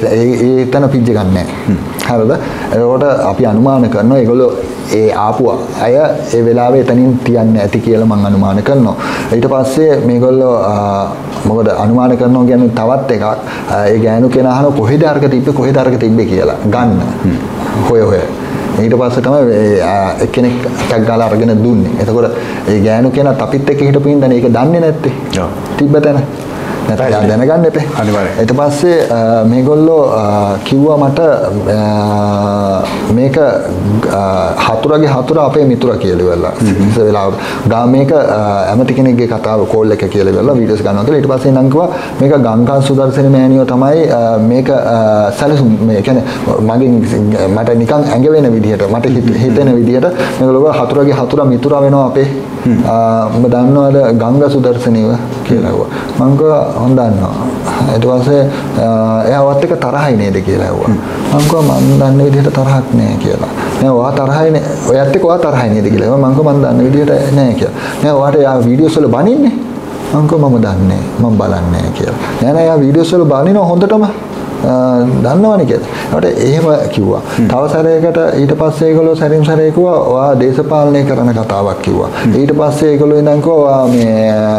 Speaker 1: ඒ තන ෆ්‍රිජ් එකක් නැහැ. හරිද? එතකොට අපි අනුමාන කරනවා ඒගොල්ලෝ ඒ ආපු අය ඒ වෙලාවේ එතනින් තියන්නේ ඇති කියලා මම අනුමාන කරනවා. ඊට පස්සේ මේගොල්ලෝ මොකද අනුමාන කරනවා කියන්නේ තවත් එකක් ඒ ගෑනු කෙනා අහන කොහෙද අරක තිබ්බේ කියලා ගන්න. හොය ඊට පස්සේ තමයි එක්කෙනෙක් ටැග් ගාලා අරගෙන දුන්නේ. එතකොට ඒ ගෑනු කෙනාත් අපිත් එක්ක හිටපු ඉඳන් ඒක දන්නේ නැත්තේ. ඔව්. තිබ්බ තැන. නැත්නම් දැනගන්න එපේ.
Speaker 3: අනිවාර්යයෙන්.
Speaker 1: ඊට පස්සේ මේගොල්ලෝ කිව්වා මට මේක හතුරගේ හතුර අපේ මිතුරා කියලා ඉවරලා. ඉතින් වෙලාවට ගා මේක ඇමති කෙනෙක්ගේ කතාව කෝල් එක කියලා ඉවරලා වීඩියෝස් ගන්නවා කියලා. ඊට පස්සේ නම් කිව්වා මේක ගංගා සුදර්ශන මෑණියෝ තමයි මේක සැලසුම් මේ කියන්නේ මට නිකන් ඇඟ වෙන විදිහට මට හිතෙන විදිහට මේගොල්ලෝ හතුරගේ හතුරා මිතුරා වෙනවා අපේ. ඔබ දන්නවද ගංගා සුදර්ශනීව කියලා කිව්වා. මම කිව්වා හොඳ දන්නවා. ඊට පස්සේ එයාවත් එක තරහයි නේද කියලා ඇහුවා. මම කිව්වා මම දන්න විදිහට තරහක් නෑ කියලා. නෑ ඔයා තරහයි නේ. ඔයත් එක්ක ඔයා තරහයි නේද කියලා. මම කිව්වා මම දන්න විදිහට නෑ කියලා. නෑ ඔයාට යා වීඩියෝස් වල බනින්නේ. මම කිව්වා මම දන්නේ මම බලන්නේ නෑ කියලා. නෑ යා වීඩියෝස් වල බනිනවා හොඳටම. දන්නවනේ කියලා. ඒකට එහෙම කිව්වා. තව සැරයකට ඊට පස්සේ ඒගොල්ලෝ සැරින් සැරේ කිව්වා ඔයා දේශපාලනය කරන කතාවක් කිව්වා. ඊට පස්සේ ඒගොල්ලෝ ඉඳන් කිව්වා මේ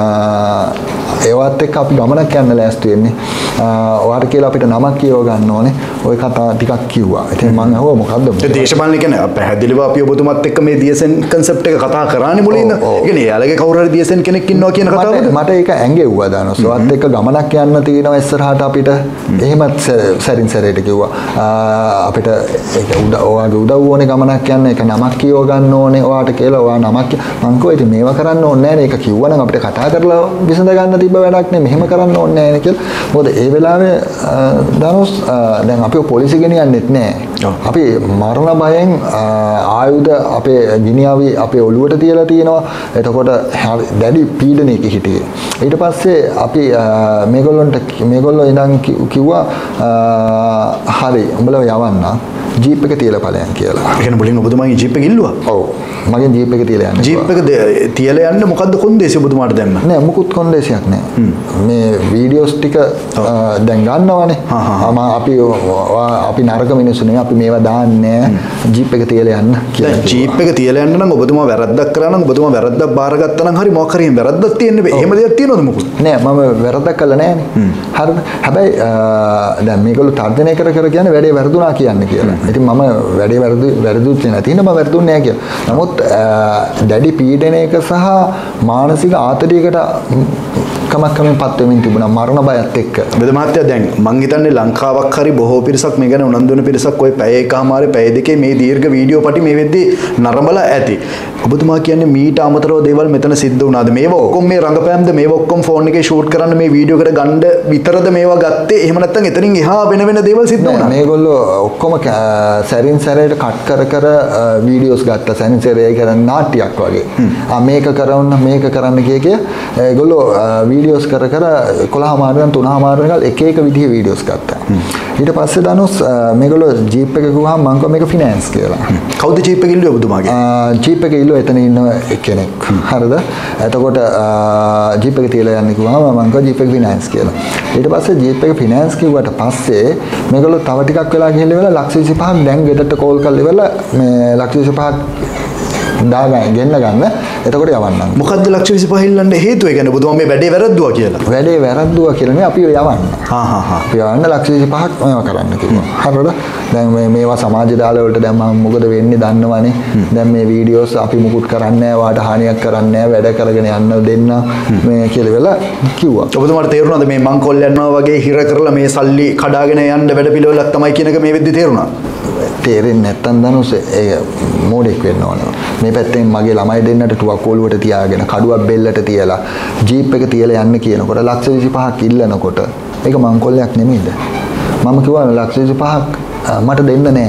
Speaker 1: ඒවත් එක්ක අපි ගමනක් යන්න ලෑස්ති වෙන්නේ. ඔයාට කියලා අපිට නමක් කියව ගන්න ඕනේ. ওই කතා ටිකක් කිව්වා. ඉතින් මම අහුවා මොකද්ද?
Speaker 3: ඒ දේශපාලන කියන්නේ පැහැදිලිව අපි ඔබතුමත් එක්ක මේ DSN concept එක කතා කරානේ මුලින්ම. ඒ කියන්නේ එයාලගේ කවුරු හරි DSN කෙනෙක් ඉන්නවා කියන කතාවද?
Speaker 1: මට ඒක ඇඟෙව්වා දානොස්. ඔයත් එක්ක ගමනක් යන්න තියෙනවා ඉස්සරහට අපිට. එහෙමත් සැරින් සැරේට කිව්වා. අපිට ඒක ඔයාගේ උදව් ඕනේ ගමනක් යන්න. ඒක නමක් කියව ගන්න ඕනේ. ඔයාට කියලා ඔයා නමක් මං කිව්වා ඉතින් මේවා කරන්න ඕනේ නැහැ නේ. ඒක කිව්වනම් අපිට කතා කරලා විසඳ ගන්න තිබ්බ වැඩක් නේ. මෙහෙම කරන්න ඕනේ නැහැ නේ කියලා. මොකද ඒ වෙලාවේ ධනුස් දැන් අපි පොලිසිය ගෙනියන්නෙත් නැහැ. අපි මරණ බයෙන් ආයුධ අපේ ගිනියාවි අපේ ඔළුවට තියලා තියෙනවා. එතකොට දැඩි පීඩනයක හිටියේ. ඊට පස්සේ අපි මේගොල්ලෝ ඉඳන් කිව්වා හරි උඹලා යවන්න ජීප් එක තියලා ඵලයන් කියලා.
Speaker 3: ඒ කියන්නේ මුලින් ඔබතුමාගේ ජීප් එක ඉල්ලුවා?
Speaker 1: ඔව්. මගෙන් ජීප් එක තියලා යන්න.
Speaker 3: ජීප් එක තියලා යන්න මොකද්ද කොන්දේසි ඔබතුමාට දැම්ම?
Speaker 1: නෑ මුකුත් කොන්දේසියක් නෑ. මේ වීඩියෝස් ටික දැන් ගන්නවනේ. අපි නරක මිනිස්සු නෙවෙයි අපි මේවා දාන්නේ ජීප් එක තියලා යන්න කියලා.
Speaker 3: දැන් ජීප් එක තියලා යන්න නම් ඔබතුමා වැරද්දක් කරා නම් ඔබතුමා වැරද්දක් බාරගත්තා නම් හරි මොකක් හරි වැරද්දක් තියෙන්න බෑ. එහෙම දෙයක් තියෙනවද මොකද?
Speaker 1: නෑ මම වැරද්දක් කළා නෑනේ. හරිද? හැබැයි දැන් මේගොල්ලෝ තර්ජනය කර කියන්නේ වැඩේ වැරදුනා කියන්නේ කියලා. ඉතින් මම වැඩේ වැරදුත් නැති හින්දා මම වැරදුන්නේ නෑ කියලා. නමුත් දැඩි පීඩනයක සහ මානසික ආතතියකට කමක්කමින් පත් වෙමින් තිබුණා මරණ බයත් එක්ක.
Speaker 3: බෙද මහත්තයා දැන් මං හිතන්නේ ලංකාවක් හරි බොහෝ පිරිසක් මේ ගැන උනන්දු වෙන පිරිසක් ඔය පැය එකමාරේ පැය දෙකේ මේ දීර්ඝ වීඩියෝ පටි මේ වෙද්දී නරඹලා ඇති. ඔබතුමා කියන්නේ මීට අමතරව දේවල් මෙතන සිද්ධ වුණාද? මේවා ඔක්කොම මේ රංගපෑම්ද මේවා ඔක්කොම ෆෝන් එකේ ෂූට් කරන්න මේ වීඩියෝ එකට ගන්න විතරද මේවා ගත්තේ? එහෙම නැත්නම් එතනින් එහා වෙන දේවල් සිද්ධ වුණා?
Speaker 1: මේගොල්ලෝ ඔක්කොම සැරින් සැරේට කට් කර වීඩියෝස් ගත්තා. සැරින් සැරේ කරන නාට්‍යයක් වගේ. මේක කරන්න කිය ඒගොල්ලෝ වීඩියෝස් කර 11 මාරුවෙන් 3 මාරුවෙන් එක විදිහේ වීඩියෝස් ගත්තා. ඊට පස්සේ දනුස් මේගොල්ලෝ ජීප් එක ගුවාම මං කිව්වා මේක ෆිනෑන්ස් කියලා.
Speaker 3: කවුද ජීප් එක ඉල්ලුවේ ඔබතුමාගේ?
Speaker 1: ජීප් එක ඉල්ලුවා එතන ඉන්න කෙනෙක්. හරිද? එතකොට ජීප් එක තියලා යන්න කිව්වම මං කිව්වා ජීප් එක ෆිනෑන්ස් කියලා. ඊට පස්සේ ජීප් එක ෆිනෑන්ස් කිව්වට පස්සේ මේගොල්ලෝ තව ටිකක් වෙලා ගිහිල්ලා ලක්ෂ 25ක් දැන් ගෙදරට කෝල් කරලා ඉවරලා මේ ලක්ෂ 25ක් ගෙන්න ගන්න එතකොට යවන්නම්.
Speaker 3: මොකද්ද ලක්ෂ 25 ඉල්ලන්න හේතුව? ඒ කියන්නේ ඔබතුමා මේ වැඩේ වැරද්දුවා කියලා.
Speaker 1: වැඩේ වැරද්දුවා කියලා නේ අපි යවන්න. අපි යවන්න ලක්ෂ 25ක් මේවා කරන්න කිව්වා. හරිද? දැන් මේවා සමාජ දාල වලට දැන් මම මොකද වෙන්නේ දන්නවනේ. දැන් මේ වීඩියෝස් අපි මුකුත් කරන්නේ නැහැ, වාට හානියක් කරන්නේ නැහැ, වැඩ කරගෙන යන්න දෙන්න මේ කියලා වෙලා කිව්වා.
Speaker 3: ඔබතුමාට තේරුණාද මේ මං කොල්ල යනවා වගේ හිර කරලා මේ සල්ලි කඩාගෙන යන්න වැඩ පිළිවෙලක් තමයි කියන එක මේ වෙද්දි තේරුණා?
Speaker 1: තේරෙන්නේ නැත්තම් දනුස් ඒ මෝඩෙක් වෙන්න ඕන. මේ පැත්තෙන් මගේ ළමයි දෙන්නට ටුවක් ඔලුවට තියාගෙන කඩුවක් බෙල්ලට තියලා ජීප් එක තියලා යන්න කියනකොට ලක්ෂ 25ක් ඉල්ලනකොට ඒක මංකොල්ලයක් නෙමෙයිද? මම කිව්වා ලක්ෂ 25ක් මට දෙන්න නෑ.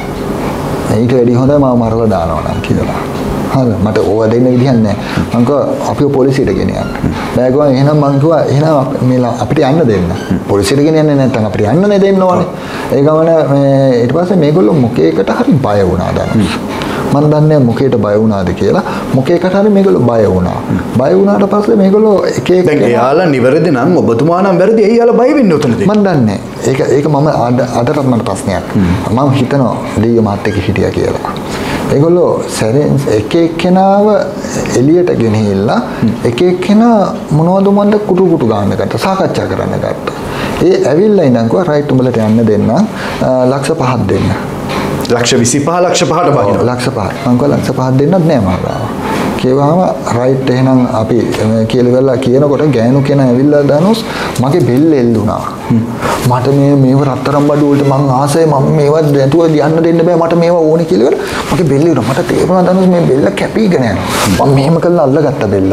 Speaker 1: ඊට වැඩි හොඳයි මම මරලා දානවා නම් කියලා. හරි මට ඕවා දෙන්න විදිහක් නෑ. මං කිව්වා අපිව පොලිසියට ගෙන යන්න. බෑ ගියා එහෙනම් මං කිව්වා එහෙනම් මේ අපිට යන්න දෙන්න. පොලිසියට ගෙන යන්නේ නැත්නම් අපිට යන්නනේ දෙන්න ඕනේ. ඒ ගමන මේ ඊට පස්සේ මේගොල්ලෝ මොකේකට හරි බය වුණා දැන්. මම දන්නේ මොකේට බය වුණාද කියලා. මොකේකට හරි මේගොල්ලෝ බය වුණා. බය වුණාට පස්සේ මේගොල්ලෝ එක එක
Speaker 3: දැන් එයාලා නිවැරදි නම් ඔබතුමා නම් වැරදි. එයි යාලා බය වෙන්නේ උතනදී.
Speaker 1: මම දන්නේ. ඒක මම අදටත් මට ප්‍රශ්නයක්. මම හිතනවා දීය මාත් එක්ක හිටියා කියලා. ඒගොල්ලෝ සැරෙන් එක එක්කෙනාව එළියට ගෙනහිල්ලා එක එක්කෙනා මොනවද මන්ද කුටු ගන්න ගත්තා. සාකච්ඡා කරන්න ගත්තා. ඒ ඇවිල්ලා ඉඳන් කිව්වා රයිට් උඹලට යන්න දෙන්න ලක්ෂ 5ක් දෙන්න.
Speaker 3: ලක්ෂ 25 ලක්ෂ 5ට බහිනවා.
Speaker 1: ලක්ෂ 5ක්. මං කිව්වා ලක්ෂ 5ක් දෙන්නත් නෑ මම ගාව. කියවහම රයිට් එහෙනම් අපි කියලා වෙලා කියනකොට ගෑනු කෙනා ඇවිල්ලා දනොස් මගේ බෙල්ල එල්ලුණා. මට මේව රත්තරන් බඩු වලට මං ආසයි මම මේවත් නැතුව යන්න දෙන්න බෑ මට මේවා ඕනේ කියලා මගේ බෙල්ල ඉරුණා. මට තේරුණා දනොස් මේ බෙල්ල කැපීගෙන යනවා. මම මෙහෙම කළා අල්ලගත්ත බෙල්ල.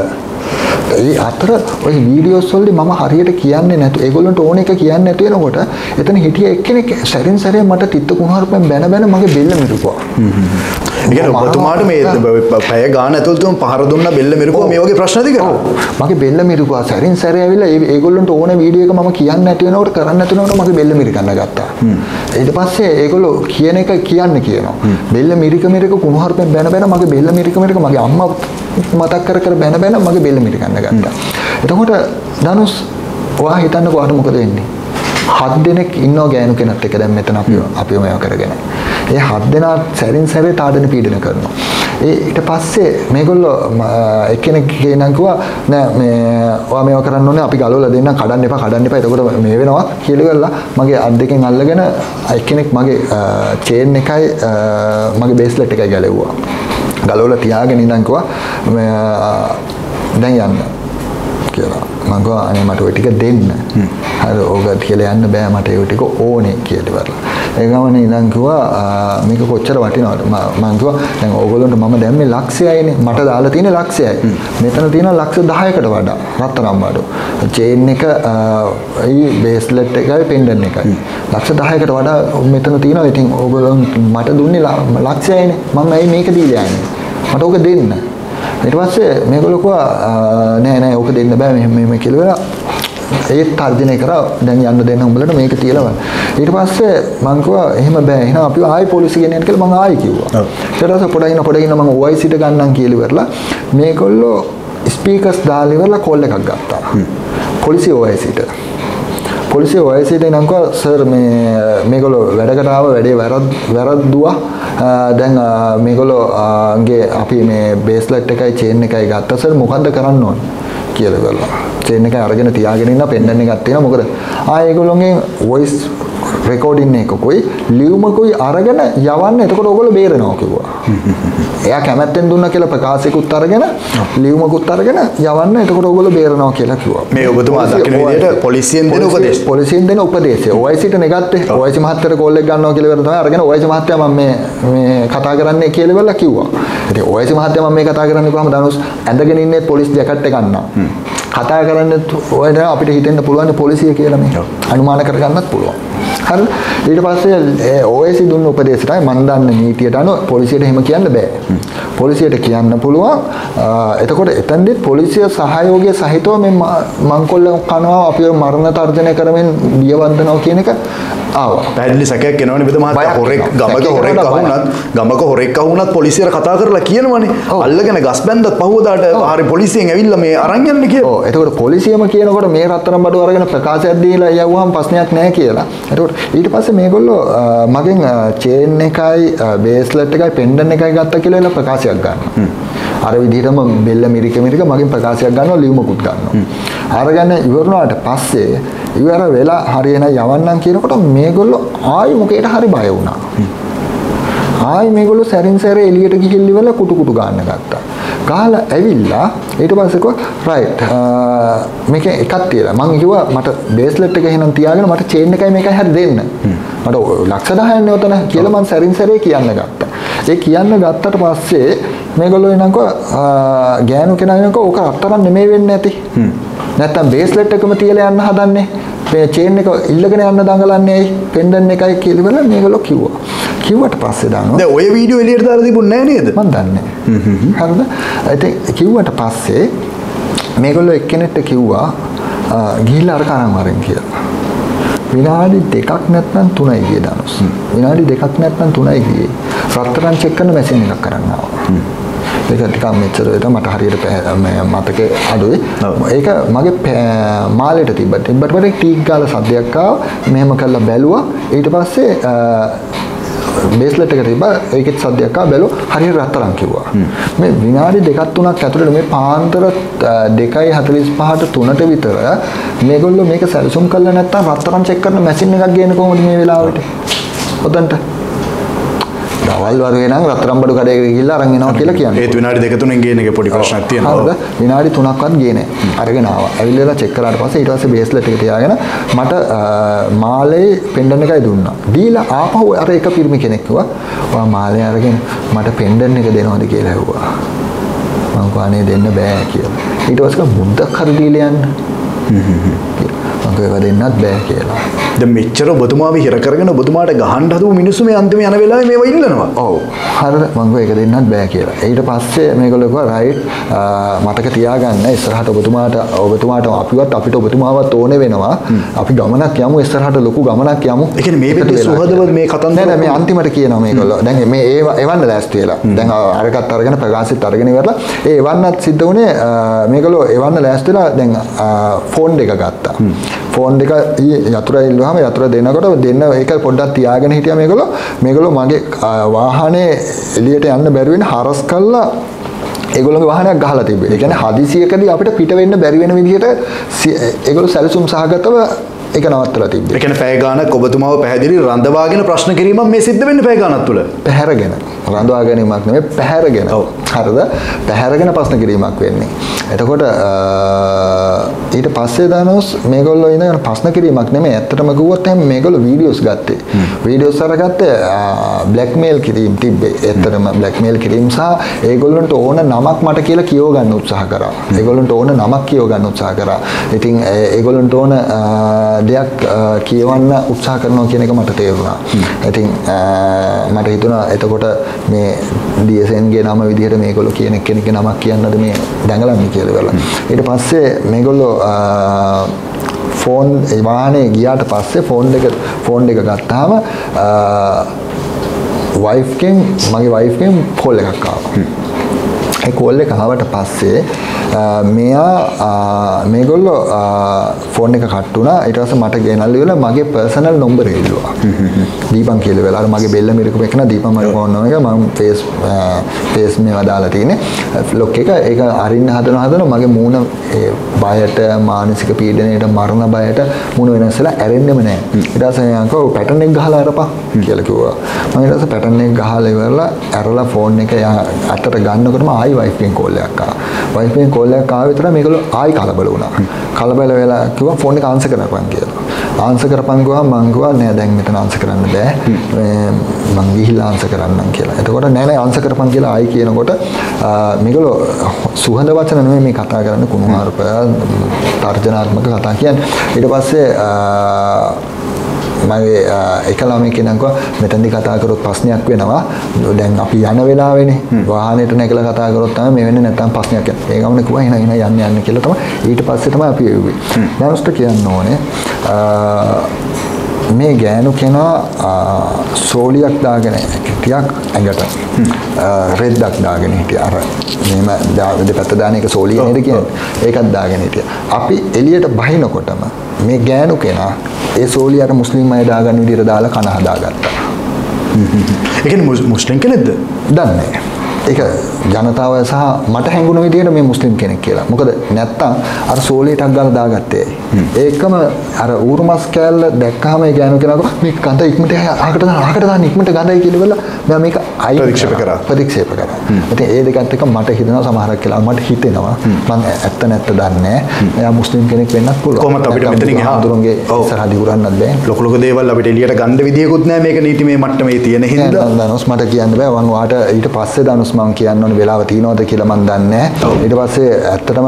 Speaker 1: ඒ අතර ඔය වීඩියෝස් වලදී මම හරියට කියන්නේ නැතු ඒගොල්ලන්ට ඕන එක කියන්නේ නැතු වෙනකොට එතන හිටිය එක්කෙනෙක් සැරින් සැරේ මට තිත්ත කුණහරුපෙන් බැන මගේ බෙල්ල මිරිකුවා.
Speaker 3: ඒ කියන්නේ ඔබතුමාට මේ පැය ගාන ඇතුළතම පහර දුන්නා බෙල්ල මිරිකුවා මේ වගේ ප්‍රශ්න දෙක.
Speaker 1: මගේ බෙල්ල මිරිකුවා සැරින් සැරේ ඇවිල්ලා ඒගොල්ලන්ට ඕන වීඩියෝ එක මම කියන්නේ නැති වෙනකොට කරන්න නැති වෙනකොට මගේ බෙල්ල මිරිකන්න ගත්තා. ඊට පස්සේ ඒගොල්ලෝ කියන එක කියනවා. බෙල්ල මිරික කුණහරුපෙන් බැන මගේ බෙල්ල මිරික මගේ අම්මා මතක් කර බැන මගේ බෙල්ල මිරිකන්න ගත්තා. එතකොට ධනුස් ඔයා හිතන්න කොහොමද මොකද වෙන්නේ? 7 දෙනෙක් ඉන්නවා ගෑනු කෙනෙක් එක දැන් මෙතන අපිව මේව කරගෙන. ඒ 7 දෙනා සැරින් සැරේ තාඩන පීඩන කරනවා. ඊට පස්සේ මේගොල්ලෝ එක්කෙනෙක් කියනන් කිව්වා නෑ මේ ඔයා මේව කරන්න ඕනේ අපි ගලවලා දෙන්න කඩන්න එපා එතකොට මේ වෙනවා කියලා ගල්ලා මගේ අත් දෙකෙන් අල්ලගෙන එක්කෙනෙක් මගේ චේන් එකයි මගේ බේස්ලට් එකයි ගලවුවා. ගලවලා තියාගෙන ඉඳන් කිව්වා දැන් යන්න කියලා. මම කිව්වා අනේ මට ওই ටික දෙන්න. හරි ඕක කියලා යන්න බෑ මට ඒ ටික ඕනේ කියලා ඉවරලා. ඒ ගමනේ ඉඳන් කිව්වා මේක කොච්චර වටිනවද? මම කිව්වා දැන් ඕගොල්ලන්ට මම දැම්මේ ලක්ෂයයිනේ. මට දාලා තියෙන්නේ ලක්ෂයයි. මෙතන තියෙන ලක්ෂ 10කට වඩා රත්තරන් බඩු. චේන් එක බේස්ලට් එකයි පෙන්ඩන් එකයි. ලක්ෂ 10කට වඩා මෙතන තියෙනවා. ඉතින් ඕගොල්ලන් මට දුන්නේ ලක්ෂයයිනේ. මම ඇයි මේක දීලා යන්නේ? මට ඕක දෙන්න. ඊට පස්සේ මේගොල්ලෝ කිව්වා නෑ ඕක දෙන්න බෑ මෙහෙම කියලා ඒත් තර්ජනය කරා දැන් යන්න දෙන්න උඹලට මේක තියලා ඊට පස්සේ මං කිව්වා එහෙම බෑ එහෙනම් අපි ආයි පොලිසිය ගෙනියන්න කියලා මං ආයි කිව්වා ඊට පස්සේ පොඩකින් මං OIC ට ගන්නම් කියලා ඉවරලා මේගොල්ලෝ ස්පීකර්ස් දාලා ඉවරලා කෝල් එකක් ගත්තා පොලිසිය OIC ට පොලිසිය ඔයසිට එනම්කෝ සර් මේගොල්ලෝ වැඩකට ආව වැඩේ වැරද්දුවා දැන් මේගොල්ලෝගේ අපි මේ බේස්ලට් එකයි චේන් එකයි ගත්තා සර් මොකද්ද කරන්න ඕන කියලා ගල්ලා චේන් එක අරගෙන තියාගෙන ඉන්න පෙන්ඩන් එකක් තියෙනවා මොකද ඒගොල්ලෝගෙන් වොයිස් රෙකෝඩින් එකකුයි ලියුමකුයි අරගෙන යවන්න එතකොට ඔයගොල්ලෝ බේරනවා කිව්වා. එයා කැමැත්තෙන් දුන්නා කියලා ප්‍රකාශයකුත් අරගෙන ලියුමකුත් අරගෙන යවන්න එතකොට ඔයගොල්ලෝ බේරනවා කියලා කිව්වා.
Speaker 3: මේ ඔබතුමා දකින විදිහට පොලිසියෙන් දෙන උපදේශ.
Speaker 1: පොලිසියෙන් දෙන උපදේශය. OICට නෙගත්තේ. OIC මහත්තයාට කෝල් එක ගන්නවා කියලා ඉවර තමයි අරගෙන OIC මහත්තයා මම මේ කතා කරන්නේ කියලා ඉවරලා කිව්වා. ඉතින් OIC මහත්තයා මම මේ කතා කරන්නේ කොහමද අනුස් ඇඳගෙන ඉන්නේ පොලිස් ජැකට් එක ගන්නවා. කතා කරන්නේ ඔය අපිට හිතෙන්න පුළුවන් පොලිසිය කියලා මේ අනුමාන කරගන්නත් පුළුවන්. හරි ඊට පස්සේ OIC දුන්න උපදේශ තමයි මම දන්න නීතියට අනුව පොලිසියට එහෙම කියන්න බෑ. පොලිසියට කියන්න පුළුවන්. එතකොට එතනදිත් පොලිසිය සහයෝගය සහිතව මේ මංකොල්ල කනවා අපිව මරණ තර්ජනය කරමින් බියවන්දනවා කියන එක ආවා.
Speaker 3: පැහැදිලි සැකයක් එනවනේ බෙද මහත්තයා හොරෙක් ගමක හොරෙක් අහුණත් පොලිසියට කතා කරලා කියනවනේ. අල්ලගෙන ගස් බැන්දත් පහුවදාට හරි පොලිසියෙන් ඇවිල්ලා මේ අරන් යන්න කියලා.
Speaker 1: ඔව් එතකොට පොලිසියම කියනකොට මේ රත්තරන් බඩුව අරගෙන ප්‍රකාශයක් දීලා යවුවාම ප්‍රශ්නයක් නැහැ කියලා. එතකොට ඊට පස්සේ මේගොල්ලෝ මගෙන් චේන් එකයි බේස්ලට් එකයි පෙන්ඩන් එකයි ගත්තා කියලා එලා ප්‍රකාශයක් ගන්නවා. අර විදිහටම බෙල්ල මිරික මගෙන් ප්‍රකාශයක් ගන්නවා ලියුමකුත් ගන්නවා. අරගෙන ඉවරනාට පස්සේ ඉවර වෙලා හරියන යවන්නම් කියනකොට මේගොල්ලෝ ආයි මොකේට හරි බය වුණා. ආයි මේගොල්ලෝ සැරින් සැරේ එළියට ගිහින් ඉවරලා කුටු ගන්න ගත්තා. ගහලා ඇවිල්ලා ඊට පස්සේ කිව්වා රයිට් මේක එකක් තියලා මං කිව්වා මට බේස්ලට් එක එහෙනම් තියාගෙන මට චේන් එකයි මේකයි හරි දෙන්න. මට ලක්ෂ 10ක් නේ උතන කියලා මං සැරින් සැරේ කියන්න ගත්තා. ඒ කියන්න ගත්තට පස්සේ මේගොල්ලෝ එනකෝ ගෑනු කෙනා එනකෝ ඕක අත්තරන් නෙමෙයි වෙන්නේ නැති. නැත්තම් බේස්ලට් එකම තියලා යන්න හදන්නේ. මේ චේන් එක ඉල්ලගෙන යන්න දඟලන්නේ ඇයි? පෙන්ඩන් එකයි කියලා මේගොල්ලෝ කිව්වා. කිව්වට පස්සේ දානවා.
Speaker 3: දැන් ඔය වීඩියෝ එළියට දාලා තිබුණේ නැහැ නේද?
Speaker 1: මම දන්නේ. හරිද? ඉතින් කිව්වට පස්සේ මේගොල්ලෝ එක්කෙනෙක්ට කිව්වා ගිහිල්ලා අර කරන් වරෙන් කියලා. විනාඩි 2ක් නැත්නම් 3යි ගියේ දානොස්. විනාඩි 2ක් නැත්නම් 3යි ගියේ. රත්තරන් චෙක් කරන මැෂින් එකක් කරන්න ආවා. ඒක ටිකක් මෙච්චර වෙලා මට හරියට මතකේ අඩුයි. ඒක මගේ මාළේට තිබ්බට පස්සේ ටීක් ගාලා සද්දයක් ආවා. මෙහෙම කරලා බැලුවා. ඊට පස්සේ බේස්ලට් එක තිබ්බා. ඒකෙත් සද්දයක් ආවා. බැලුවා. හරියට රත්තරන් කිව්වා. මේ විනාඩි 2ක් 3ක් ඇතුළත මේ පාන්දර 2:45ට 3ට විතර මේගොල්ලෝ මේක සැලසුම් කළා නැත්තම් රත්තරන් චෙක් කරන මැෂින් එකක් ගේන්නේ කොහොමද මේ වෙලාවට? ඔතනට දවල් වරුවේ නම් රත්තරන් බඩු කඩේකට ගිහිල්ලා අරන් එනවා කියලා කියන්නේ. ඒත්
Speaker 3: විනාඩි 2-3න් ගේන එකේ පොඩි ප්‍රශ්නයක් තියෙනවා.
Speaker 1: හරිද? විනාඩි 3ක්වත් ගියේ නැහැ. අරගෙන ආවා. ඇවිල්ලා චෙක් කරාට පස්සේ ඊට පස්සේ බේස්ලට් එක තියාගෙන මට මාළේ පෙන්ඩන් එකයි දුන්නා. දීලා ආපහු අර එක පිරිමි කෙනෙක් කිව්වා "ඔයා මාළේ අරගෙන මට පෙන්ඩන් එක දෙනවද කියලා ඇහුවා." මං කිව්වා "අනේ දෙන්න බෑ" කියලා. ඊට පස්සේ මුද්දක් හරි දීලා යන්න. මං කිව්වා දෙන්නත් බෑ කියලා.
Speaker 3: දැන් මෙච්චර ඔබතුමාව හිර කරගෙන ඔබතුමාට ගහන්න හදපු මිනිස්සු මේ අන්තිම යන වෙලාවේ මේව ඉල්ලනවා.
Speaker 1: ඔව්. හරිද? මං කිව්වා ඒක දෙන්නත් බෑ කියලා. ඊට පස්සේ මේගොල්ලෝ කිව්වා රයිට් මතක තියාගන්න ඉස්සරහට ඔබතුමාට අපිට ඔබතුමාවත් ඕනේ වෙනවා. අපි ගමනක් යමු ඉස්සරහට ලොකු ගමනක් යමු.
Speaker 3: ඒ කියන්නේ මේ වෙද්දී සුහදව මේ කතන්දර
Speaker 1: නෑ මේ අන්තිමට කියනවා මේගොල්ලෝ. දැන් මේ එවන්න ලෑස්ති වෙලා. දැන් අරකට අරගෙන ප්‍රකාශිත අරගෙන ඉවරලා ඒ එවන්නත් සිද්ධ වුණේ මේගොල්ලෝ එවන්න ලෑස්ති වෙලා දැන් ෆෝන් එක ගත්තා. ෆෝන් එක යතුරු ඉල්ලුවාම යතුරු දෙනකොට දෙන්න ඒක පොඩ්ඩක් තියාගෙන හිටියා මේගොල්ලෝ මගේ වාහනේ එළියට යන්න බැරි වෙන හරස් කළා ඒගොල්ලෝගේ වාහනයක් ගහලා තිබ්බේ. ඒ කියන්නේ හදිසියකදී අපිට පිට වෙන්න බැරි වෙන විදිහට ඒගොල්ලෝ සැලසුම් සහගතව ඒක නවත්තලා තිබ්බේ.
Speaker 3: ඒ කියන්නේ පැය ගානක් ඔබතුමාව පැහැදිලි රඳවාගෙන ප්‍රශ්න කිරීමක් මේ සිද්ධ වෙන්නේ පැය ගානක් තුල.
Speaker 1: පැහැරගෙන රඳවා ගැනීමක් නෙමෙයි පැහැරගෙන. ඔව්. හරිද? පැහැරගෙන ප්‍රශ්න කිරීමක් වෙන්නේ. එතකොට ඊට පස්සේ දානොස් මේගොල්ලෝ ඉඳන් ප්‍රශ්න කිරීමක් නෙමෙයි ඇත්තටම කිව්වොත් එහෙනම් මේගොල්ලෝ වීඩියෝස් ගත්තේ. වීඩියෝස් අරගත්තේ බ්ලැක්මේල් කිරීම තිබ්බේ. ඇත්තටම බ්ලැක්මේල් කිරීම සහ ඒගොල්ලන්ට ඕන නමක් මට කියලා කියව ගන්න උත්සාහ කරා. ඒගොල්ලන්ට ඕන නමක් කියව ගන්න උත්සාහ කරා. ඉතින් ඒගොල්ලන්ට ඕන දෙයක් කියවන්න උත්සාහ කරනවා කියන එක මට තේරුණා. ඉතින් මට හිතුණා එතකොට මේ DSN ගේ නම විදිහට මේගොල්ලෝ කියන කෙනෙක්ගේ නමක් කියන්නද මේ දඟලන්නේ කියලා ඉවරලා. ඊට පස්සේ මේගොල්ලෝ ෆෝන් වාහනේ ගියාට පස්සේ ෆෝන් එක ගත්තාම මගේ වයිෆ්ගෙන් කෝල් එකක් ආවා. ඒ කෝල් එක ආවට පස්සේ මේගොල්ලෝ ෆෝන් එක කට් වුණා. ඊට පස්සේ මට ගෙනල්ලා ඉවරලා මගේ පර්සනල් නම්බර් එල්ලුවා. දීපන් කියලා වෙලා අර මගේ බෙල්ල මිරිකපු එක නා දීපන් මගේ ෆෝන් එක මම ෆේස් මේවා දාලා තියෙන්නේ. ලොක් එක ඒක අරින්න හදනවා මගේ මූණ බයට මානසික පීඩනයට මරණ බයට මූණ වෙනස්සලා ඇරෙන්නෙම නැහැ. ඊට පස්සේ මම කිව්වා පැටර්න් එක ගහලා අරපන් කියලා කිව්වා. මම ඊට පස්සේ පැටර්න් එක ගහලා ඉවරලා ඇරලා ෆෝන් එක අතට ගන්නකොටම ආයි වයිෆ් එකෙන් කෝල් එකක් ආවා. වයිෆ් එකෙන් කෝල් එකක් ආව විතර මේගොල්ලෝ ආයි කලබල වුණා. කලබල වෙලා කිව්වා ෆෝන් එක ආන්සර් කරපන් කියලා. ආන්සර් කරපන් ගියාම මං කිව්වා නෑ දැන් මෙතන ආන්සර් කරන්න බෑ. මං ගිහිල්ලා ආන්සර් කරන්නම් කියලා. එතකොට නෑ ආන්සර් කරපන් කියලා ආයි කියනකොට මේගොල්ලෝ සුහඳ වචන නෙමෙයි මේ කතා කරන්නේ කුණුහරුප තර්ජනාත්මක කතා කියන්නේ. ඊට පස්සේ මගේ එක ළමයි කෙනෙක්ව මෙතනදී කතා කරොත් ප්‍රශ්නයක් වෙනවා. දැන් අපි යන වෙලාවේනේ වාහනේට නැගලා කතා කරොත් තමයි මේ වෙන්නේ නැත්නම් ප්‍රශ්නයක් යනවා. ඒ ගමනේ කිව්වා එන යන්න කියලා තමයි ඊට පස්සේ තමයි අපි එව්වේ. දැනුස්ට කියන්න ඕනේ මේ ගෑනු කෙනා සෝලියක් දාගෙන ටිකක් ඇඟට රෙද්දක් දාගෙන හිටියා. අර මෙහෙම දෙපැත්ත දාන එක සෝලිය නේද කියන්නේ. ඒකත් දාගෙන හිටියා. අපි එළියට බහිනකොටම මේ ගෑනු කෙනා ඒ සෝලියට මුස්ලිම් අය දාගන්න විදිහට දාලා කන හදාගත්තා.
Speaker 3: ඒ කියන්නේ මුස්ලිම් කෙනෙක්ද?
Speaker 1: දන්නේ නැහැ. ඒක ජනතාව සහ මට හැඟුණ විදිහට මේ මුස්ලිම් කෙනෙක් කියලා. මොකද නැත්තම් අර සෝලියටක් ගාලා දාගත්තේ. ඒකම අර ඌරුමස් කෑල්ල දැක්කහම ඒ ගෑනු කෙනාට මේ ගඳ ඉක්මනට අහකට දාන්න ඉක්මනට ගඳයි කියලා මම මේක ප්‍රතික්ෂේප කරා. ඉතින් ඒ දෙකත් එක මට හිතෙනවා සමහරක් කියලා මට හිතෙනවා මම ඇත්ත නැත්ත දන්නේ නැහැ. එයා මුස්ලිම් කෙනෙක් වෙන්නත් පුළුවන්.
Speaker 3: කොහොමද අපිට මෙතනින් හඳුරන්නේ
Speaker 1: ඉස්සරහ දිගුරන්නත් බෑ.
Speaker 3: ලොකු දේවල් අපිට එළියට ගන්න විදියකුත් නැහැ මේක නීතිමය මට්ටමේ තියෙන හින්දා.
Speaker 1: දනොස් මට කියන්න බෑ. මම වාට ඊට පස්සේ දනොස් මම කියන්න ඕනේ වෙලාව තියනවද කියලා මම දන්නේ නැහැ. ඊට පස්සේ ඇත්තටම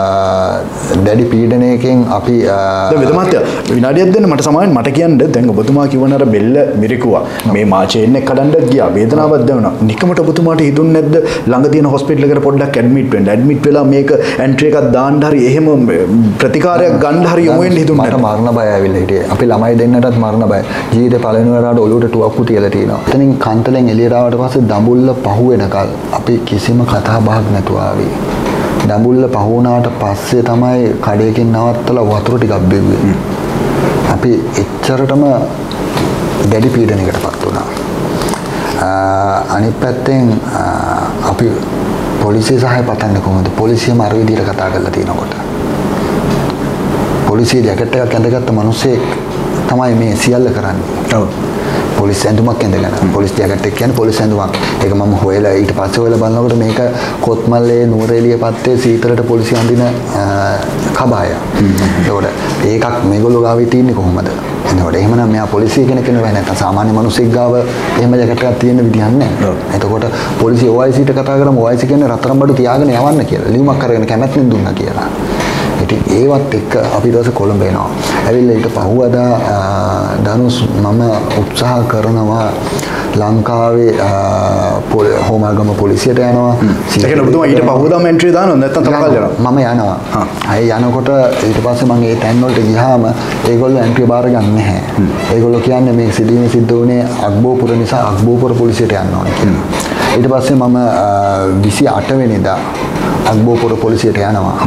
Speaker 1: දැඩි පීඩනයකින් අපි
Speaker 3: දැන් වෙදමාත්‍ය විනාඩියක් දෙන්න මට සමාවෙන් මට කියන්න දැන් ඔබතුමා කිව්වන අර බෙල්ල මිරිකුවා මේ මාචේන් එක කඩන්නත් ගියා වේදනාවක් දැනුණා. නිකමට ඔබතුමාට හිතුන්නේ නැද්ද ළඟ තියෙන හොස්පිටල් එකට පොඩ්ඩක් ඇඩ්මිට් වෙන්න. ඇඩ්මිට් වෙලා මේක එන්ට්‍රි එකක් දාන්න හරි එහෙම ප්‍රතිකාරයක් ගන්න හරි යමු වෙන්න හිතුන්නේ
Speaker 1: නැහැ. මට මරණ බය ඇවිල්ලා හිටියේ. අපි ළමයි දෙන්නටත් මරණ බය. ජීවිතේ පළවෙනි වරට ඔලුවට ටුවක්කු තියලා තියෙනවා. එතනින් කන්තලෙන් එළියට ආවට පස්සේ දඹුල්ල පහු වෙනකල් අපි කිසිම කතා බහක් නැතුව ආවේ. දඹුල්ල පහු වුණාට පස්සේ තමයි කඩේකින් නවත්තලා වතුර ටිකක් බෙව්වේ. අපි එච්චරටම දැඩි පීඩනයකටපත් වුණා. අනිත් පැත්තෙන් අපි පොලිසිය සහාය පතන්නේ කොහොමද? පොලිසියම අර විදිහට කතා කරලා තිනකොට. පොලිසිය ජැකට් එකක් ඇඳගත්ත මිනිස්සෙක් තමයි මේ සියල්ල කරන්නේ. ඔව්. පොලිස් ඇඳුමක් ඇඳගෙන පොලිස් ජැකට් එක කියන්නේ පොලිස් ඇඳුමක්. ඒක මම හොයලා ඊට පස්සේ හොයලා බලනකොට මේක කොත්මල්ලේ නුවරඑළිය පත්තේ සීතලට පොලිසිය අඳින කබාය. ඒකක් මේගොල්ලෝ ගාවේ තියෙන්නේ කොහොමද? එතකොට එහෙමනම් මෙයා පොලිසිය කෙනෙක් නෙවෙයි නැත්නම් සාමාන්‍ය මිනිස්සෙක් ගාව එහෙම ජැකට් එකක් තියෙන විදිහක් නැහැ. එතකොට පොලිසිය OIC-ට කතා කරාම OIC කියන්නේ රත්තරන් බඩු තියාගෙන යවන්න කියලා. ලියුමක් අරගෙන කැමැත්තෙන් දුන්නා කියලා. ඉතින් ඒවත් එක්ක අපි ඊට පස්සේ කොළඹ එනවා. ඇවිල්ලා ඊට පහුවදා දනුස් මම උත්සාහ කරනවා ලංකාවේ හෝමාගම පොලිසියට යනවා.
Speaker 3: ඒ කියන්නේ ඔබතුමා ඊට පහුවදාම එන්ට්‍රි දානවද නැත්නම් තවකල් යනවා?
Speaker 1: මම යනවා. අය යනකොට ඊට පස්සේ මම ඒ තැන් වලට ගියාම ඒගොල්ලෝ එන්ට්‍රි බාර ගන්න නැහැ. ඒගොල්ලෝ කියන්නේ මේ සිදුවීම සිද්ධ වුණේ අග්බෝපුර නිසා අග්බෝපුර පොලිසියට යන්න ඕනේ කියලා. ඊට පස්සේ මම 28 වෙනිදා අග්බෝපුර පොලිසියට යනවා.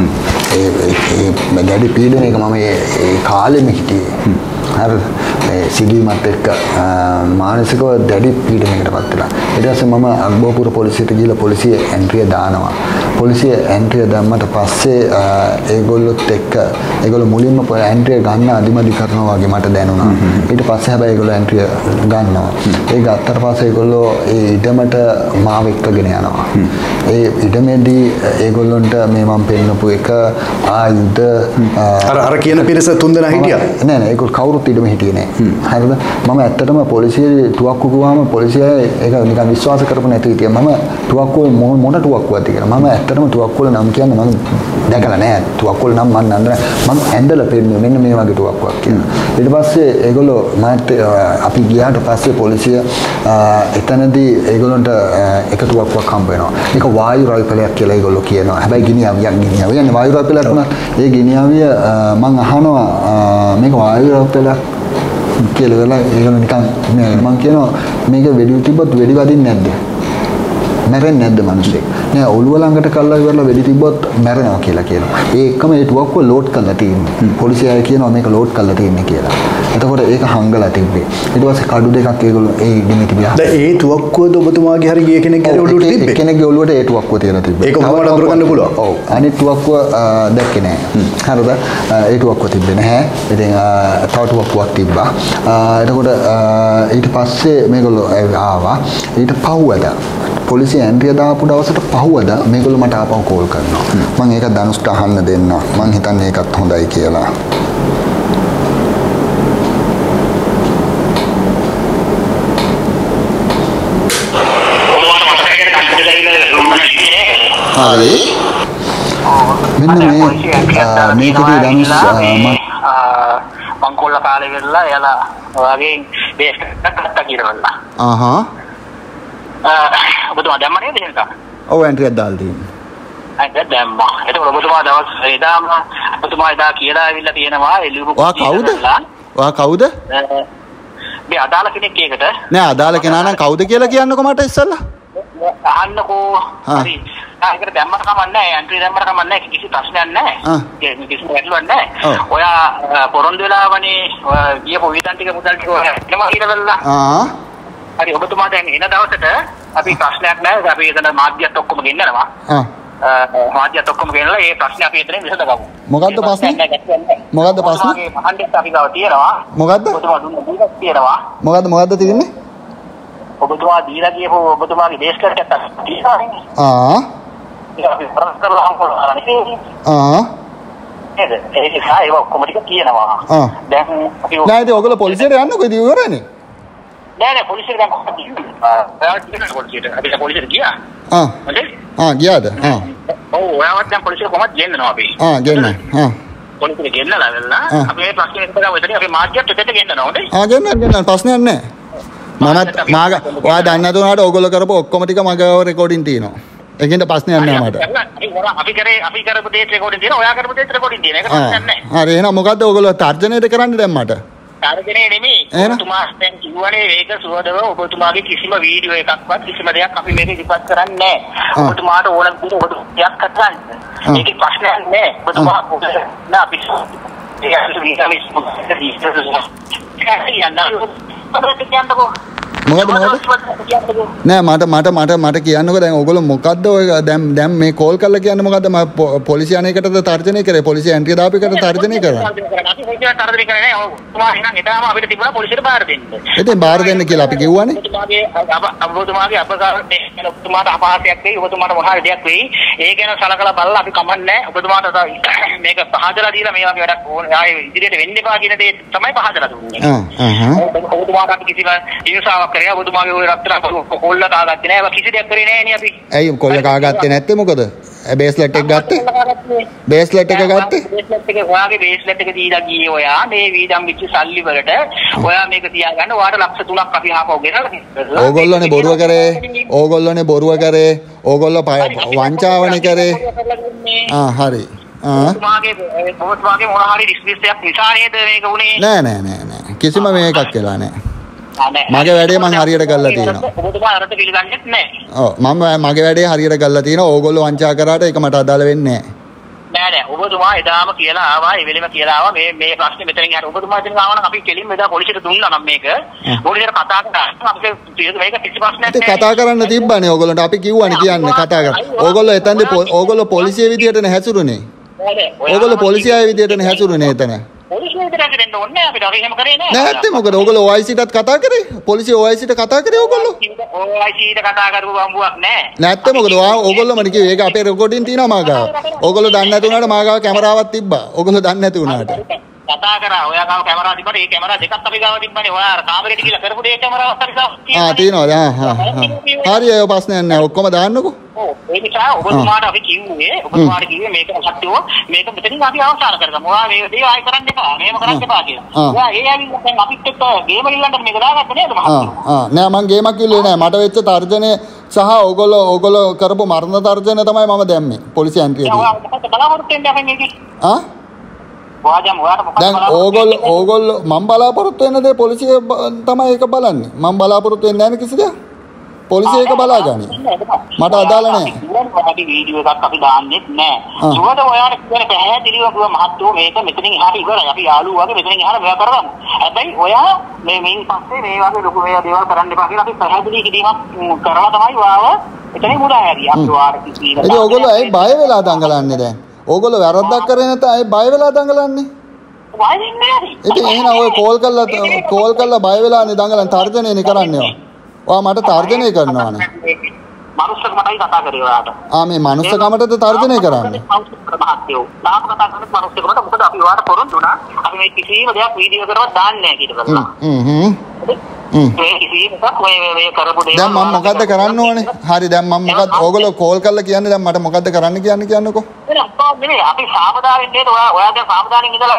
Speaker 1: ඒ දැඩි පීඩනයක මම ඒ කාලෙම හිටියේ. හරිද? සිදුවීමත් එක්ක මානසිකව දැඩි පීඩනයකටපත් වෙලා. ඊට පස්සේ මම අග්බෝපුර පොලිසියට ගිහලා පොලිසිය එන්ට්‍රිය දානවා. පොලිසිය එන්ට්‍රිය දැම්මට පස්සේ ඒගොල්ලොත් එක්ක ඒගොල්ලෝ මුලින්ම එන්ට්‍රිය ගන්න අදිමදි කරනවා වගේ මට දැනුණා. ඊට පස්සේ හැබැයි ඒගොල්ලෝ එන්ට්‍රිය ගන්නවා. ඒ ගත්තට පස්සේ ඒගොල්ලෝ ඒ ඉඩමට මාව එක්කගෙන යනවා. ඒ ඉඩමේදී ඒගොල්ලොන්ට මේ මම පෙන්නපු එක ආයුධ
Speaker 3: අර කියන පිරිස තුන්දෙනා හිටියා.
Speaker 1: නෑ නෑ ඒගොල්ලෝ කවුරුත් ඉඩම හිටියේ නෑ. හරිද? මම ඇත්තටම පොලිසියේ තුවක්කු ගුවාම පොලිසිය ඒක නිකන් විශ්වාස කරපු නැති හිටියා. මම තුවක්කුව මොන තුවක්කුවක්ද කියලා. මම ඇත්තටම තුවක්කුවල නම් කියන්නේ මම දැකලා නෑ. තුවක්කුවල නම් මම නන්දන මම ඇඳලා පෙන්නන්නේ මෙන්න මේ වගේ තුවක්කුවක් කියලා. ඊට පස්සේ ඒගොල්ලෝ මට අපි ගියාට පස්සේ පොලිසිය එතනදී ඒගොල්ලන්ට එක තුවක්කුවක් හම්බ වෙනවා. ඒක වායු රයිපලයක් කියලා ඒගොල්ලෝ කියනවා. හැබැයි ගිනියවියක් කියන්නේ වායු රයිපලයක් වුණා. ඒ ගිනියවිය මම අහනවා මේක වායු රයිපලයක් කියලා ඒගොල්ලෝ නිකන් මම කියනවා මේක වෙඩි තිබ්බත් වෙඩි වදින්නේ නැද්ද? මැරෙන්නේ නැද්ද මිනිස්සෙක්? නෑ ඔළුව ළඟට කල්ලා ඉවරලා වෙඩි තිබ්බොත් මැරෙනවා කියලා කියනවා. ඒ එකම ඒ තුවක්කුව ලෝඩ් කරලා තියෙන්නේ. පොලිසිය අය කියනවා මේක ලෝඩ් කරලා තියෙන්නේ කියලා. එතකොට ඒක හංගලා තිබ්බේ. ඊට පස්සේ කඩු දෙකක් ඒගොල්ලෝ ඒ ඉදිමි තිබියා.
Speaker 3: දැන් ඒ තුවක්කුවද ඔබතුමාගේ හරි ගිය කෙනෙක්ගේ ඔළුවට තිබ්බේ?
Speaker 1: කෙනෙක්ගේ ඔළුවට ඒ තුවක්කුව තියලා තිබ්බේ.
Speaker 3: ඒක කොහොමද අඳුරගන්න පුළුවන්?
Speaker 1: ඔව්. අනිත් තුවක්කුව දැක්කේ නෑ. හරිද? ඒ තුවක්කුව තිබ්බේ නැහැ. ඉතින් තව තුවක්කුවක් තිබ්බා. එතකොට ඊට පස්සේ මේගොල්ලෝ ආවා. ඊට පහුවදා පොලිසිය එන්ට්‍රිය දාපු දවසට පහුවදා මේගොල්ලෝ මට ආපහු කෝල් කරනවා. මම ඒක ධනුෂ්ට අහන්න දෙන්න. මං හිතන්නේ ඒකත් හොඳයි කියලා. හරි. මෙන්න මේකදී ධනුෂ්
Speaker 2: මංකොල්ල කාලේ වෙලා එයාලා වගේ බේස් එකක් ගත්තා කියලා. ඔබතුමා දැම්ම නේද එහෙනම්?
Speaker 1: ඔව් එන්ට්‍රියක් දාලා තියෙනවා.
Speaker 2: අද දැම්මා. ඒක ඔබතුමා දවස් එදාම ඔබතුමා එදා කියලා ආවිල්ලා තියෙනවා එළියුරු.
Speaker 1: ඔයා කවුද?
Speaker 2: මේ අදාළ කෙනෙක් ඒකට.
Speaker 1: නෑ අදාළ කෙනා නම් කවුද කියලා කියන්නකෝ මට ඉස්සෙල්ලා.
Speaker 2: අහන්නකෝ. හරි. ඒකට දැම්මට කමක් නැහැ. එන්ට්‍රි දැම්මට කමක් නැහැ. කිසි ප්‍රශ්නයක් නැහැ. කිසි ගැටලුවක් නැහැ. ඔයා පොරොන්දු වෙලාවනේ ගියපු විතන් ටික මුදල් ටික එනවා කියලා. හරි ඔබතුමා දැන් එන දවසට අපි ප්‍රශ්නයක් නැහැ. අපි එතන මාධ්‍යත් ඔක්කොම ගෙන්නනවා. මාධ්‍යත් ඔක්කොම ගෙනලා ඒ ප්‍රශ්නේ අපි එතනින් විසඳගමු.
Speaker 1: මොකද්ද ප්‍රශ්නේ? මොකද්ද ප්‍රශ්නේ?
Speaker 2: මහන්ඩෙත් අපි ගාව තියෙනවා.
Speaker 1: මොකද්ද?
Speaker 2: ඔබතුමා දුන්න දීලා තියෙනවා.
Speaker 1: මොකද්ද තියෙන්නේ?
Speaker 2: ඔබතුමා දීලා කියපු ඔබතුමාගේ දේශකයට තියෙනවා. අපි ප්‍රශ්න කරලා අහනවා නේ. නේද? ඒක ඒක ඔක්කොම ටික කියනවා. දැන් අපි
Speaker 1: නෑ ඉතින් ඔයගොල්ලෝ පොලිසියට යන්නකෝ ඉතින් ඉවරනේ.
Speaker 2: නෑ පොලිසියට දැන් කොහොමද ගිහින් පොලිසියට අපි පොලිසියට ගියා.
Speaker 1: ගියාද?
Speaker 2: ඔව් ඔයාවත් දැන් පොලිසියට කොහොමද ගෙන්නනවා අපි?
Speaker 1: ගෙන්න.
Speaker 2: පොලිසියට ගෙන්නලා වෙලා අපි මේ ප්‍රශ්නේ ඉස්සරහම එතන අපි මාධ්‍යයට එතෙට ගෙන්නනවා හොඳේ?
Speaker 1: ගෙන්න ප්‍රශ්නයක් නෑ. මමත් ඔයා දන්නේ නැතුණාට ඕගොල්ලෝ කරපු ඔක්කොම ටික මගේ රෙකෝඩින් තියෙනවා. ඒකෙන්ද ප්‍රශ්නයක් නෑ මට.
Speaker 2: අපි කරපු දේත් රෙකෝඩින් තියෙනවා. ඔයා කරපු දේත් රෙකෝඩින් තියෙනවා. ඒක ප්‍රශ්නයක් නෑ.
Speaker 1: හරි එහෙනම් මොකද්ද ඕගොල්ලෝ තර්ජනයද කරන්නේ දැන් මට?
Speaker 2: තර්ජනේ නෙමෙයි. ඔබතුමා දැන් කිව්වනේ මේක සුවදව ඔබතුමාගේ කිසිම වීඩියෝ එකක්වත් කිසිම දෙයක් අපි මේක ඉදිරිපත් කරන්නේ නෑ. ඔබතුමාට ඕන විදිහට ඔබතුමාක් කරගන්න. ඒකේ ප්‍රශ්නයක් නෑ. ඔබතුමා නෑ අපි ඒක විශ්වාස
Speaker 1: නෑ මට කියන්නකෝ දැන් ඔයගොල්ලෝ මොකද්ද ඔය දැන් මේ කෝල් කරලා කියන්නේ මොකද්ද මම පොලිසිය අනේකටද තර්ජනය කරේ පොලිසිය එන්ට්‍රිය දාපු එකට තර්ජනය කරා
Speaker 2: අපි පොලිසියට තර්ජනය කරේ නෑ ඔබතුමා එහෙනම් එදාම අපිට තිබුණා පොලිසියට බාර දෙන්න.
Speaker 1: ඉතින් බාර දෙන්න කියලා අපි කිව්වනේ.
Speaker 2: ඔබතුමාගේ අපකාරයෙන් ඔබතුමාට අපහාසයක් වෙයි ඔබතුමාට මොහාරි දෙයක් වෙයි. ඒක ගැන සලකලා බලලා අපි කමන්නේ ඔබතුමාට මේක පහදලා දීලා මේ වගේ වැඩක් ඕනේ ආයේ ඉදිරියට වෙන්න එපා කියන දේ තමයි පහදලා දුන්නේ. ඔබතුමාට අපි කිසිම හිංසාවක් කරේ ඔබතුමාගේ ඔය රත්තරන් කොල්ල කාගත්තේ නෑ. කිසි දෙයක් කරේ නෑනේ අපි.
Speaker 1: ඇයි කොල්ල කාගත්තේ නැත්තේ මොකද? බේස්ලට් එක ගත්තේ? බේස්ලට් එක ගත්තේ?
Speaker 2: බේස්ලට් එක ඔයාගේ බේස්ලට් එක දීලා ගියේ ඔයා මේ වීදම් විච්ච සල්ලි වලට ඔයා මේක තියාගන්න ඔයාට ලක්ෂ 3ක් අපි ආපහු ගෙනල්ලා
Speaker 1: ඕගොල්ලෝනේ බොරුව කරේ. ඕගොල්ලෝනේ බොරුව කරේ. ඕගොල්ලෝ වංචාවනේ කරේ. හරි. ඔබතුමාගේ
Speaker 2: මොන හරි රිස්ක් එකක් නිසා නේද මේක උනේ?
Speaker 1: නෑ. කිසිම මේකක් වෙලා නෑ. මගේ වැඩේ මම හරියට කරලා තියෙනවා.
Speaker 2: ඔබතුමා අරට පිළිගන්නෙත් නෑ.
Speaker 1: ඔව් මම මගේ වැඩේ හරියට කරලා තියෙනවා. ඕගොල්ලෝ වංචා කරාට ඒක මට අදාළ වෙන්නේ
Speaker 2: නෑ. ඔබතුමා එදාම කියලා ආවා, ඒ වෙලෙම කියලා ආවා මේ ප්‍රශ්නේ මෙතනින් හරි ඔබතුමා ඉතින් ආවා නම් අපි කෙලින්ම එදා පොලිසියට දුන්නා නම් මේක. පොලිසියට කතා කරා අපිට මේක කිසි ප්‍රශ්නයක් නෑ.
Speaker 1: ඒක කතා කරන්න තිබ්බනේ ඕගොල්ලන්ට අපි කිව්වනේ කියන්න කතා කරා. ඕගොල්ලෝ එතනදී ඕගොල්ලෝ පොලිසිය විදියටනේ හැසිරුනේ. ඕගොල්ලෝ පොලිසිය විදියටනේ හැසිරුනේ එතන.
Speaker 2: පොලිසිය විතරක් දෙන්න ඕනේ අපිට අපි එහෙම කරේ නෑ.
Speaker 1: නැත්තේ මොකද ඕගොල්ලෝ OIC-ටත් කතා කරේ? පොලිසිය OIC-ට කතා කරේ ඕගොල්ලෝ?
Speaker 2: OIC-ට කතා කරපු බම්බුවක් නෑ.
Speaker 1: නැත්තේ මොකද ඕගොල්ලෝ මට කිව්වේ ඒක අපේ රෙකෝඩින් තියෙනවා මාගාව. ඕගොල්ලෝ දන්නේ නැති වුණාට මාගාව කැමරාවක් තිබ්බා. ඕගොල්ලෝ දන්නේ නැති වුණාට.
Speaker 2: කතා කරා ඔයා ගාව කැමරා තිබ්බට ඒ කැමරා දෙකක් අපි ගාව තිබ්බනේ. ඔයා අර කාමරේට ගිහලා කරපු දේ කැමරාවක් හරි තියෙනවා.
Speaker 1: තියෙනවා. හරි ඒ ප්‍රශ්නයක් නෑ. ඔක්කොම දාන්නකෝ.
Speaker 2: ඒ නිසා ඔබතුමාට අපි කිව්වේ මේක සත්‍යව මේක මෙතනින් අපි අවසන් කරගමු. ඔයා මේ දේ ආයෙ කරන්න එපා. මෙහෙම කරන්න එපා කියලා. ඔයා ඒ ඇවිල්ලා දැන් අපිත් එක්ක ගේම ගිල්ලන්න මේක දාගත්ත නේද මහත්තයෝ?
Speaker 1: නෑ මං ගේමක් කිව්වේ නෑ. මට වෙච්ච තර්ජනය සහ ඕගොල්ලෝ කරපු මරණ තර්ජනය තමයි මම දැම්මේ. පොලිසිය එන්ට්‍රියේදී.
Speaker 2: ඔයා මොකද බලාපොරොත්තු වෙන්නේ අපෙන් ඒකේ?
Speaker 1: දැන් ඕගොල්ලෝ මම බලාපොරොත්තු වෙන දේ පොලිසිය තමයි ඒක බලන්නේ. මම බලාපොරොත්තු වෙන්නේ නැහැ කිසි දෙයක්. පොලිසිය එක බලා ගනි. මට අදාළ නැහැ.
Speaker 2: අපි වීඩියෝ එකක් අපි දාන්නෙත් නැහැ. සුවද ඔයාලට කියන පැහැදිලිව ගිය මහත්තයෝ මේක මෙතනින් එහාට ඉවරයි. අපි යාළුවෝ වගේ මෙතනින් එහාට මේවා කරගමු. හැබැයි ඔයා මේන් පස්සේ මේ වගේ ලොකු මේවා දේවල් කරන්න එපා කියලා අපි පැහැදිලි කිරීමක් කරලා තමයි ඔයාව එතනින් මුදා හැරියා. අපි ඔයාලට කිසිම
Speaker 1: ඉතින් ඕගොල්ලෝ ඇයි බය වෙලා දඟලන්නේ දැන්? ඕගොල්ලෝ වැරද්දක් කරේ නැත්නම් ඇයි බය වෙලා දඟලන්නේ?
Speaker 2: බය වෙන්නේ නැහැ.
Speaker 1: ඉතින් එහෙනම් ඔය කෝල් කරලා බය වෙලානේ දඟලන්නේ තර්ජනයනේ කරන්නේ ඔය. ඔයා මට තර්ජනය කරනවානේ.
Speaker 2: මනුස්සකමටයි කතා කරේ ඔයාට.
Speaker 1: මේ මනුස්සකමටද තර්ජනය කරන්නේ?
Speaker 2: මහත්තයෝ. තාම කතා කරන්නේ මනුස්සකමට. මොකද අපි ඔයාට පොරොන්දු වුණා. අපි මේ කිසිම දෙයක් වීඩියෝ කරවත් දාන්නේ නැහැ කියලා. මේ කිසිම එකක් මේ කරපු දේ.
Speaker 1: දැන් මම මොකද්ද කරන්න ඕනේ? හරි දැන් මම මොකද්ද ඕගොල්ලෝ කෝල් කරලා කියන්නේ දැන් මට මොකද්ද කරන්න කියන්නකෝ.
Speaker 2: නෙමෙයි අපි සාවධානෙන් නේද ඔයා දැන් සාවධානෙන් ඉඳලා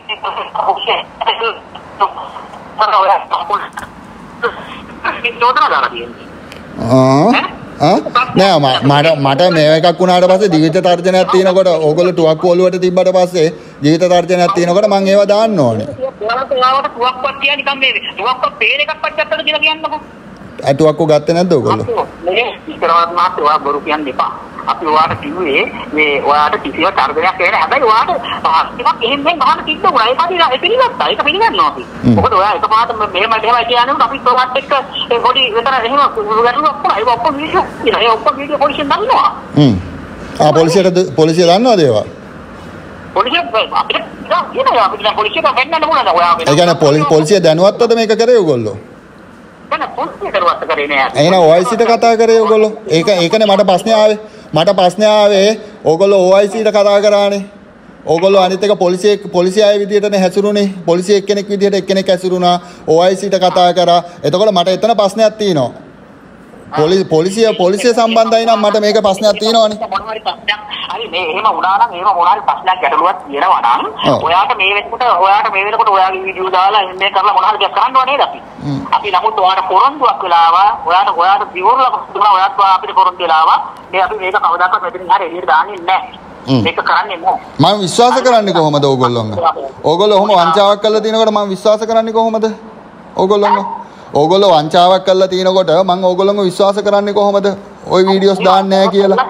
Speaker 1: නෑ මට මේ එකක් වුණාට පස්සේ ජීවිත තර්ජනයක් තියෙනකොට ඕගොල්ලෝ ටුවක්කු ඔලුවට තිබ්බට පස්සේ ජීවිත තර්ජනයක් තියෙනකොට මම ඒව දාන්න ඕනේ.
Speaker 2: ඔයාලට ටුවක්කුවක් තියා නිකන් මේ ටුවක්කුවක් පේන එකක් පච්චත්තද කියලා කියන්නකෝ.
Speaker 1: ටුවක්කු ගත්තේ නැද්ද ඕගොල්ලෝ?
Speaker 2: මේ ඉතරවත් මාත් ඔයා බොරු කියන්න එපා. අපි ඔයාට කිව්වේ මේ ඔයාට කිසිම තර්ජනයක් නැහැ. හැබැයි ඔයාට ටිකක් එහෙම ගහන්න තිබ්බ උනා. ඒක පිළිගත්තා. ඒක පිළිගන්නවා අපි. මොකද ඔයා එකපාරට මෙහෙමයි කියන්නේ අපි ඔයාත් එක්ක ඒ පොඩි විතර එහෙම වැටුණා අප්පා. ඒක ඔක්කොම වීඩියෝ ඉතින් ඒ ඔක්කොම වීඩියෝ පොලිසියෙන් දන්නවා.
Speaker 1: පොලිසිය දන්නවද ඒවා?
Speaker 2: පොලිසිය අපිට කියනවා අපිට පොලිසියට වෙන්නන්න මොනවද ඔයා
Speaker 1: ඒ කියන්නේ පොලිසිය දැනුවත්වද මේක කරේ ඔයගොල්ලෝ?
Speaker 2: දැන් පොලිසිය කරුවත් කරේ නෑ.
Speaker 1: එහෙනම් OIC-ට කතා කරේ ඔයගොල්ලෝ? ඒකනේ මට ප්‍රශ්නේ ආවේ. ඕගොල්ලෝ OIC-ට කතා කරානේ. ඕගොල්ලෝ අනිත් එක පොලිසිය අය විදියටනේ හැසිරුනේ. පොලිසිය එක්කෙනෙක් විදියට එක්කෙනෙක් හැසිරුණා. OIC-ට කතා කරා. එතකොට මට එතන ප්‍රශ්නයක් තියෙනවා. පොලිසිය සම්බන්ධයි නම් මට මේක ප්‍රශ්නයක් තියෙනවනේ.
Speaker 2: මොනවාරි ප්‍රශ්නයක් හරි මේ එහෙම වුණා නම් එහෙම මොනවාරි ප්‍රශ්නයක් ගැටලුවක් තියෙනවා නම් ඔයාට මේ වෙනකොට ඔයාගේ වීඩියෝ දාලා මේ කරලා මොනවාරි දෙයක් කරන්න ඕනේ නේද අපි? අපි නමුත් ඔයාට පොරොන්දුවක් වෙලා ආවා. ඔයාට දිවුරලා දුන්නා. ඔයාත් අපිට පොරොන්දු වෙලා ආවා. මේ අපි මේක කවදාකවත් මෙතනින් හරිය එළියට දාන්නේ නැහැ. මේක කරන්නේ නැහැ.
Speaker 1: මම විශ්වාස කරන්නේ කොහොමද ඕගොල්ලොන්ව? ඕගොල්ලෝ ඔහොම වංචාවක් කරලා තිනකොට මම විශ්වාස කරන්නේ කොහොමද? ඕගොල්ලෝ වංචාවක් කරලා තිනකොට මම ඕගොල්ලොන්ව විශ්වාස කරන්නේ කොහොමද? ওই වීඩියෝස් දාන්නේ නැහැ කියලා.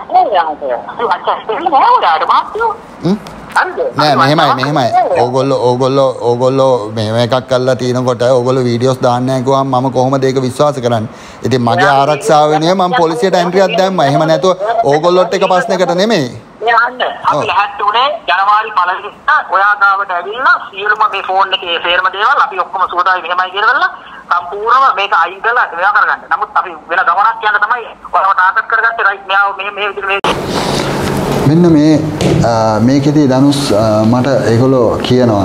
Speaker 1: නෑ මෙහෙමයි. ඕගොල්ලෝ මේව එකක් කරලා තිනකොට ඕගොල්ලෝ වීඩියෝස් දාන්නේ නැහැ කිව්වම මම කොහොමද ඒක විශ්වාස කරන්නේ? ඉතින් මගේ ආරක්ෂාව වෙනුවෙන් මම පොලිසියට එන්ට්‍රියක් දැම්මා. එහෙම නැතුව ඕගොල්ලොත් එක ප්‍රශ්නයකට නෙමෙයි.
Speaker 2: අපි ලැහත් උනේ ජනවාරි 1 වෙනිදා ඔයා ගාවට ඇවිල්ලා සියලුම මේ ෆෝන් එකේ සේරම දේවල් අපි ඔක්කොම සුවදායි මෙහෙමයි කියලා සම්පූර්ණව මේක අයින් කරලා මේවා කරගන්න. නමුත් අපි වෙන ගමනක් යන තමයි ඔයාව ටාගට් කරගත්තේ රයිට් මෙයාව මේ විදිහට
Speaker 1: මෙන්න මේකෙදී ධනුස් මට ඒගොල්ලෝ කියනවා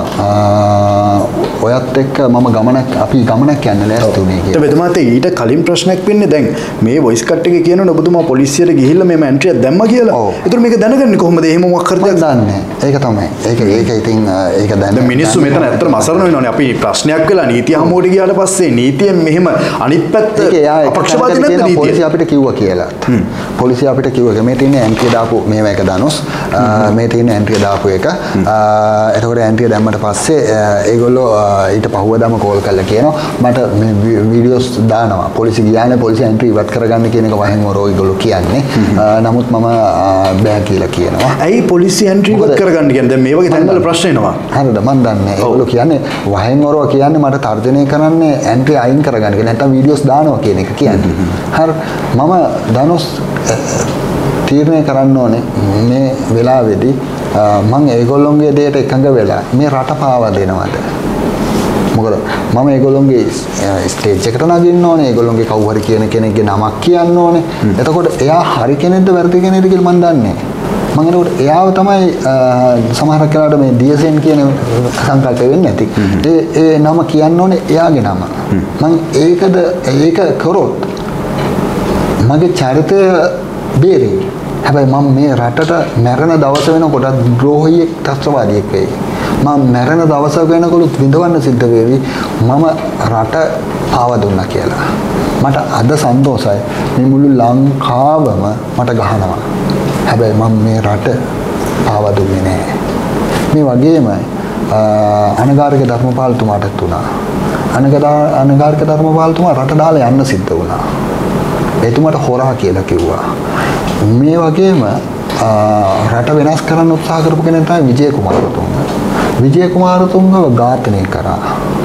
Speaker 1: ඔයත් එක්ක අපි ගමනක් යන්න ලෑස්ති උනේ කියලා.
Speaker 3: එතකොට ඊට කලින් ප්‍රශ්නයක් වෙන්නේ දැන් මේ වොයිස් කට් එකේ කියනවනේ ඔබතුමා පොලිසියට ගිහිල්ලා මේම එන්ට්‍රියක් දැම්මා කියලා. ඒතර මේක දැනගන්නේ කොහොමද? එහෙම මොකක් කරදයක්
Speaker 1: දන්නේ. ඒක තමයි. ඒක ඉතින් ඒක දැන්
Speaker 3: මිනිස්සු මෙතන ඇත්තටම අසරණ වෙනවනේ. අපි ප්‍රශ්නයක් වෙලා නීතිය හමුවට ගියාට පස්සේ නීතියෙන් මෙහෙම අනිත් පැත්ත අපක්ෂපාතී නැද්ද නීතිය?
Speaker 1: පොලිසිය අපිට කිව්වා කියලා. පොලිසිය අපිට කිව්වා මේ තියෙන එන්ට්‍රිය දාපු මේව එක ධනුස් මේ තියෙන එන්ට්‍රිය දාපු එක. එතකොට එන්ට්‍රිය දැම්මට පස්සේ ඒගොල්ලෝ ඊට පහුවදාම කෝල් කරලා කියනවා මට මේ වීඩියෝස් දානවා. පොලිසිය ගියානේ පොලිසිය එන්ට්‍රි ඉවත් කරගන්න කියන එක වහෙන් වරෝ ඒගොල්ලෝ කියන්නේ. නමුත් මම බෑ කියලා කියනවා.
Speaker 3: ඇයි පොලිසිය එන්ට්‍රි ඉවත් කරගන්න කියන්නේ? දැන් මේ වගේ තැන්වල ප්‍රශ්න එනවා.
Speaker 1: හරිද? මම දන්නේ. ඒගොල්ලෝ කියන්නේ වහෙන් වරෝ කියන්නේ මට තර්ජනය කරන්නේ එන්ට්‍රි අයින් කරගන්න කියලා. නැත්නම් වීඩියෝස් දානවා කියන එක කියන්නේ. හරි. මම ධනුස් තීරණය කරන්න ඕනේ මේ වෙලාවේදී මම ඒගොල්ලොන්ගේ දෙයට එකඟ වෙලා මේ රට පාවා දෙනවද? මොකද මම ඒගොල්ලොන්ගේ ස්ටේජ් එකට නගින්න ඕනේ. ඒගොල්ලොන්ගේ කවුරු හරි කියන කෙනෙක්ගේ නමක් කියන්න ඕනේ. එතකොට එයා හරි කෙනෙක්ද වැරදි කෙනෙක්ද කියලා මම දන්නේ නැහැ. මම එතකොට එයාව තමයි සමහරක් වෙලාවට මේ DSN කියන සංකල්ප වෙන්නේ නැති. ඒ නම කියන්න ඕනේ එයාගේ නම. මම ඒක කරොත් මගේ චරිතය බේරෙයි. හැබැයි මම මේ රටට මැරෙන දවස වෙනකොට ද්‍රෝහියෙක් ත්‍ස්ත්‍රවාදියෙක් වෙයි. මම මැරෙන දවස වෙනකොට විඳවන්න සිද්ධ වෙවි මම රට පාව දුන්නා කියලා. මට අද සන්තෝෂයි මේ මුළු ලංකාවම මට ගහනවා. හැබැයි මම මේ රට පාව දුන්නේ නැහැ. මේ වගේම අනගාരിക ධර්මපාලතුමාටත් උනා. අනගාരിക ධර්මපාලතුමා රට දාලා යන්න සිද්ධ වුණා. එතුමාට හොරා කියලා කිව්වා. මේ වගේම රට වෙනස් කරන්න උත්සාහ කරපු කෙනෙක් තමයි විජය කුමාරතුංග. විජය කුමාරතුංගව ඝාතනය කරා.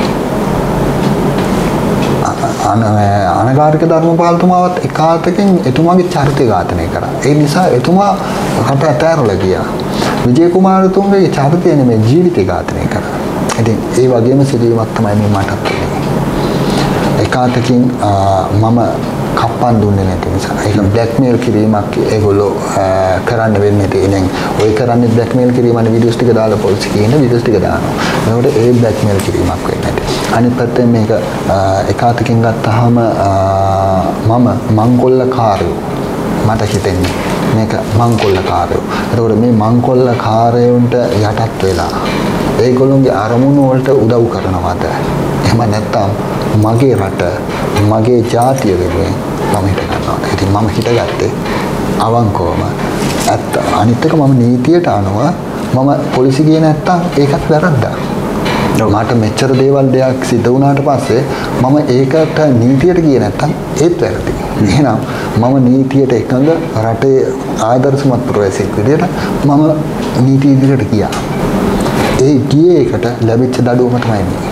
Speaker 1: අනගාരിക ධර්මපාලතුමාවත් එකාතකින් එතුමාගේ චරිතය ඝාතනය කරා. ඒ නිසා එතුමා රට අතහැරලා ගියා. විජය කුමාරතුංගගේ චරිතය නෙමෙයි ජීවිතය ඝාතනය කරා. ඉතින් ඒ වගේම සිදුවීමක් තමයි මේ මටත් වෙන්නේ. එකාතකින් මම කප්පන් දුන්නේ නැති නිසා ඒක බ්ලැක්මේල් කිරීමක් ඒගොල්ලෝ කරන්න වෙන්නේ නැති. දැන් ඔය කරන්නේ බ්ලැක්මේල් කිරීමනේ වීඩියෝස් ටික දාලා පොලිසිය කියන වීඩියෝස් ටික දානවා. ඒකට ඒ බ්ලැක්මේල් කිරීමක් වෙන්නේ නැති. අනිත් පැත්තෙන් මේක එකාතකින් ගත්තාම මම මංකොල්ලකාරයෝ මට හිතෙන්නේ මේක මංකොල්ලකාරයෝ. ඒකට මේ මංකොල්ලකාරයන්ට යටත් වෙලා ඒගොල්ලෝගේ අරමුණු වලට උදව් කරනවාද? එහෙම නැත්නම් මගේ රට මගේ ජාතිය වෙනුවෙන් මම හිත ගන්නවා. ඉතින් මම හිතගත්තේ අවංකවම ඇත්ත. අනිත් එක මම නීතියට අනුව මම පොලිසිය ගියේ නැත්තම් ඒකත් වැරද්දා. මට මෙච්චර දේවල් දෙයක් සිද්ධ වුණාට පස්සේ මම ඒකට නීතියට ගියේ නැත්තම් ඒත් වැරදි. එහෙනම් මම නීතියට එකඟ රටේ ආදර්ශමත් ප්‍රවේශයක් විදිහට මම නීතිය ඉදිරියට ගියා. ඒ ගියේ එකට ලැබිච්ච දඩුවම තමයි මේ.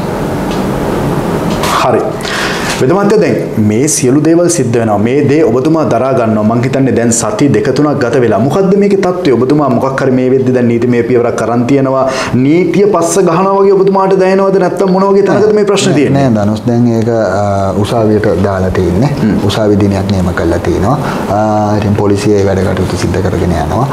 Speaker 3: හරි. වෙදමන්ත දැන් මේ සියලු දේවල් සිද්ධ වෙනවා. මේ දේ ඔබතුමා දරා ගන්නවා. මං හිතන්නේ දැන් සති දෙක තුනක් ගත වෙලා. මොකද්ද මේකේ තත්ත්වය? ඔබතුමා මොකක් හරි මේ වෙද්දි දැන් නීතිමය පියවරක් කරන් තියෙනවා. නීතිය පස්ස ගහනවා වගේ ඔබතුමාට දැනෙනවද නැත්නම් මොන වගේ තරගද මේ ප්‍රශ්නේ තියෙන්නේ?
Speaker 1: නෑ ධනුෂ් දැන් ඒක උසාවියට දාලා තින්නේ. උසාවි දිනයක් නියම කරලා තිනවා. ඉතින් පොලිසිය ඒ වැඩ කටයුතු සිද්ධ කරගෙන යනවා.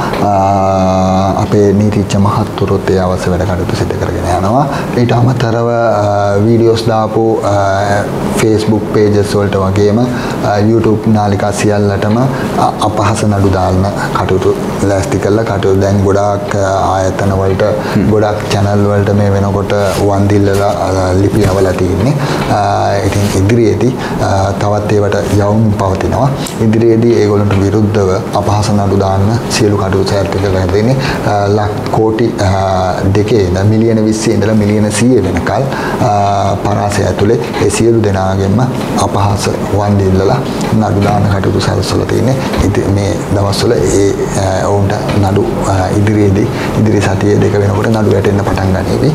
Speaker 1: අපේ නීතිඥ මහත්වරුත් ඒ අවශ්‍ය වැඩ කටයුතු සිද්ධ කරගෙන යනවා. ඊට අමතරව වීඩියෝස් දාපු Facebook pages වලට වගේම YouTube නාලිකා සියල්ලටම අපහාස නඩු දාන්න කටයුතු ලෑස්ති කළා. කටයුතු දැන් ගොඩාක් ආයතන වලට ගොඩාක් channel වලට මේ වෙනකොට වන්දිල්ලලා ලිපි යවලා තියෙන්නේ. ඉතින් ඉදිරියේදී තවත් ඒවට යවුම් පවතිනවා. ඉදිරියේදී ඒගොල්ලන්ට විරුද්ධව අපහාස නඩු දාන්න සියලු කටයුතු සෑර්ථක කරලා දෙන්නේ. කෝටි දෙකේ ඉඳලා මිලියන 20 ඉඳලා මිලියන 100 වෙනකල් පරාසය ඇතුලේ ඒ සියලු දෙනාගෙන්ම අපහාස වන්දිල්ලලා නඩු දාන කටයුතු සැලසලා තියෙන්නේ. ඉතින් මේ දවස්වල ඒ ඔවුන්ට නඩු ඉදිරි සතියේ දෙක වෙනකොට නඩු වැටෙන්න පටන් ගනීවි.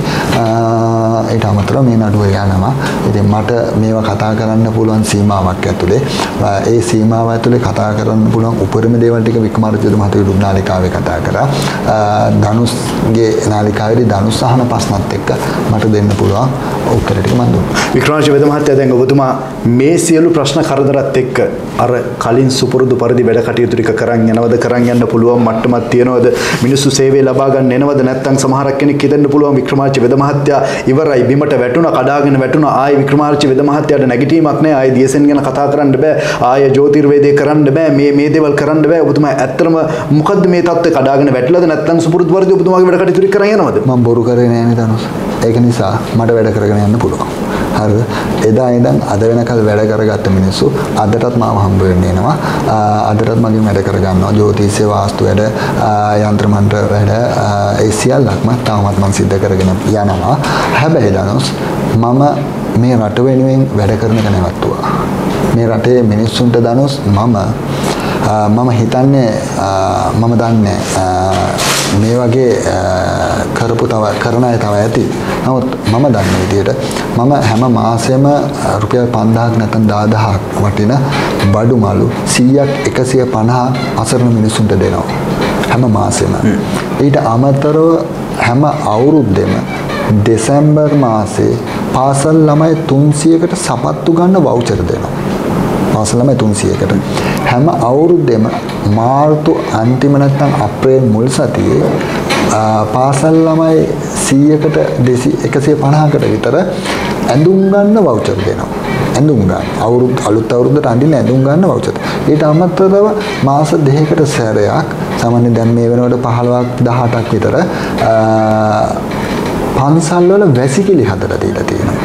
Speaker 1: ඊට අමතරව මේ නඩුව යනවා. ඉතින් මට මේවා කතා කරන්න පුළුවන් සීමාවක් ඇතුලේ ඒ සීමාව ඇතුලේ කතා කරන්න පුළුවන් උපරිම දේවල් ටික වික්‍රමාදිත්‍ය මහතාගේ නාලිකාවේ කතා කරා. ධනුෂ්ගේ නාලිකාවේදී ධනුෂ් අහන ප්‍රශ්නත් එක්ක මට දෙන්න පුළුවන් උත්තර ටික මම දුන්නා.
Speaker 3: වික්‍රමාදිත්‍ය මහත්තයා දැන් ඔබතුමා මේ සියලු ප්‍රශ්න කරදරත් එක්ක අර කලින් සුපුරුදු පරිදි වැඩ කටයුතු ටික කරන් යනවද කරන් යන්න පුළුවන් මට්ටමක් තියනවද මිනිස්සු සේවය ලබා ගන්න එනවද නැත්නම් සමහරක් කෙනෙක් හිතන්න පුළුවන් වික්‍රමාදිත්‍ය වෙද මහත්තයා ඉවරයි බිමට වැටුණා කඩාගෙන වැටුණා ආයේ වික්‍රමාදිත්‍ය වෙද මහත්තයාට නැගිටීමක් නැහැ ආයේ DSN ගැන කතා කරන්න බෑ ආයේ ජ්‍යොතිර්වේදේ කරන්න බෑ මේ දේවල් කරන්න බෑ ඔබතුමා ඇත්තටම මොකද්ද මේ தත්ත්වය කඩාගෙන වැටිලාද නැත්නම් සුපුරුදු පරිදි ඔබතුමාගේ වැඩ කටයුතු ටික කරන් යනවද
Speaker 1: මම බොරු කරේ නෑනේ ධනුෂ් ඒක නිසා මට වැඩ කරගෙන යන්න පුළුවන් හරිද එදා ඉඳන් අද වෙනකල් වැඩ කරගත්ත මිනිස්සු අදටත් මාව හම්බ වෙන්න එනවා අදටත් මගෙන් වැඩ කරගන්නවා ජ්‍යොතිෂ්‍ය වාස්තු වැඩ යන්ත්‍ර මන්ත්‍ර වැඩ ඒ සියල්ලක්ම තාමත් මම සිද්ධ කරගෙන යනවා හැබැයි ධනුෂ් මම මේ රට වෙනුවෙන් වැඩ කරන එක නැවතුවා මේ රටේ මිනිස්සුන්ට ධනුෂ් මම හිතන්නේ මම දන්නේ මේ වගේ කරන අය තව ඇති. නමුත් මම දන්න විදිහට මම හැම මාසෙම රුපියල් 5000ක් නැත්නම් 10000ක් වටින බඩු මාළු 100ක් 150 අසරණ මිනිස්සුන්ට දෙනවා. හැම මාසෙම. ඊට අමතරව හැම අවුරුද්දෙම දෙසැම්බර් මාසේ පාසල් ළමයි 300කට සපත්තු ගන්න වවුචර් දෙනවා. පාසල් ළමයි 300කට හැම අවුරුද්දෙම මාර්තු අන්තිම නැත්නම් අප්‍රේල් මුල් සතියේ පාසල් ළමයි 100කට 150කට විතර ඇඳුම් ගන්න වවුචර් දෙනවා. ඇඳුම් ගන්න අලුත් අවුරුද්දට අඳින්න ඇඳුම් ගන්න වවුචර්. ඊට අමතරව මාස දෙකකට සැරයක් සාමාන්‍යයෙන් දැන් මේ වෙනකොට 15ක් 18ක් විතර පන්සල් වල වැසිකිලි හදලා දීලා තියෙනවා.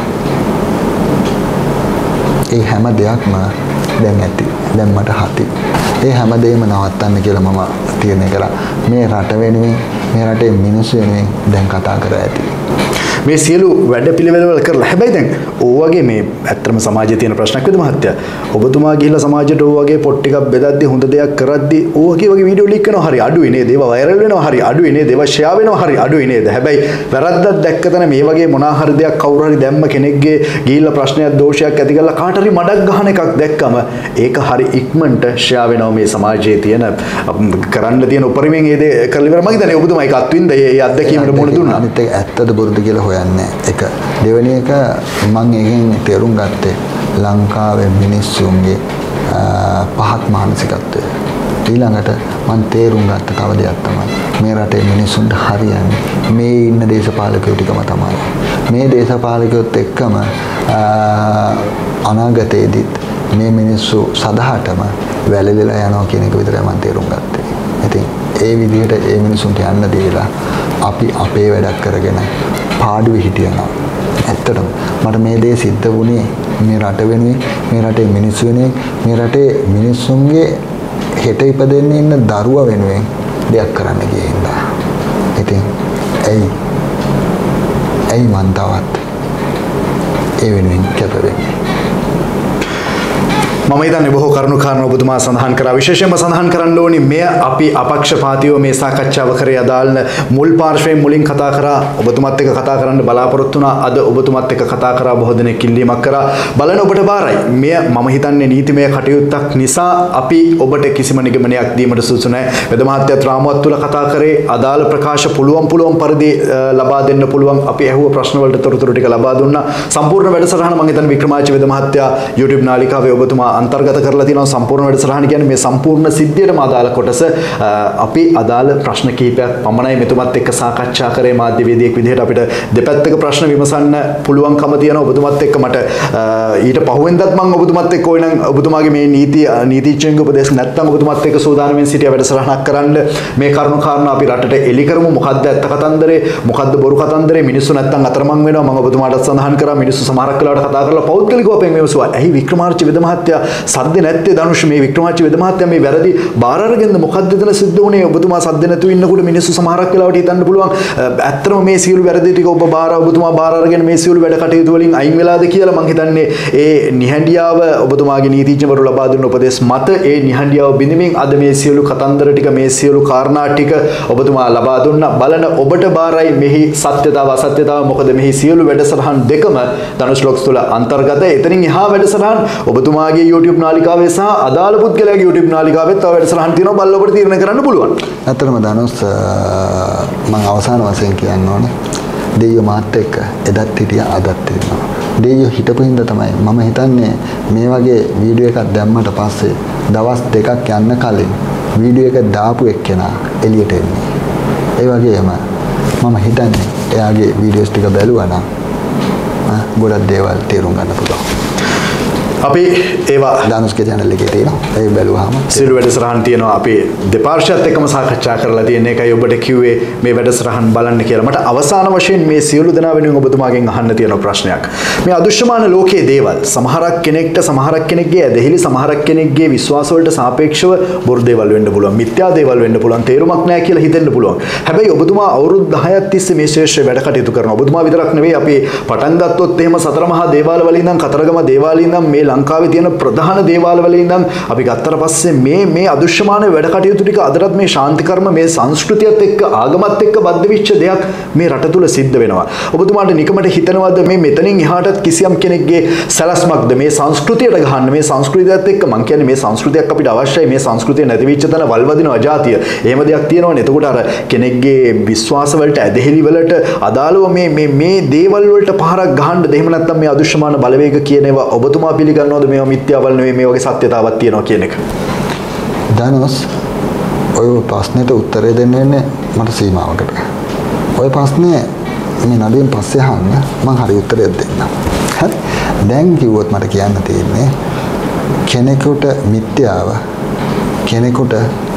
Speaker 1: ඒ හැම දෙයක්ම දැන් ඇති. දැන් මට හති. ඒ හැම දෙයක්ම නවත්තන්න කියලා මම තීරණය කළා. මේ රට වෙනුවෙන් මේ රටේ මිනිස්සු වෙනුවෙන් දැන් කතා කර ඇති.
Speaker 3: මේ සියලු වැඩ පිළිවෙලවල කරලා හැබැයි දැන් ඕවගේ මේ ඇත්තම සමාජයේ තියෙන ප්‍රශ්නයක් වෙද මහත්තයා ඔබතුමා ගිහිල්ලා සමාජයට ඕවගේ පොත් ටිකක් බෙදද්දී හොඳ දෙයක් කරද්දී ඕවගේ වගේ වීඩියෝ ලික් කරනවා හරි අඩුයි නේද ඒවා වෛරල් වෙනවා හරි අඩුයි නේද ඒවා ෂෙයා වෙනවා හරි අඩුයි නේද හැබැයි වැරද්දක් දැක්ක තැන මේ වගේ මොනවා හරි දෙයක් කවුරු හරි දැම්ම කෙනෙක්ගේ ගිහිල්ලා ප්‍රශ්නයක් දෝෂයක් ඇති කරලා කාට හරි මඩක් ගහන එකක් දැක්කම ඒක හරි ඉක්මනට ෂෙයා වෙනවා මේ සමාජයේ තියෙන කරන්න තියෙන උපරිමයෙන් ඒ දේ කරලා ඉවර මම හිතන්නේ ඔබතුමා ඒක අත්විඳ ඒ අත්දැකීමට මොන දුන්නා
Speaker 1: අනිත් එක ඇත්තද බොරුද කියලා හොයන්නේ එක දෙවෙනි එක මම එකෙන් තේරුම් ගත්තේ ලංකාවේ මිනිස්සුන්ගේ පහත් මානසිකත්වය ඊළඟට මම තේරුම් ගත්ත තව දෙයක් තමයි මේ රටේ මිනිස්සුන්ට හරියන්නේ මේ ඉන්න දේශපාලකයෝ ටිකම තමයි මේ දේශපාලකයොත් එක්කම අනාගතයේදීත් මේ මිනිස්සු සදහටම වැළලීලා යනවා කියන එක විතරයි මම තේරුම් ගත්තේ. ඉතින් ඒ විදිහට ඒ මිනිස්සුන්ට යන්න දීලා අපි අපේ වැඩක් කරගෙන පාඩුවේ හිටියනවා. ඇත්තටම මට මේ දේ සිද්ධ වුණේ මේ රට වෙනුවෙන් මේ රටේ මිනිස්සු වෙනුවෙන් මේ රටේ මිනිස්සුන්ගේ හෙට ඉපදෙන්න ඉන්න දරුවා වෙනුවෙන් දෙයක් කරන්න ගියේ හින්දා. ඉතින් ඇයි මන් තවත් ඒ වෙනුවෙන් කැප වෙන්නේ.
Speaker 3: මම හිතන්නේ බොහෝ කරුණු කාරණා ඔබතුමා සඳහන් කරා විශේෂයෙන්ම සඳහන් කරන්න ඕනි මෙය අපි අපක්ෂපාතීව මේ සාකච්ඡාව කරේ අදාළ මුල් පාර්ශ්වයෙන් මුලින් කතා කරා ඔබතුමත් එක්ක කතා කරන්න බලාපොරොත්තු වුණා අද ඔබතුමත් එක්ක කතා කරා බොහෝ දෙනෙක් ඉල්ලීමක් කරා බලන්න ඔබට බාරයි මෙය මම හිතන්නේ නීතිමය කටයුත්තක් නිසා අපි ඔබට කිසිම නිගමනයක් දීමට සුදුසු නැහැ වෙද මහත්තයත් රාමුවත් තුල කතා කරේ අදාළ ප්‍රකාශ පුළුවන් පරිදි ලබා දෙන්න පුළුවන් අපි ඇහුව ප්‍රශ්න වලට තොරතුරු ටික ලබා දුන්නා සම්පූර්ණ වැඩසටහන මම හිතන්නේ වික්‍රමාදිත්‍ය වෙද මහත්තයා YouTube නාලිකාවේ ඔබතුමා අන්තර්ගත කරලා තියෙනවා සම්පූර්ණ වැඩසටහන කියන්නේ මේ සම්පූර්ණ සිද්ධියටම අදාළ කොටස අපි අදාළ ප්‍රශ්න කිහිපයක් පමණයි මෙතුමත් එක්ක සාකච්ඡා කරේ මාධ්‍යවේදියෙක් විදිහට අපිට දෙපැත්තක ප්‍රශ්න විමසන්න පුළුවන්කම තියෙනවා ඔබතුමත් එක්ක මට ඊට පහුවෙන්දත් මම ඔබතුමත් එක්ක ඕනනම් ඔබතුමාගේ මේ නීතිඥයන්ගේ උපදේශ නැත්තම් ඔබතුමත් එක්ක සූදානම්ෙන් සිටිය වැඩසටහනක් කරන්න මේ කරුණු කාරණා අපි රටට එලි කරමු මොකද්ද ඇත්ත කතන්දරේ මොකද්ද බොරු කතන්දරේ මිනිස්සු නැත්තම් අතරමං වෙනවා මම ඔබතුමාටත් සඳහන් කරා මිනිස්සු සමහරක් වෙලාවට කතා කරලා පෞද්ගලිකව අපෙන් මේවසුවා ඇයි වික්‍රමාර්චි වෙද මහත්තයා සද්ද නැත්තේ ධනුෂ් මේ වික්‍රමාර්චි වෙද මහත්තයා මේ වැරදි බාර අරගෙනද මොකද්ද එතන සිද්ධ වුනේ ඔබතුමා සද්ද නැතුව ඉන්නකොට මිනිස්සු සමහරක් වෙලාවට හිතන්න පුළුවන් ඇත්තටම මේ සියලු වැරදි ටික ඔබතුමා බාර අරගෙන මේ සියලු වැඩ කටයුතු වලින් අයින් වෙලාද කියලා මම හිතන්නේ ඒ නිහඬියාව ඔබතුමාගේ නීතිඥවරු ලබා දුන්න උපදෙස් මත ඒ නිහඬියාව බිඳමින් අද මේ සියලු කතන්දර ටික මේ සියලු කාරණා ටික ඔබතුමා ලබා දුන්නා බලන ඔබට බාරයි මෙහි සත්‍යතාව අසත්‍යතාව මොකද මෙහි සියලු වැඩසටහන් දෙකම ධනුෂ් ලොක්ස් තුල අන්තර්ගතයි එතනින් එහා වැඩසටහන් ඔබතුමාගේ YouTube නාලිකාවේ සහ අදාළ පුද්ගලයාගේ YouTube නාලිකාවේ තව වැඩසටහන් තියෙනවා බලලා ඔබට තීරණය කරන්න පුළුවන්.
Speaker 1: ඇත්තටම ධනුෂ් මම අවසාන වශයෙන් කියන්න ඕනේ දෙයියෝ මාත් එක්ක එදත් හිටියා අදත් ඉන්නවා. දෙයියෝ හිටපු හින්දා තමයි මම හිතන්නේ මේ වගේ වීඩියෝ එකක් දැම්මට පස්සේ දවස් දෙකක් යන්න කලින් වීඩියෝ එක දාපු එක්කෙනා එළියට එන්නේ. ඒ වගේම මම හිතන්නේ එයාගේ වීඩියෝස් ටික බැලුවා නම් ගොඩක් දේවල් තේරුම් ගන්න පුළුවන්.
Speaker 3: අපි ඒවා
Speaker 1: ධනුෂ්ගේ channel එකේ තියෙනවා. ඒක බැලුවාම
Speaker 3: සියලු වැඩසටහන් තියෙනවා. අපි දෙපාර්ශ්වයත් එක්කම සාකච්ඡා කරලා තියෙන එකයි ඔබට කිව්වේ මේ වැඩසටහන් බලන්න කියලා. මට අවසාන වශයෙන් මේ සියලු දෙනා වෙනුවෙන් ඔබතුමාගෙන් අහන්න තියෙන ප්‍රශ්නයක්. මේ අදෘශ්‍යමාන ලෝකයේ දේවල් සමහරක් කෙනෙක්ට සමහරක් කෙනෙක්ගේ ඇදහිලි සමහරක් කෙනෙක්ගේ විශ්වාස වලට සාපේක්ෂව බොරු දේවල් වෙන්න පුළුවන්. මිත්‍යා දේවල් වෙන්න පුළුවන්. තේරුමක් නැහැ කියලා හිතෙන්න පුළුවන්. හැබැයි ඔබතුමා අවුරුදු 10ක් තිස්සේ මේ ශේෂ්ත්‍රයේ වැඩ කටයුතු කරනවා. ඔබතුමා විතරක් නෙවෙයි අපි පටන් ගත්තොත් එහෙම සතර මහා දේවාල වල ඉඳන් කතරගම දේවාලේ ඉඳන් මේ ලංකාවේ තියෙන ප්‍රධාන දේවාල වල ඉඳන් අපි ගත්තට පස්සේ මේ අදෘශ්‍යමාන වැඩ කටයුතු ටික අදටත් මේ ශාන්ති කර්ම මේ සංස්කෘතියත් එක්ක ආගමත් එක්ක බද්ධ වෙච්ච දෙයක් මේ රට තුල සිද්ධ වෙනවා. ඔබතුමාට නිකමට හිතනවද මේ මෙතනින් එහාටත් කිසියම් කෙනෙක්ගේ සැලැස්මක්ද මේ සංස්කෘතියට ගහන්න මේ සංස්කෘතියත් එක්ක මං කියන්නේ මේ සංස්කෘතියක් අපිට අවශ්‍යයි මේ සංස්කෘතිය නැති වෙච්ච තැන වල්වදින අජාතිය. එහෙම දෙයක් තියෙනවනේ. එතකොට අර කෙනෙක්ගේ විශ්වාස වලට ඇදහිලි වලට අදාළව මේ දේවල් වලට පහරක් ගහන්නද එහෙම නැත්නම් මේ අදෘශ්‍යමාන බලවේග කියන ඒවා ඔබතුමා පිළිගන්නවද මේවා මිත්‍යාවල් නෙවෙයි මේ වගේ සත්‍යතාවක් තියෙනවා කියන එක?
Speaker 1: ධනුෂ් ඔය ප්‍රශ්නෙට උත්තරය දෙන්න වෙන්නේ මට සීමාවකට. ඔය ප්‍රශ්නේ මේ නඩුවෙන් පස්සේ අහන්න මම හරි උත්තරයක් දෙන්නම්. හරි. දැන් කිව්වොත් මට කියන්න තියෙන්නේ කෙනෙකුට මිත්‍යාව කෙනෙකුට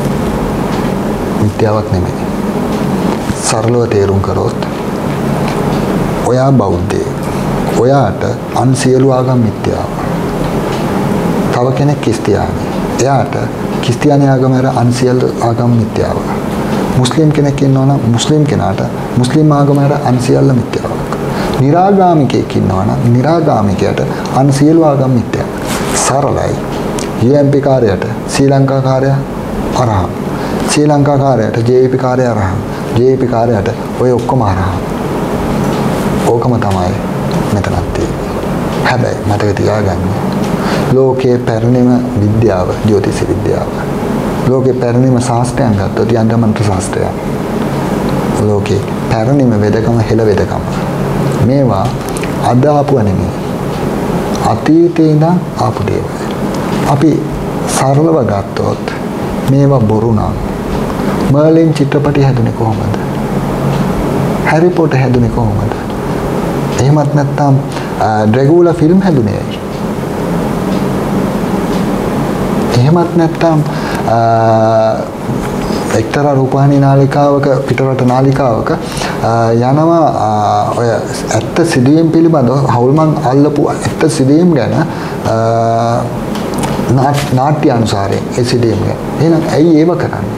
Speaker 1: මිත්‍යාවක් නෙමෙයි. සරලව තේරුම් කරොත් ඔයා බෞද්ධයෙක්. ඔයාට අන් සියලු ආගම් මිත්‍යාව. තව කෙනෙක් ක්‍රිස්තියානි. එයාට ක්‍රිස්තියානි ආගම අර අන් සියලු ආගම් මිත්‍යාව. මුස්ලිම් කෙනෙක් ඉන්නවනම් මුස්ලිම් කෙනාට මුස්ලිම් ආගම අර අන් සියල්ල මිත්‍යාවක්. නිරාගාමිකයෙක් ඉන්නවා නම් නිරාගාමිකයට අන් සියලු ආගම් මිත්‍යා. සරලයි. UMP කාර්යයට ශ්‍රී ලංකා කාර්යය අරහං. ශ්‍රී ලංකා කාර්යයට JVP කාර්යය අරහං. JVP කාර්යයට ඔය ඔක්කොම අරහං. ඕකම තමයි මෙතනත් තියෙන්නේ. හැබැයි මතක තියාගන්න. ලෝකයේ පැරණිම විද්‍යාව ජ්‍යොතිෂ විද්‍යාව. ලෝකයේ පැරණිම ශාස්ත්‍රයන් ගත්තොත් යන්ත්‍ර මන්ත්‍ර ශාස්ත්‍රය. ලෝකේ පැරණිම වෙදකම හෙළ වෙදකම. මේවා අද ආපුව නෙමෙයි. අතීතේ ඉඳන් ආපු දේවල්. අපි සරලව ගත්තොත් මේවා බොරු නම් මර්ලින් චිත්‍රපටි හැදුනේ කොහොමද? හැරි පොටර් හැදුනේ කොහොමද? එහෙමත් නැත්නම් ඩ්‍රැගුලා ෆිල්ම් හැදුනේ ඇයි? එහෙමත් නැත්නම් එක්තරා රූපවාහිනී නාලිකාවක පිටරට නාලිකාවක යනවා ඔය ඇත්ත සිදුවීම් පිළිබඳව හවුල්මන් අල්ලපු ඇත්ත සිදුවීම් ගැන නාට්‍ය අනුසාරයෙන් ඒ සිදුවීම් ගැන. එහෙනම් ඇයි ඒව කරන්නේ?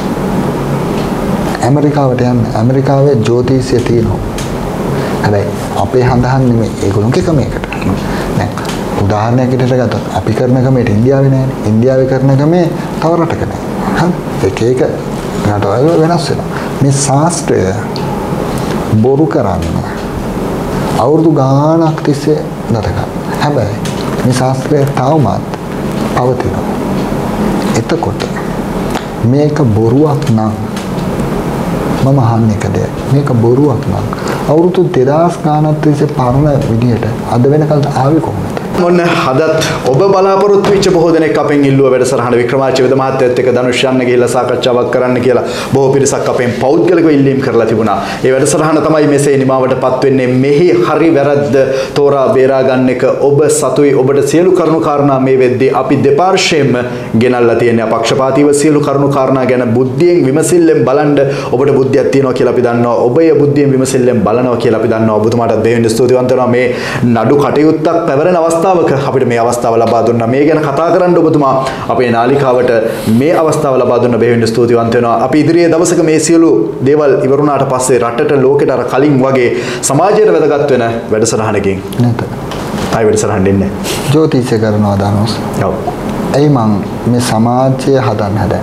Speaker 1: ඇමරිකාවට යන්න. ඇමරිකාවේ ජ්‍යොතිෂය තියෙනවා. හැබැයි අපේ හඳහන් නෙමෙයි ඒගොල්ලෝගේ ක්‍රමයකට. දැන් උදාහරණයක් විදිහට ගත්තොත් අපි කරන ක්‍රමයට ඉන්දියාවේ නෑනේ. ඉන්දියාවේ කරන ක්‍රමේ තව රටක නෑ. හරි. එක රටවල වෙනස් වෙනවා. මේ ශාස්ත්‍රය බොරු කරන්න අවුරුදු ගාණක් තිස්සේ ගත කරනවා. හැබැයි මේ ශාස්ත්‍රය තවමත් පවතිනවා. එතකොට මේක බොරුවක් නම් මම අහන්නේ එක දෙයක්. මේක බොරුවක් නම් අවුරුදු 2000 ගානක් තිස්සේ පරණ විදියට අද වෙනකල් ආවේ කොහොමද?
Speaker 3: මොන්න හදත් ඔබ බලාපොරොත්තු වෙච්ච බොහෝ දෙනෙක් අපෙන් ඉල්ලුව වැඩසටහන වික්‍රමාදිත්‍ය වෙද මහත්තයත් එක්ක ධනුෂ් යන්න ගිහිල්ලා සාකච්ඡාවක් කරන්න කියලා බොහෝ පිරිසක් අපෙන් පෞද්ගලිකව ඉල්ලීම් කරලා තිබුණා. ඒ වැඩසටහන තමයි මෙසේ නිමාවටපත් වෙන්නේ. මෙහි හරි වැරද්ද තෝරා බේරා ගන්න එක ඔබ සතුයි. ඔබට සියලු කරුණු කාරණා මේ වෙද්දී අපි දෙපාර්ශ්වයෙන්ම ගෙනල්ලා තියෙන්නේ. අපක්ෂපාතීව සියලු කරුණු කාරණා ගැන බුද්ධියෙන් විමසිල්ලෙන් බලන්න ඔබට බුද්ධියක් තියෙනවා කියලා අපි දන්නවා. ඔබ ඒ බුද්ධියෙන් විමසිල්ලෙන් බලනවා කියලා අපි දන්නවා. ඔබතුමාටත් දෙවියන් ස්තුතිවන්ත වෙනවා. මේ නඩු කටයුත්තක් පැවරෙන අවස්ථාවක අපිට මේ අවස්ථාව ලබා දුන්නා. මේ ගැන කතා කරන්න ඔබතුමා අපේ නාලිකාවට මේ අවස්ථාව ලබා දුන්න බෙහෙවින් ස්තුතිවන්ත වෙනවා. අපි ඉදිරියේ දවසක මේ සියලු දේවල් ඉවරුණාට පස්සේ රටට ලෝකෙට අර කලින් වගේ සමාජයට වැදගත් වෙන වැඩසටහනකින්
Speaker 1: නැත.
Speaker 3: ආයි වැඩසටහන දෙන්නේ.
Speaker 1: ජ්‍යොතිෂය කරනවා දානොස්.
Speaker 3: ඔව්.
Speaker 1: එයි මං මේ සමාජය හදන්නේ.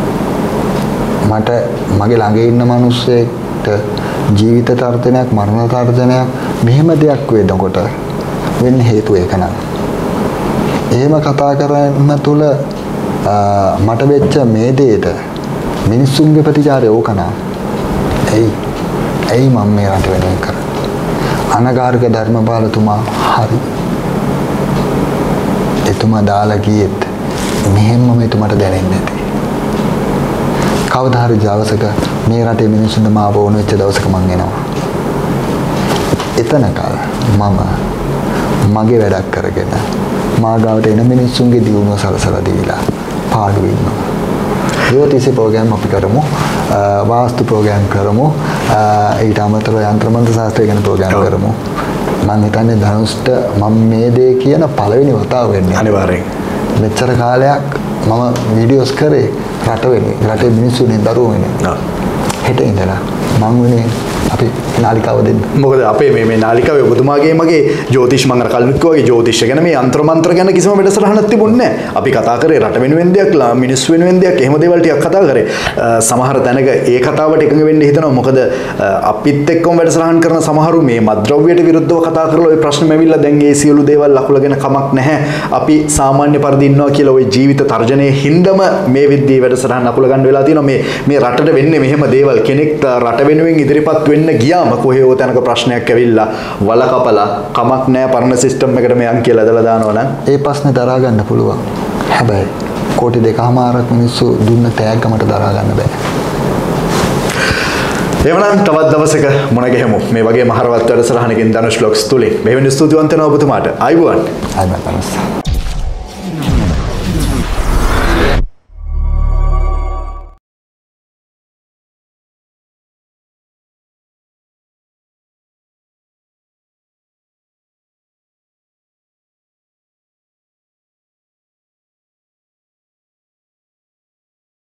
Speaker 1: මට මගේ ළඟ ඉන්න මිනිස්සෙක්ට ජීවිත තර්ජනයක් මරණ තර්ජනයක් මෙහෙම දෙයක් වෙනකොට වෙන්න හේතුව ඒක නෑ. එහෙම කතා කරන තුල මට වෙච්ච මේ දෙයට මිනිස්සුන්ගේ ප්‍රතිචාරය ඕක නා. ඇයි මම මේ රට වෙනුවෙන් කරන්නේ? අනගාരിക ධර්මපාලතුමා හරි. එතුමා දාලා ගියෙත් මෙහෙම්ම එතුමාට දැනෙන්නේ නැති. කවදා හරි දවසක මේ රටේ මිනිස්සුන්ට මාව ඕන වෙච්ච දවසක මං එනවා. එතනකල් මම මගේ වැඩක් කරගෙන මාගාවට එන මිනිස්සුන්ගේ දියුණුව සලසලා දීලා පාඩු ඉන්නවා. ජ්‍යොතිෂ ප්‍රෝග්‍රෑම් අපි කරමු. වාස්තු ප්‍රෝග්‍රෑම් කරමු. ඊට අමතරව යන්ත්‍ර මන්ත්‍ර ශාස්ත්‍රය ගැන ප්‍රෝග්‍රෑම් කරමු. මම හිතන්නේ ධනුෂ්ට මම මේ දේ කියන පළවෙනි වතාව වෙන්නේ.
Speaker 3: අනිවාර්යෙන්.
Speaker 1: මෙච්චර කාලයක් මම වීඩියෝස් කරේ රට වෙනුවෙන්. රටේ මිනිස්සුන්ගේ දරුවෝ වෙනුවෙන්. හෙට ඉඳලා මං වෙනුවෙන් අපි නාලිකාව දෙන්න.
Speaker 3: මොකද අපේ මේ නාලිකාවේ ඔබතුමාගේ මගේ ජ්‍යොතිෂ් මං අර කලින් කිව්වා වගේ ජ්‍යොතිෂ ගැන මේ යంత్ర මන්ත්‍ර ගැන කිසිම වැඩසටහනක් තිබුණේ නැහැ. අපි කතා කරේ රට වෙනුවෙන් දෙයක්, මිනිස්සු වෙනුවෙන් දෙයක්, එහෙම දේවල් ටිකක් කතා කරේ. සමහර තැනක ඒ කතාවට එකඟ වෙන්න හිතනවා. මොකද අපිත් එක්කම වැඩසටහන් කරන සමහරු මේ මත්ද්‍රව්‍යයට විරුද්ධව කතා කරලා ওই ප්‍රශ්න මෙවිලා දැන් ඒ සියලු දේවල් ලකුලගෙන කමක් නැහැ. අපි සාමාන්‍ය පරිදි ඉන්නවා කියලා ওই ජීවිත තර්ජනයේ හින්දම මේ විද්‍යාවේ වැඩසටහන ලකුල ගන්න වෙලා තියෙනවා. මේ රටට වෙන්නේ මෙහෙම දේවල්. කෙනෙක් රට වෙනුවෙන් ඉදිරිපත් වෙන්න ගියාම කොහේ හෝ තැනක ප්‍රශ්නයක් ඇවිල්ලා වල කපලා කමක් නැහැ පරණ සිස්ටම් එකට මෙයන් කියලා දාලා දානවා නම්
Speaker 1: ඒ ප්‍රශ්නේ දරා ගන්න පුළුවන්. හැබැයි කෝටි 2.5ක් මිනිස්සු දුන්න තෑග්ග මට දරා ගන්න බෑ. එවනම් තවත් දවසක මුණ ගැහෙමු. මේ වගේ මහරවත් වැඩසටහනකින් ධනුෂ් බ්ලොග්ස් තුලින්. මේ වෙන ස්තුතිවන්ත වෙනවා ඔබතුමාට. ආයුබෝවන්. ආයුබෝවන්.